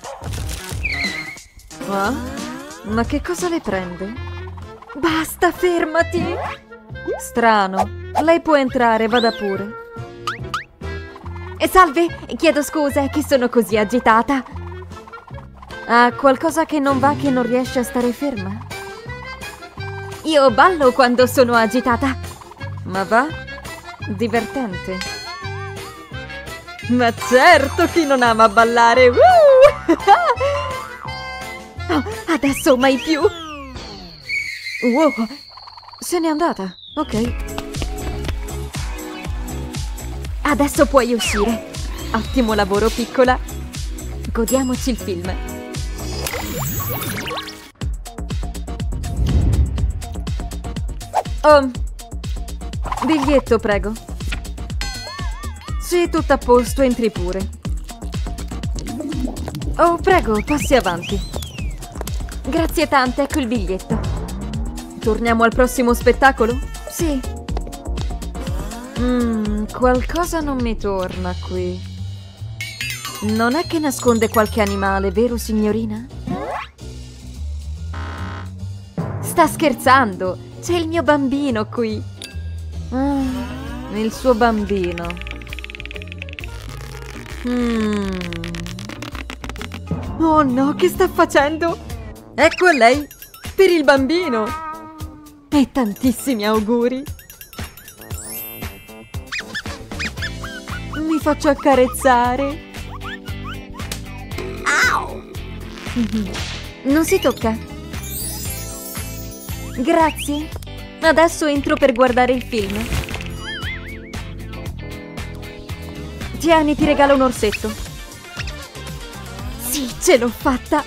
Ah? Ma che cosa le prende? Basta, fermati! Strano, lei può entrare, vada pure. Salve, chiedo scusa, è che sono così agitata. Ha qualcosa che non va, che non riesce a stare ferma? Io ballo quando sono agitata. Ma va? Divertente. Ma certo, chi non ama ballare? Oh, adesso mai più. Wow, se n'è andata. Ok. Adesso puoi uscire. Ottimo lavoro, piccola. Godiamoci il film. Oh, biglietto, prego. Sì, tutto a posto, entri pure. Oh, prego, passi avanti. Grazie tante, ecco il biglietto. Torniamo al prossimo spettacolo? Sì. Qualcosa non mi torna qui. Non è che nasconde qualche animale, vero signorina? Sta scherzando! C'è il mio bambino qui. Il suo bambino. Oh no, che sta facendo? Ecco a lei, per il bambino. E tantissimi auguri. Mi faccio accarezzare. Au! Non si tocca. Grazie. Adesso entro per guardare il film. Tieni, ti regalo un orsetto. Sì, ce l'ho fatta.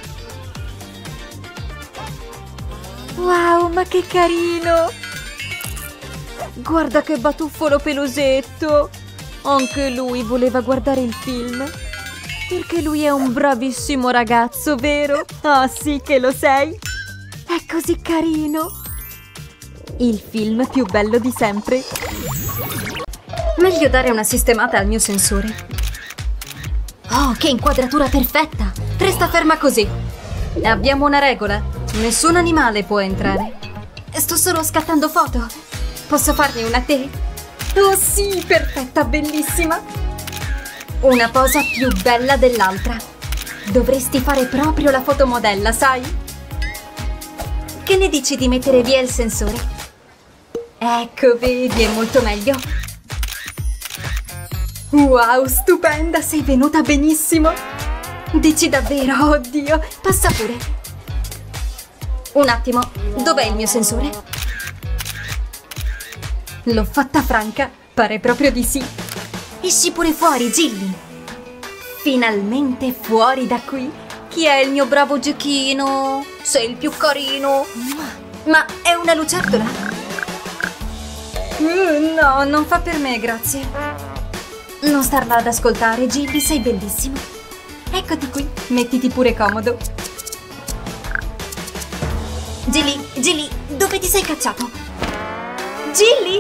Wow, ma che carino. Guarda che batuffolo pelosetto. Anche lui voleva guardare il film. Perché lui è un bravissimo ragazzo, vero? Oh sì che lo sei. È così carino. Il film più bello di sempre. Meglio dare una sistemata al mio sensore. Oh, che inquadratura perfetta. Resta ferma così. Abbiamo una regola. Nessun animale può entrare. Sto solo scattando foto. Posso farne una a te? Oh sì, perfetta, bellissima. Una posa più bella dell'altra. Dovresti fare proprio la fotomodella, sai? Che ne dici di mettere via il sensore? Ecco, vedi, è molto meglio. Wow, stupenda, sei venuta benissimo. Dici davvero, oddio, passa pure. Un attimo, dov'è il mio sensore? L'ho fatta franca, pare proprio di sì. Esci pure fuori, Gilly. Finalmente fuori da qui. Chi è il mio bravo giochino? Sei il più carino. Ma è una lucertola? No, non fa per me, grazie. Non starla ad ascoltare, Gilly, sei bellissimo. Eccoti qui, mettiti pure comodo. Gilly, dove ti sei cacciato? Gilly?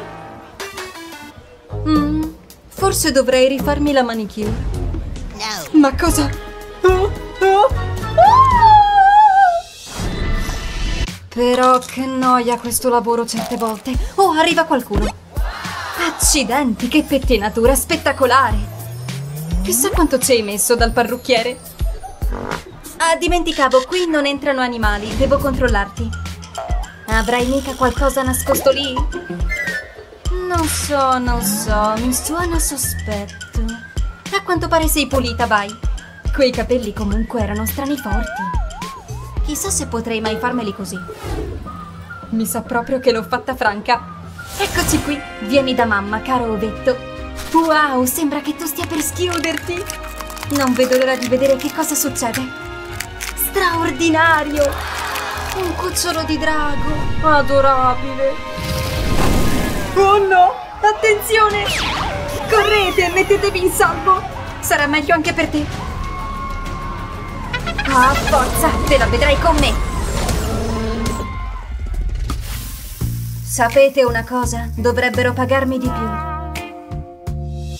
Forse dovrei rifarmi la manicure. No. Ma cosa? Però che noia questo lavoro certe volte. Oh, arriva qualcuno. Accidenti, che pettinatura spettacolare. Chissà quanto ci hai messo dal parrucchiere. Ah, dimenticavo, qui non entrano animali, devo controllarti. Avrai mica qualcosa nascosto lì? Non so, mi suona sospetto. A quanto pare sei pulita, vai. Quei capelli comunque erano strani forti. Chissà se potrei mai farmeli così. Mi sa proprio che l'ho fatta franca. Eccoci qui, vieni da mamma, caro ovetto. Wow, sembra che tu stia per schiuderti. Non vedo l'ora di vedere che cosa succede. Straordinario! Un cucciolo di drago, adorabile. Oh no, attenzione! Correte, mettetevi in salvo. Sarà meglio anche per te. Ah, forza, te la vedrai con me. Sapete una cosa? Dovrebbero pagarmi di più.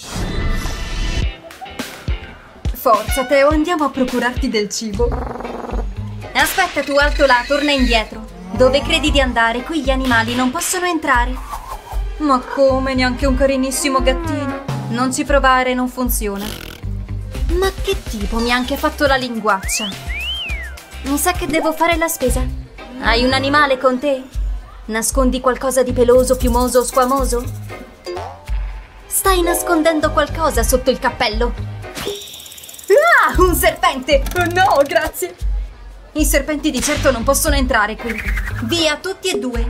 Forza, Teo, andiamo a procurarti del cibo. Aspetta tu, alto là, torna indietro. Dove credi di andare? Qui gli animali non possono entrare. Ma come? Neanche un carinissimo gattino? Non ci provare, non funziona. Ma che tipo? Mi ha anche fatto la linguaccia. Mi sa che devo fare la spesa. Hai un animale con te? Nascondi qualcosa di peloso, piumoso o squamoso? Stai nascondendo qualcosa sotto il cappello? Ah, un serpente! Oh no, grazie! I serpenti di certo non possono entrare qui. Via, tutti e due.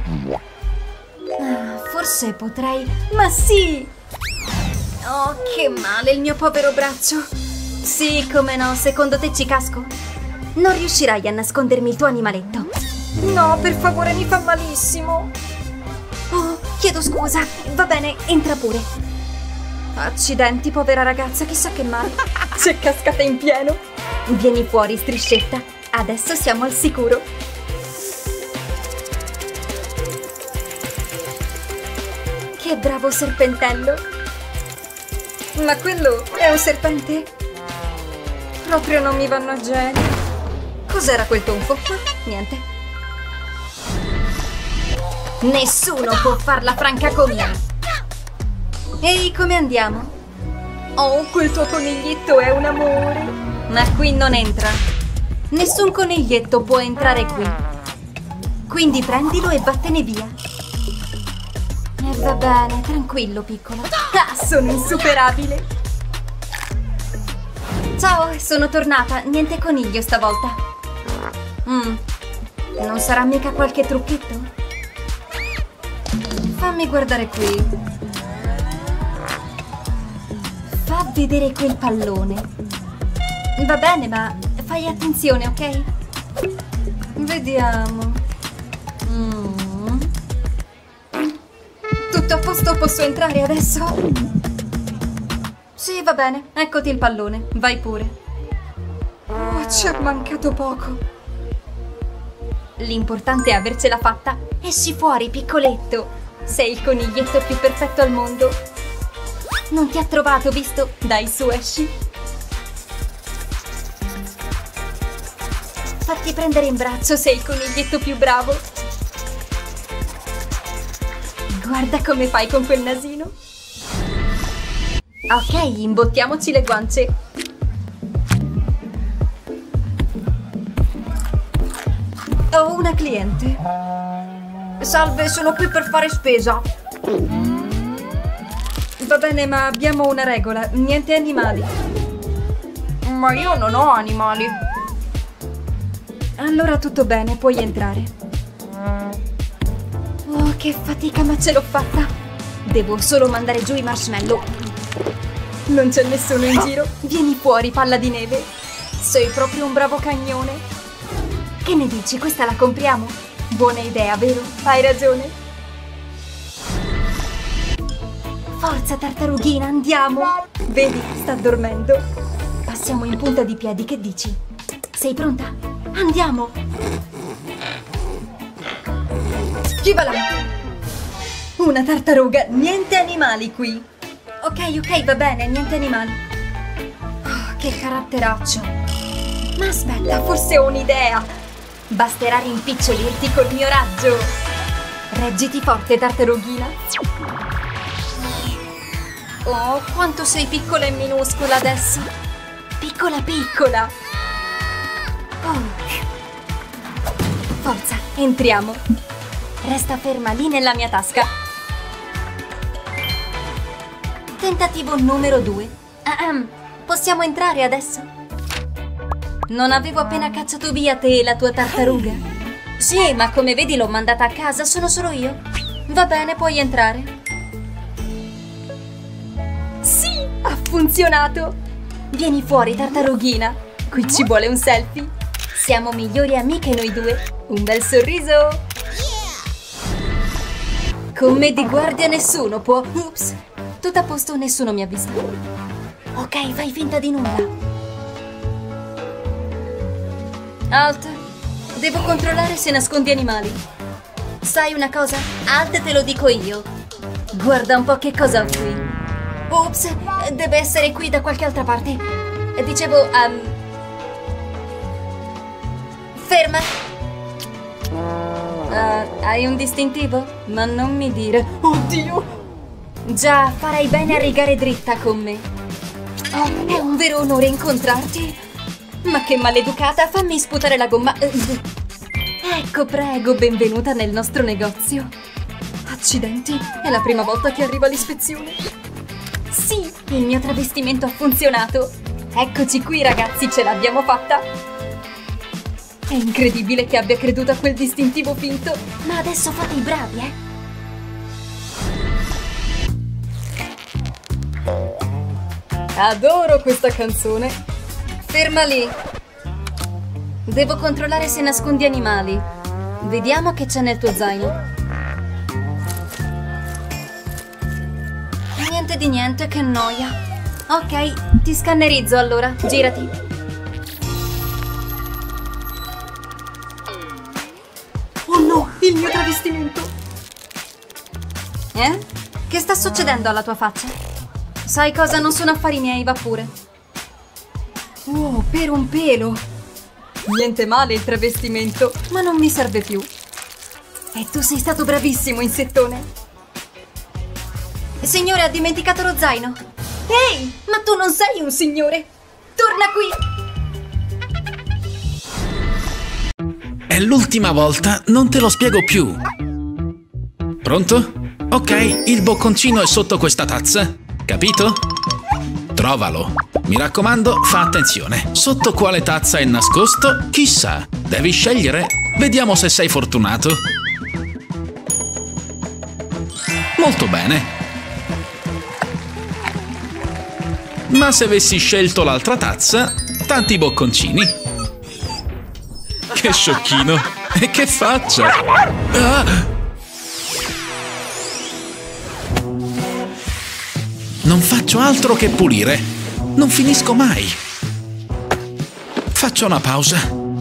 Forse potrei... Ma sì! Oh, che male il mio povero braccio. Sì, come no, secondo te ci casco? Non riuscirai a nascondermi il tuo animaletto. No, per favore, mi fa malissimo. Oh, chiedo scusa. Va bene, entra pure. Accidenti, povera ragazza, chissà che male. C'è cascata in pieno. Vieni fuori, striscetta. Adesso siamo al sicuro. Che bravo serpentello. Ma quello è un serpente? Proprio non mi vanno a genio. Cos'era quel tonfo? Niente. Nessuno può farla franca con me. Ehi, come andiamo? Oh, quel tuo coniglietto è un amore. Ma qui non entra. Nessun coniglietto può entrare qui. Quindi prendilo e vattene via. E va bene, tranquillo, piccolo. Ah, sono insuperabile. Ciao, sono tornata. Niente coniglio stavolta. Non sarà mica qualche trucchetto? Fammi guardare qui. Fa vedere quel pallone. Va bene, ma fai attenzione, ok? Vediamo. Tutto a posto? Posso entrare adesso? Sì, va bene. Eccoti il pallone. Vai pure. Oh, ci è mancato poco. L'importante è avercela fatta. Esci fuori, piccoletto. Sei il coniglietto più perfetto al mondo. Non ti ha trovato, visto? Dai, su, esci. Fatti prendere in braccio, sei il coniglietto più bravo. Guarda come fai con quel nasino. Ok, imbottiamoci le guance. Ho una cliente. Salve, sono qui per fare spesa. Va bene, ma abbiamo una regola. Niente animali. Ma io non ho animali. Allora tutto bene, puoi entrare. Oh, che fatica, ma ce l'ho fatta. Devo solo mandare giù i marshmallow. Non c'è nessuno in giro. Vieni fuori, palla di neve. Sei proprio un bravo cagnone. Che ne dici, questa la compriamo? Buona idea, vero? Hai ragione. Forza, tartarughina, andiamo! Vedi, sta dormendo. Passiamo in punta di piedi, che dici? Sei pronta? Andiamo! Schivala! Una tartaruga, niente animali qui. Ok, va bene, niente animali. Oh, che caratteraccio. Ma aspetta, forse ho un'idea. Basterà rimpicciolirti col mio raggio. Reggiti forte, tartarughina. Oh, quanto sei piccola e minuscola adesso. Piccola. Oh. Forza, entriamo. Resta ferma lì nella mia tasca. Tentativo numero 2. Possiamo entrare adesso? Non avevo appena cacciato via te e la tua tartaruga? Sì, ma come vedi l'ho mandata a casa, sono solo io. Va bene, puoi entrare. Sì, ha funzionato! Vieni fuori, tartarughina. Qui ci vuole un selfie. Siamo migliori amiche noi due. Un bel sorriso. Con me di guardia nessuno può... Ups, tutto a posto, nessuno mi ha visto. Ok, fai finta di nulla. Alt, devo controllare se nascondi animali. Sai una cosa? Alt, te lo dico io. Guarda un po' che cosa ho qui. Ups, deve essere qui da qualche altra parte. Dicevo, ferma. Hai un distintivo? Ma non mi dire... Oddio! Già, farai bene a rigare dritta con me. Oh, è un vero onore incontrarti. Ma che maleducata, fammi sputare la gomma. Ecco, prego, benvenuta nel nostro negozio. Accidenti, è la prima volta che arrivo all'ispezione. Sì, il mio travestimento ha funzionato. Eccoci qui, ragazzi, ce l'abbiamo fatta. È incredibile che abbia creduto a quel distintivo finto. Ma adesso fate i bravi, Adoro questa canzone. Ferma lì. Devo controllare se nascondi animali. Vediamo che c'è nel tuo zaino. Niente di niente, che noia. Ok, ti scannerizzo allora. Girati. Oh no, il mio travestimento! Che sta succedendo alla tua faccia? Sai cosa? Non sono affari miei, va pure. Oh, per un pelo! Niente male il travestimento, ma non mi serve più. E tu sei stato bravissimo, insettone! Signore, ha dimenticato lo zaino! Ehi, ma tu non sei un signore! Torna qui! È l'ultima volta, non te lo spiego più. Pronto? Ok, il bocconcino è sotto questa tazza. Capito? Trovalo. Mi raccomando, fa attenzione. Sotto quale tazza è nascosto? Chissà. Devi scegliere. Vediamo se sei fortunato. Molto bene. Ma se avessi scelto l'altra tazza, tanti bocconcini. Che sciocchino! E che faccia! Ah! Non faccio altro che pulire. Non finisco mai. Faccio una pausa.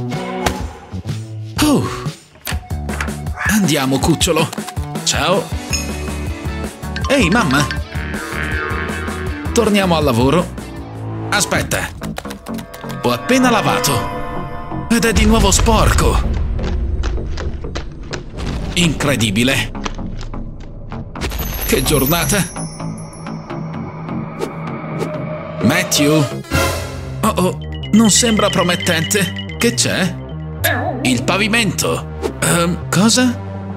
Andiamo, cucciolo. Ciao. Ehi, mamma. Torniamo al lavoro. Aspetta. Ho appena lavato. Ed è di nuovo sporco. Incredibile. Che giornata. Matthew. Oh, non sembra promettente. Che c'è? Il pavimento. Cosa?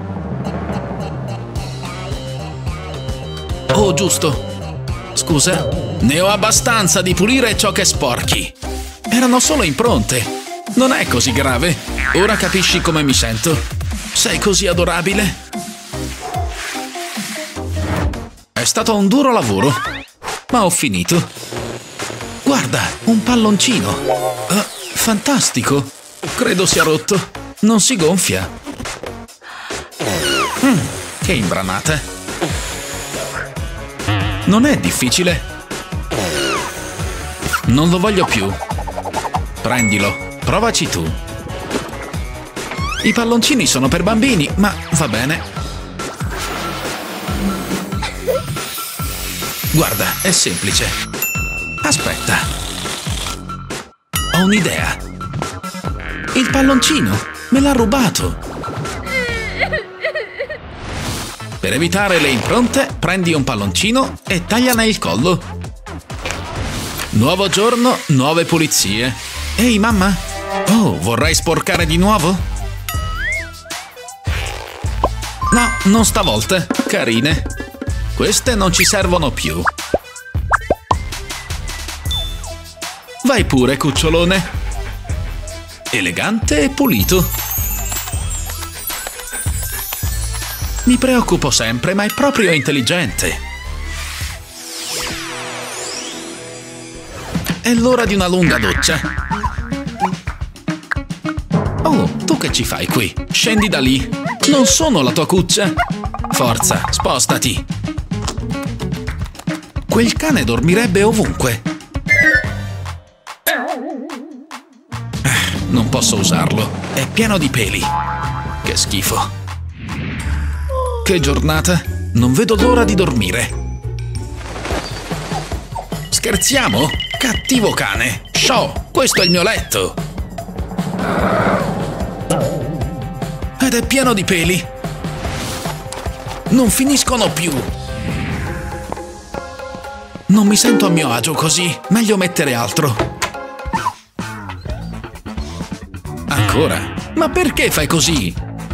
Oh, giusto. Scusa. Ne ho abbastanza di pulire ciò che sporchi. Erano solo impronte. Non è così grave. Ora capisci come mi sento. Sei così adorabile. È stato un duro lavoro, ma ho finito. Guarda, un palloncino. fantastico! Credo sia rotto. Non si gonfia. Che imbranata. Non è difficile. Non lo voglio più. Prendilo. Provaci tu. I palloncini sono per bambini, ma va bene. Guarda, è semplice. Aspetta. Ho un'idea. Il palloncino. Me l'ha rubato. Per evitare le impronte, prendi un palloncino e tagliane il collo. Nuovo giorno, nuove pulizie. Ehi, mamma? Oh, vorrai sporcare di nuovo? No, non stavolta. Carine. Queste non ci servono più. Vai pure, cucciolone. Elegante e pulito. Mi preoccupo sempre, ma è proprio intelligente. È l'ora di una lunga doccia. Oh, tu che ci fai qui? Scendi da lì. Non sono la tua cuccia. Forza, spostati. Quel cane dormirebbe ovunque. Non posso usarlo. È pieno di peli. Che schifo. Che giornata. Non vedo l'ora di dormire. Scherziamo? Cattivo cane. Show, questo è il mio letto. Ed è pieno di peli. Non finiscono più. Non mi sento a mio agio così. Meglio mettere altro. Ancora? Ma perché fai così?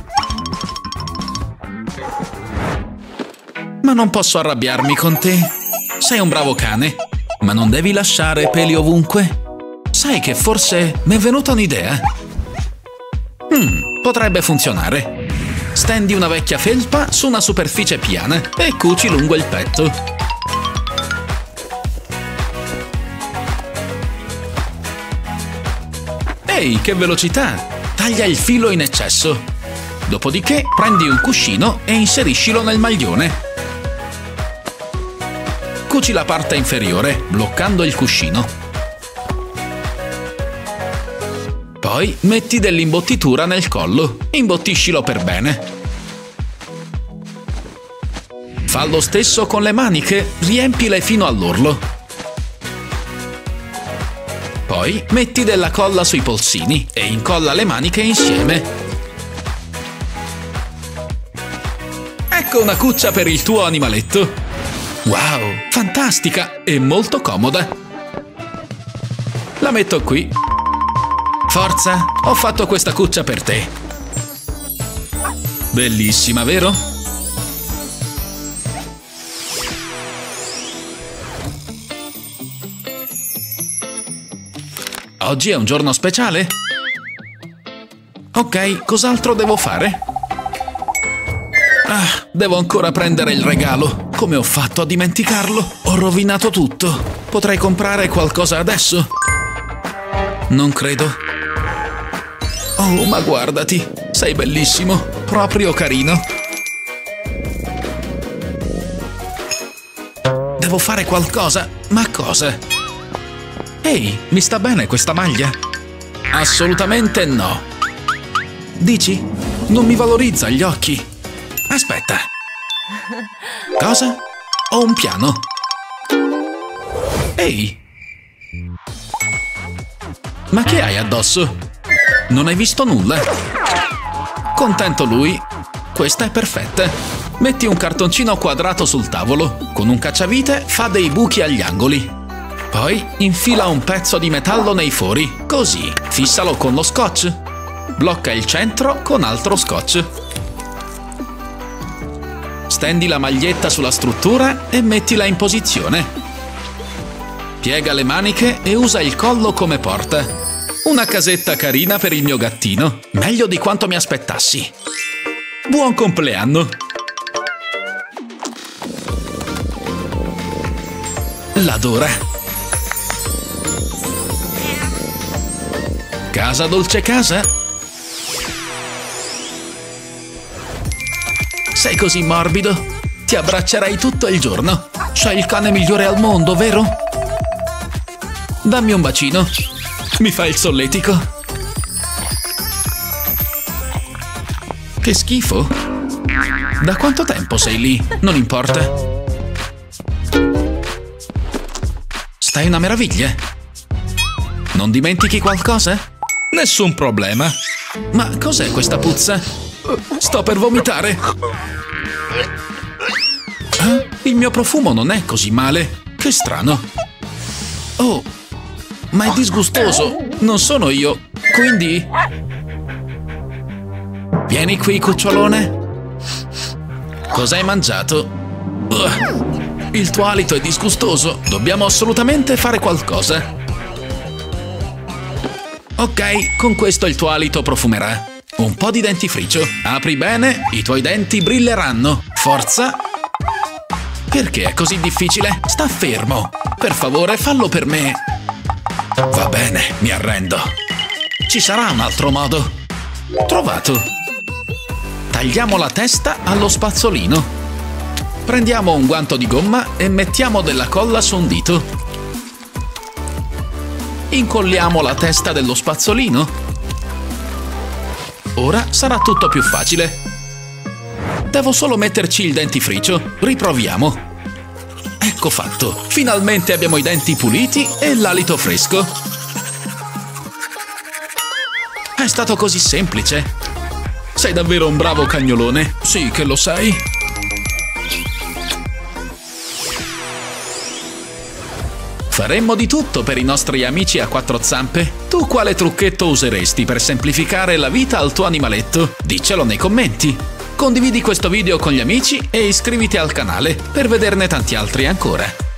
Ma non posso arrabbiarmi con te. Sei un bravo cane, ma non devi lasciare peli ovunque. Sai che forse mi è venuta un'idea? Potrebbe funzionare. Stendi una vecchia felpa su una superficie piana e cuci lungo il petto. Ehi, che velocità! Taglia il filo in eccesso. Dopodiché prendi un cuscino e inseriscilo nel maglione. Cuci la parte inferiore, bloccando il cuscino. Poi metti dell'imbottitura nel collo. Imbottiscilo per bene. Fa lo stesso con le maniche, riempile fino all'orlo. Poi metti della colla sui polsini e incolla le maniche insieme. Ecco una cuccia per il tuo animaletto. Wow, fantastica e molto comoda. La metto qui. Forza, ho fatto questa cuccia per te. Bellissima, vero? Oggi è un giorno speciale? Ok, cos'altro devo fare? Ah, devo ancora prendere il regalo. Come ho fatto a dimenticarlo? Ho rovinato tutto. Potrei comprare qualcosa adesso? Non credo. Oh, ma guardati. Sei bellissimo. Proprio carino. Devo fare qualcosa. Ma cosa? Ehi, mi sta bene questa maglia? Assolutamente no. Dici? Non mi valorizza gli occhi. Aspetta. Cosa? Ho un piano. Ehi! Ma che hai addosso? Non hai visto nulla? Contento lui? Questa è perfetta. Metti un cartoncino quadrato sul tavolo. Con un cacciavite fa dei buchi agli angoli. Poi infila un pezzo di metallo nei fori. Così, fissalo con lo scotch. Blocca il centro con altro scotch. Stendi la maglietta sulla struttura e mettila in posizione. Piega le maniche e usa il collo come porta. Una casetta carina per il mio gattino. Meglio di quanto mi aspettassi. Buon compleanno! L'adora. Casa dolce casa? Sei così morbido? Ti abbraccerei tutto il giorno. Sei il cane migliore al mondo, vero? Dammi un bacino. Mi fai il solletico. Che schifo. Da quanto tempo sei lì? Non importa. Stai una meraviglia. Non dimentichi qualcosa? Nessun problema. Ma cos'è questa puzza? Sto per vomitare. Il mio profumo non è così male. Che strano. Oh, ma è disgustoso. Non sono io. Quindi... Vieni qui, cucciolone. Cos'hai mangiato? Il tuo alito è disgustoso. Dobbiamo assolutamente fare qualcosa. Ok, con questo il tuo alito profumerà. Un po' di dentifricio. Apri bene, i tuoi denti brilleranno. Forza. Perché è così difficile? Sta fermo. Per favore, fallo per me. Va bene, mi arrendo. Ci sarà un altro modo. Trovato. Tagliamo la testa allo spazzolino. Prendiamo un guanto di gomma e mettiamo della colla su un dito. Incolliamo la testa dello spazzolino. Ora sarà tutto più facile. Devo solo metterci il dentifricio. Riproviamo. Ecco fatto. Finalmente abbiamo i denti puliti e l'alito fresco. È stato così semplice. Sei davvero un bravo cagnolone. Sì che lo sei. Faremmo di tutto per i nostri amici a quattro zampe. Tu quale trucchetto useresti per semplificare la vita al tuo animaletto? Diccelo nei commenti. Condividi questo video con gli amici e iscriviti al canale per vederne tanti altri ancora.